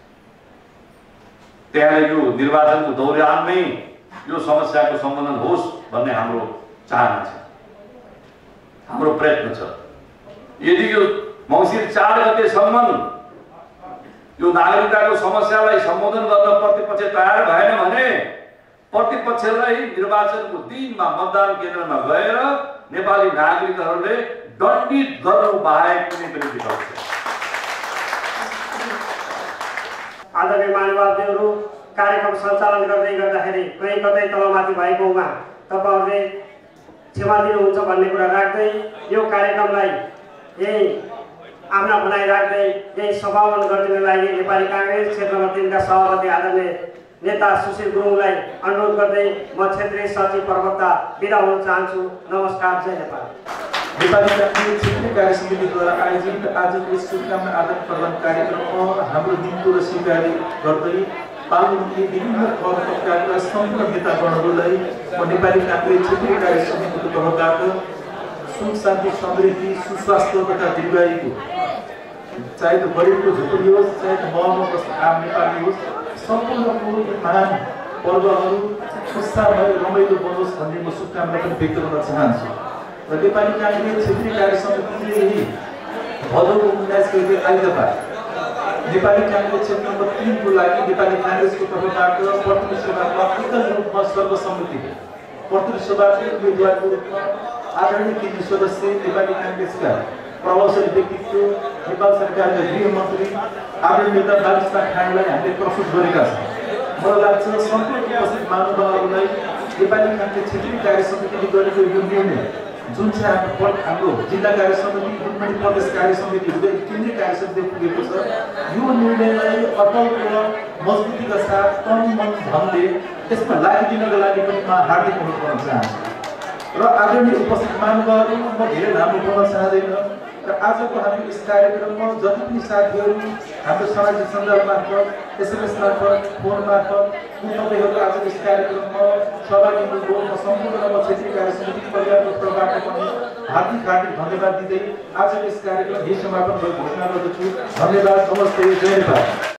त्यहाँ यो निर्वाचनको दौरानमै यो समस्याको समाधान होस् भन्ने हाम्रो चाहना छ, हाम्रो प्रयत्न छ। यदि यो मङ्सिर चार गतेसम्म यो नागरिकताको समस्यालाई सम्बोधन गर्न प्रतिपक्ष तयार भएन भने प्रतिपक्षलाई निर्वाचनको दिनमा मतदान केन्द्रमा गएर नेपाली नागरिकहरूले दण्डित गर्नु बाहेक कुनै पनि विकल्प छैन। आदरणीय महानुभावदेवहरू, कार्यक्रम सञ्चालन गर्दै गर्दाखेरि कहीँ कतै तलमाथि भएकोमा तपाईँहरूले क्षमा दिनुहुन्छ भन्ने कुरा राख्दै यो कार्यक्रमलाई यही आफ्ना बनाइ राख्दै यही सभावन गरिदिनको लागि नेपाली काङ्ग्रेस क्षेत्र नम्बर तिनका सभापति आदरणीय नेता सुशील गुरुङलाई अनुरोध गर्दै म क्षेत्रीय सचिव प्रवक्ता बिदा हुन चाहन्छु। नमस्कार, जय नेपाल। नेपाली काङ्ग्रेस क्षेत्रीय कार्य समितिद्वारा आयोजित आजको शुभकामना आदान प्रदान कार्यक्रममा हाम्रो दिनको र स्वीकारी गर्दै पाल्नुले विभिन्न थर तबकाका सम्पूर्ण नेतागणहरूलाई म नेपाली काङ्ग्रेस क्षेत्रीय कार्य समितिको तर्फबाट सुख शान्ति समृद्धि सुस्वास्थ्य तथा दीर्घायुको, चाहे त्यो गरिबको झुपडी होस् चाहे त्यो महलमा बस्ने आम नेपाली होस्, सम्पूर्णको महान पर्वहरू उत्साहमय रमाइलो बनोस् भन्ने म शुभकामना पनि व्यक्त गर्न चाहन्छु। र नेपाली काङ्ग्रेस क्षेत्रीय कार्य समितिले यही भदौको उन्नाइस गते आइतबार नेपाली काङ्ग्रेस क्षेत्र नम्बर तिनको लागि नेपाली काङ्ग्रेसको तर्फबाट प्रतिनिधि सभामा एकल रूपमा सर्वसम्मतिले प्रतिनिधि सभाको उम्मेदवारको रूपमा आदरणीय केन्द्रीय सदस्य नेपाली काङ्ग्रेसका प्रभावशाली व्यक्तित्व नेपाल सरकारका गृहमन्त्री आदरणीय नेता बालिस्ता खानलाई हामीले प्रस्तुत गरेका छौँ। मलाई लाग्छ सम्पूर्ण उपस्थित महानुभावहरूलाई नेपाली काङ्ग्रेस क्षेत्रीय कार्य समितिले गरेको यो निर्णय जुन चाहिँ हाम्रो हाम्रो जिल्ला कार्य समिति, गुल्मी प्रदेश कार्य समिति हुँदै केन्द्रीय कार्य समिति पुगेको छ, यो निर्णयलाई अटल र मजबुतीका साथ तन मन धनले त्यसमा लागिदिनको लागि पनि म हार्दिक अनुरोध गर्न चाहन्छु। र आदरणीय उपस्थित महानुभावहरू, म धेरै लामो बोल्न चाहँदैन र आजको हामी यस कार्यक्रममा जति पनि साथीहरू हाम्रो सामाजिक सञ्जाल मार्फत, एसएमएस मार्फत, फोन मार्फत तपाईँहरू आज यस कार्यक्रममा सहभागी हुनुभयो, म सम्पूर्ण म क्षेत्रीय कार्य समिति परिवारको तर्फबाट पनि हार्दिक हार्दिक धन्यवाद दिँदै आज यस कार्यक्रम यही समापन भएको घोषणा गर्दछु। धन्यवाद, नमस्ते, जय नेपाल।